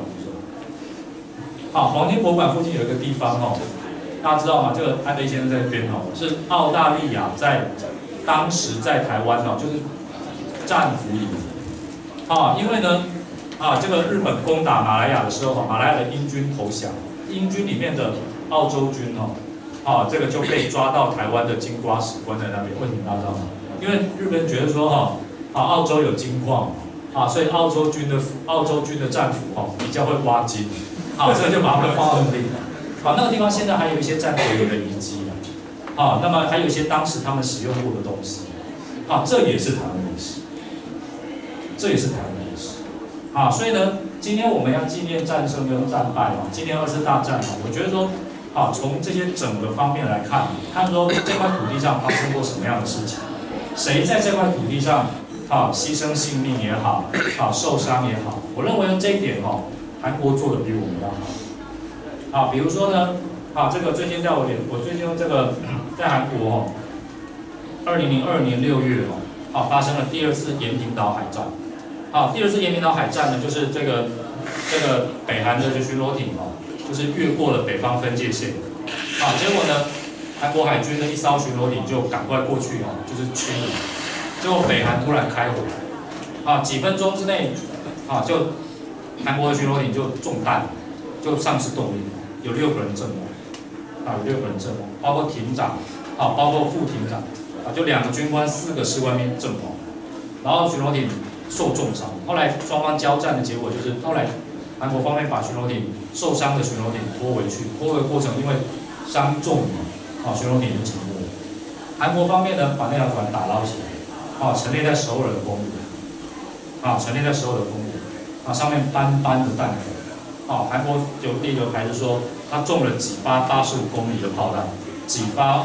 黄金博物馆附近有一个地方大家知道吗？这个安德先生在这边是澳大利亚在当时在台湾就是战俘营因为呢这个日本攻打马来亚的时候马来亚的英军投降，英军里面的澳洲军这个就被抓到台湾的金瓜石关在那边。为什么大家知道吗？因为日本人觉得说澳洲有金矿所以澳洲军的战俘比较会挖金所以就把他们放到那里。那个地方现在还有一些战俘营的遗迹那么还有一些当时他们使用过的东西这也是台湾历史，这也是台湾历史所以呢，今天我们要纪念战胜跟战败纪念2次大战我觉得说从这些整个方面来看说这块土地上发生过什么样的事情，谁在这块土地上牺牲性命也好受伤也好，我认为这一点韩国做的比我们要好比如说呢这个最近我最近这个在韩国2002年6月发生了第2次延坪岛海战第2次延坪岛海战呢，就是这个这个北韩的巡逻艇哦，就是越过了北方分界线，结果呢，韩国海军的一艘巡逻艇就赶快过去哦，就是驱离，结果北韩突然开火，几分钟之内，就韩国的巡逻艇就中弹，就丧失动力，有6个人阵亡，有6个人阵亡，包括艇长，包括副艇长，就2个军官、4个士官兵阵亡，然后巡逻艇受重伤。后来双方交战的结果就是，后来韩国方面把巡逻艇受伤的巡逻艇拖回去，拖回的过程因为伤重嘛，巡逻艇就沉没。韩国方面呢，把那条船打捞起来，陈列在首尔的公路，陈列在首尔的公路，上面斑斑的弹孔，韩国有第一个牌子说，它中了几发85公里的炮弹，几发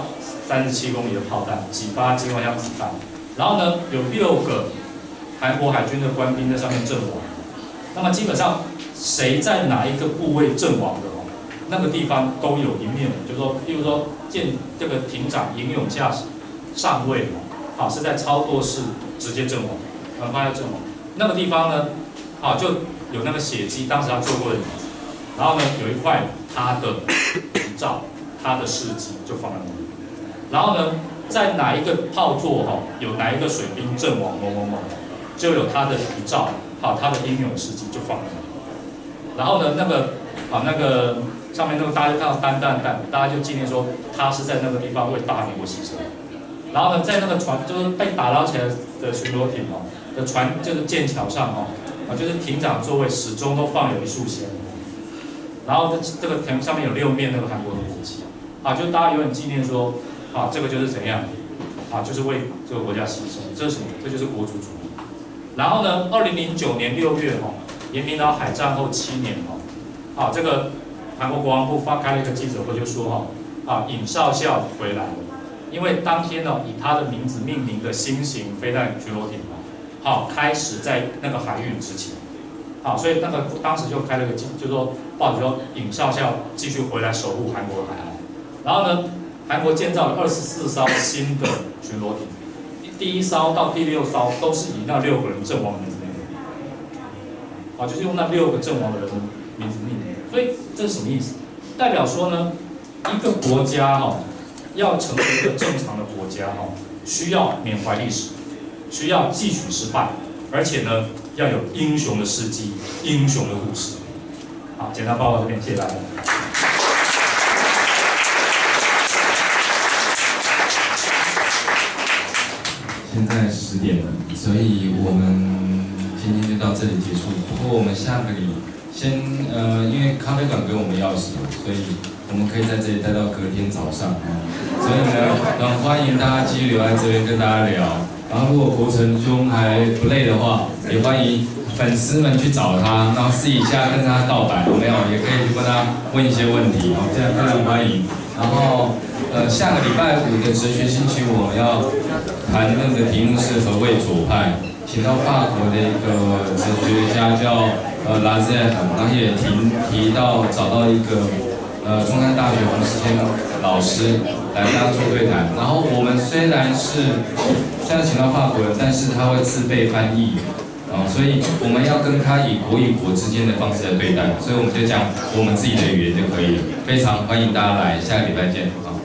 37公里的炮弹，几发机关枪子弹，然后呢，有6个韩国海军的官兵在上面阵亡。那么基本上，谁在哪一个部位阵亡的那个地方都有一面，就是说，例如说这个艇长尹永夏上尉是在操作室直接阵亡，很快要阵亡。那个地方呢，就有那个血迹，当时他做过的影子，然后呢，有一块他的遗照，他的事迹就放在那里。然后呢，在哪一个炮座有哪一个水兵阵亡某某某，就有他的遗照，他的英勇事迹就放在那里。然后呢，那个上面那个大家就看到弹，大家就纪念说他是在那个地方为大美国牺牲。然后呢，在那个船就是被打捞起来的巡逻艇的船就是舰桥上就是艇长座位始终都放有一束鲜。然后这个艇上面有6面那个韩国的国旗，就是大家永远纪念说，这个就是怎样，就是为这个国家牺牲，这是什么？这就是国族主义。然后呢，2009年6月延平岛海战后7年这个韩国国防部开了一个记者会，就说尹少校回来了，因为当天以他的名字命名的新型飞弹巡逻艇开始在那个海域执勤，所以那个当时就开了个就说报纸说尹少校继续回来守护韩国海岸。然后呢，韩国建造了24艘新的巡逻艇，第1艘到第6艘都是以那6个人阵亡的名字命名，就是用那6个阵亡的人的名字命名。所以这是什么意思？代表说呢，一个国家要成为一个正常的国家需要缅怀历史，需要汲取失败，而且呢要有英雄的事迹、英雄的故事。好，简单报告这边，谢谢大家。 现在10点了，所以我们今天就到这里结束。不过我们下个因为咖啡馆给我们钥匙，所以我们可以在这里待到隔天早上所以呢，很欢迎大家继续留在这边跟大家聊。然后如果国成兄还不累的话，也欢迎粉丝们去找他，然后私底下跟他告白，有没有？也可以去跟他问一些问题，这样非常欢迎。然后下个礼拜5的哲学星期五，我们要谈论的题目是何谓左派，请到法国的一个哲学家叫拉塞尔，然后也提到找到一个中山大学洪世谦老师来跟他做对谈。然后我们虽然请到法国人，但是他会自备翻译，所以我们要跟他以国与国之间的方式来对待，所以我们就讲我们自己的语言就可以了。非常欢迎大家来，下个礼拜见，好。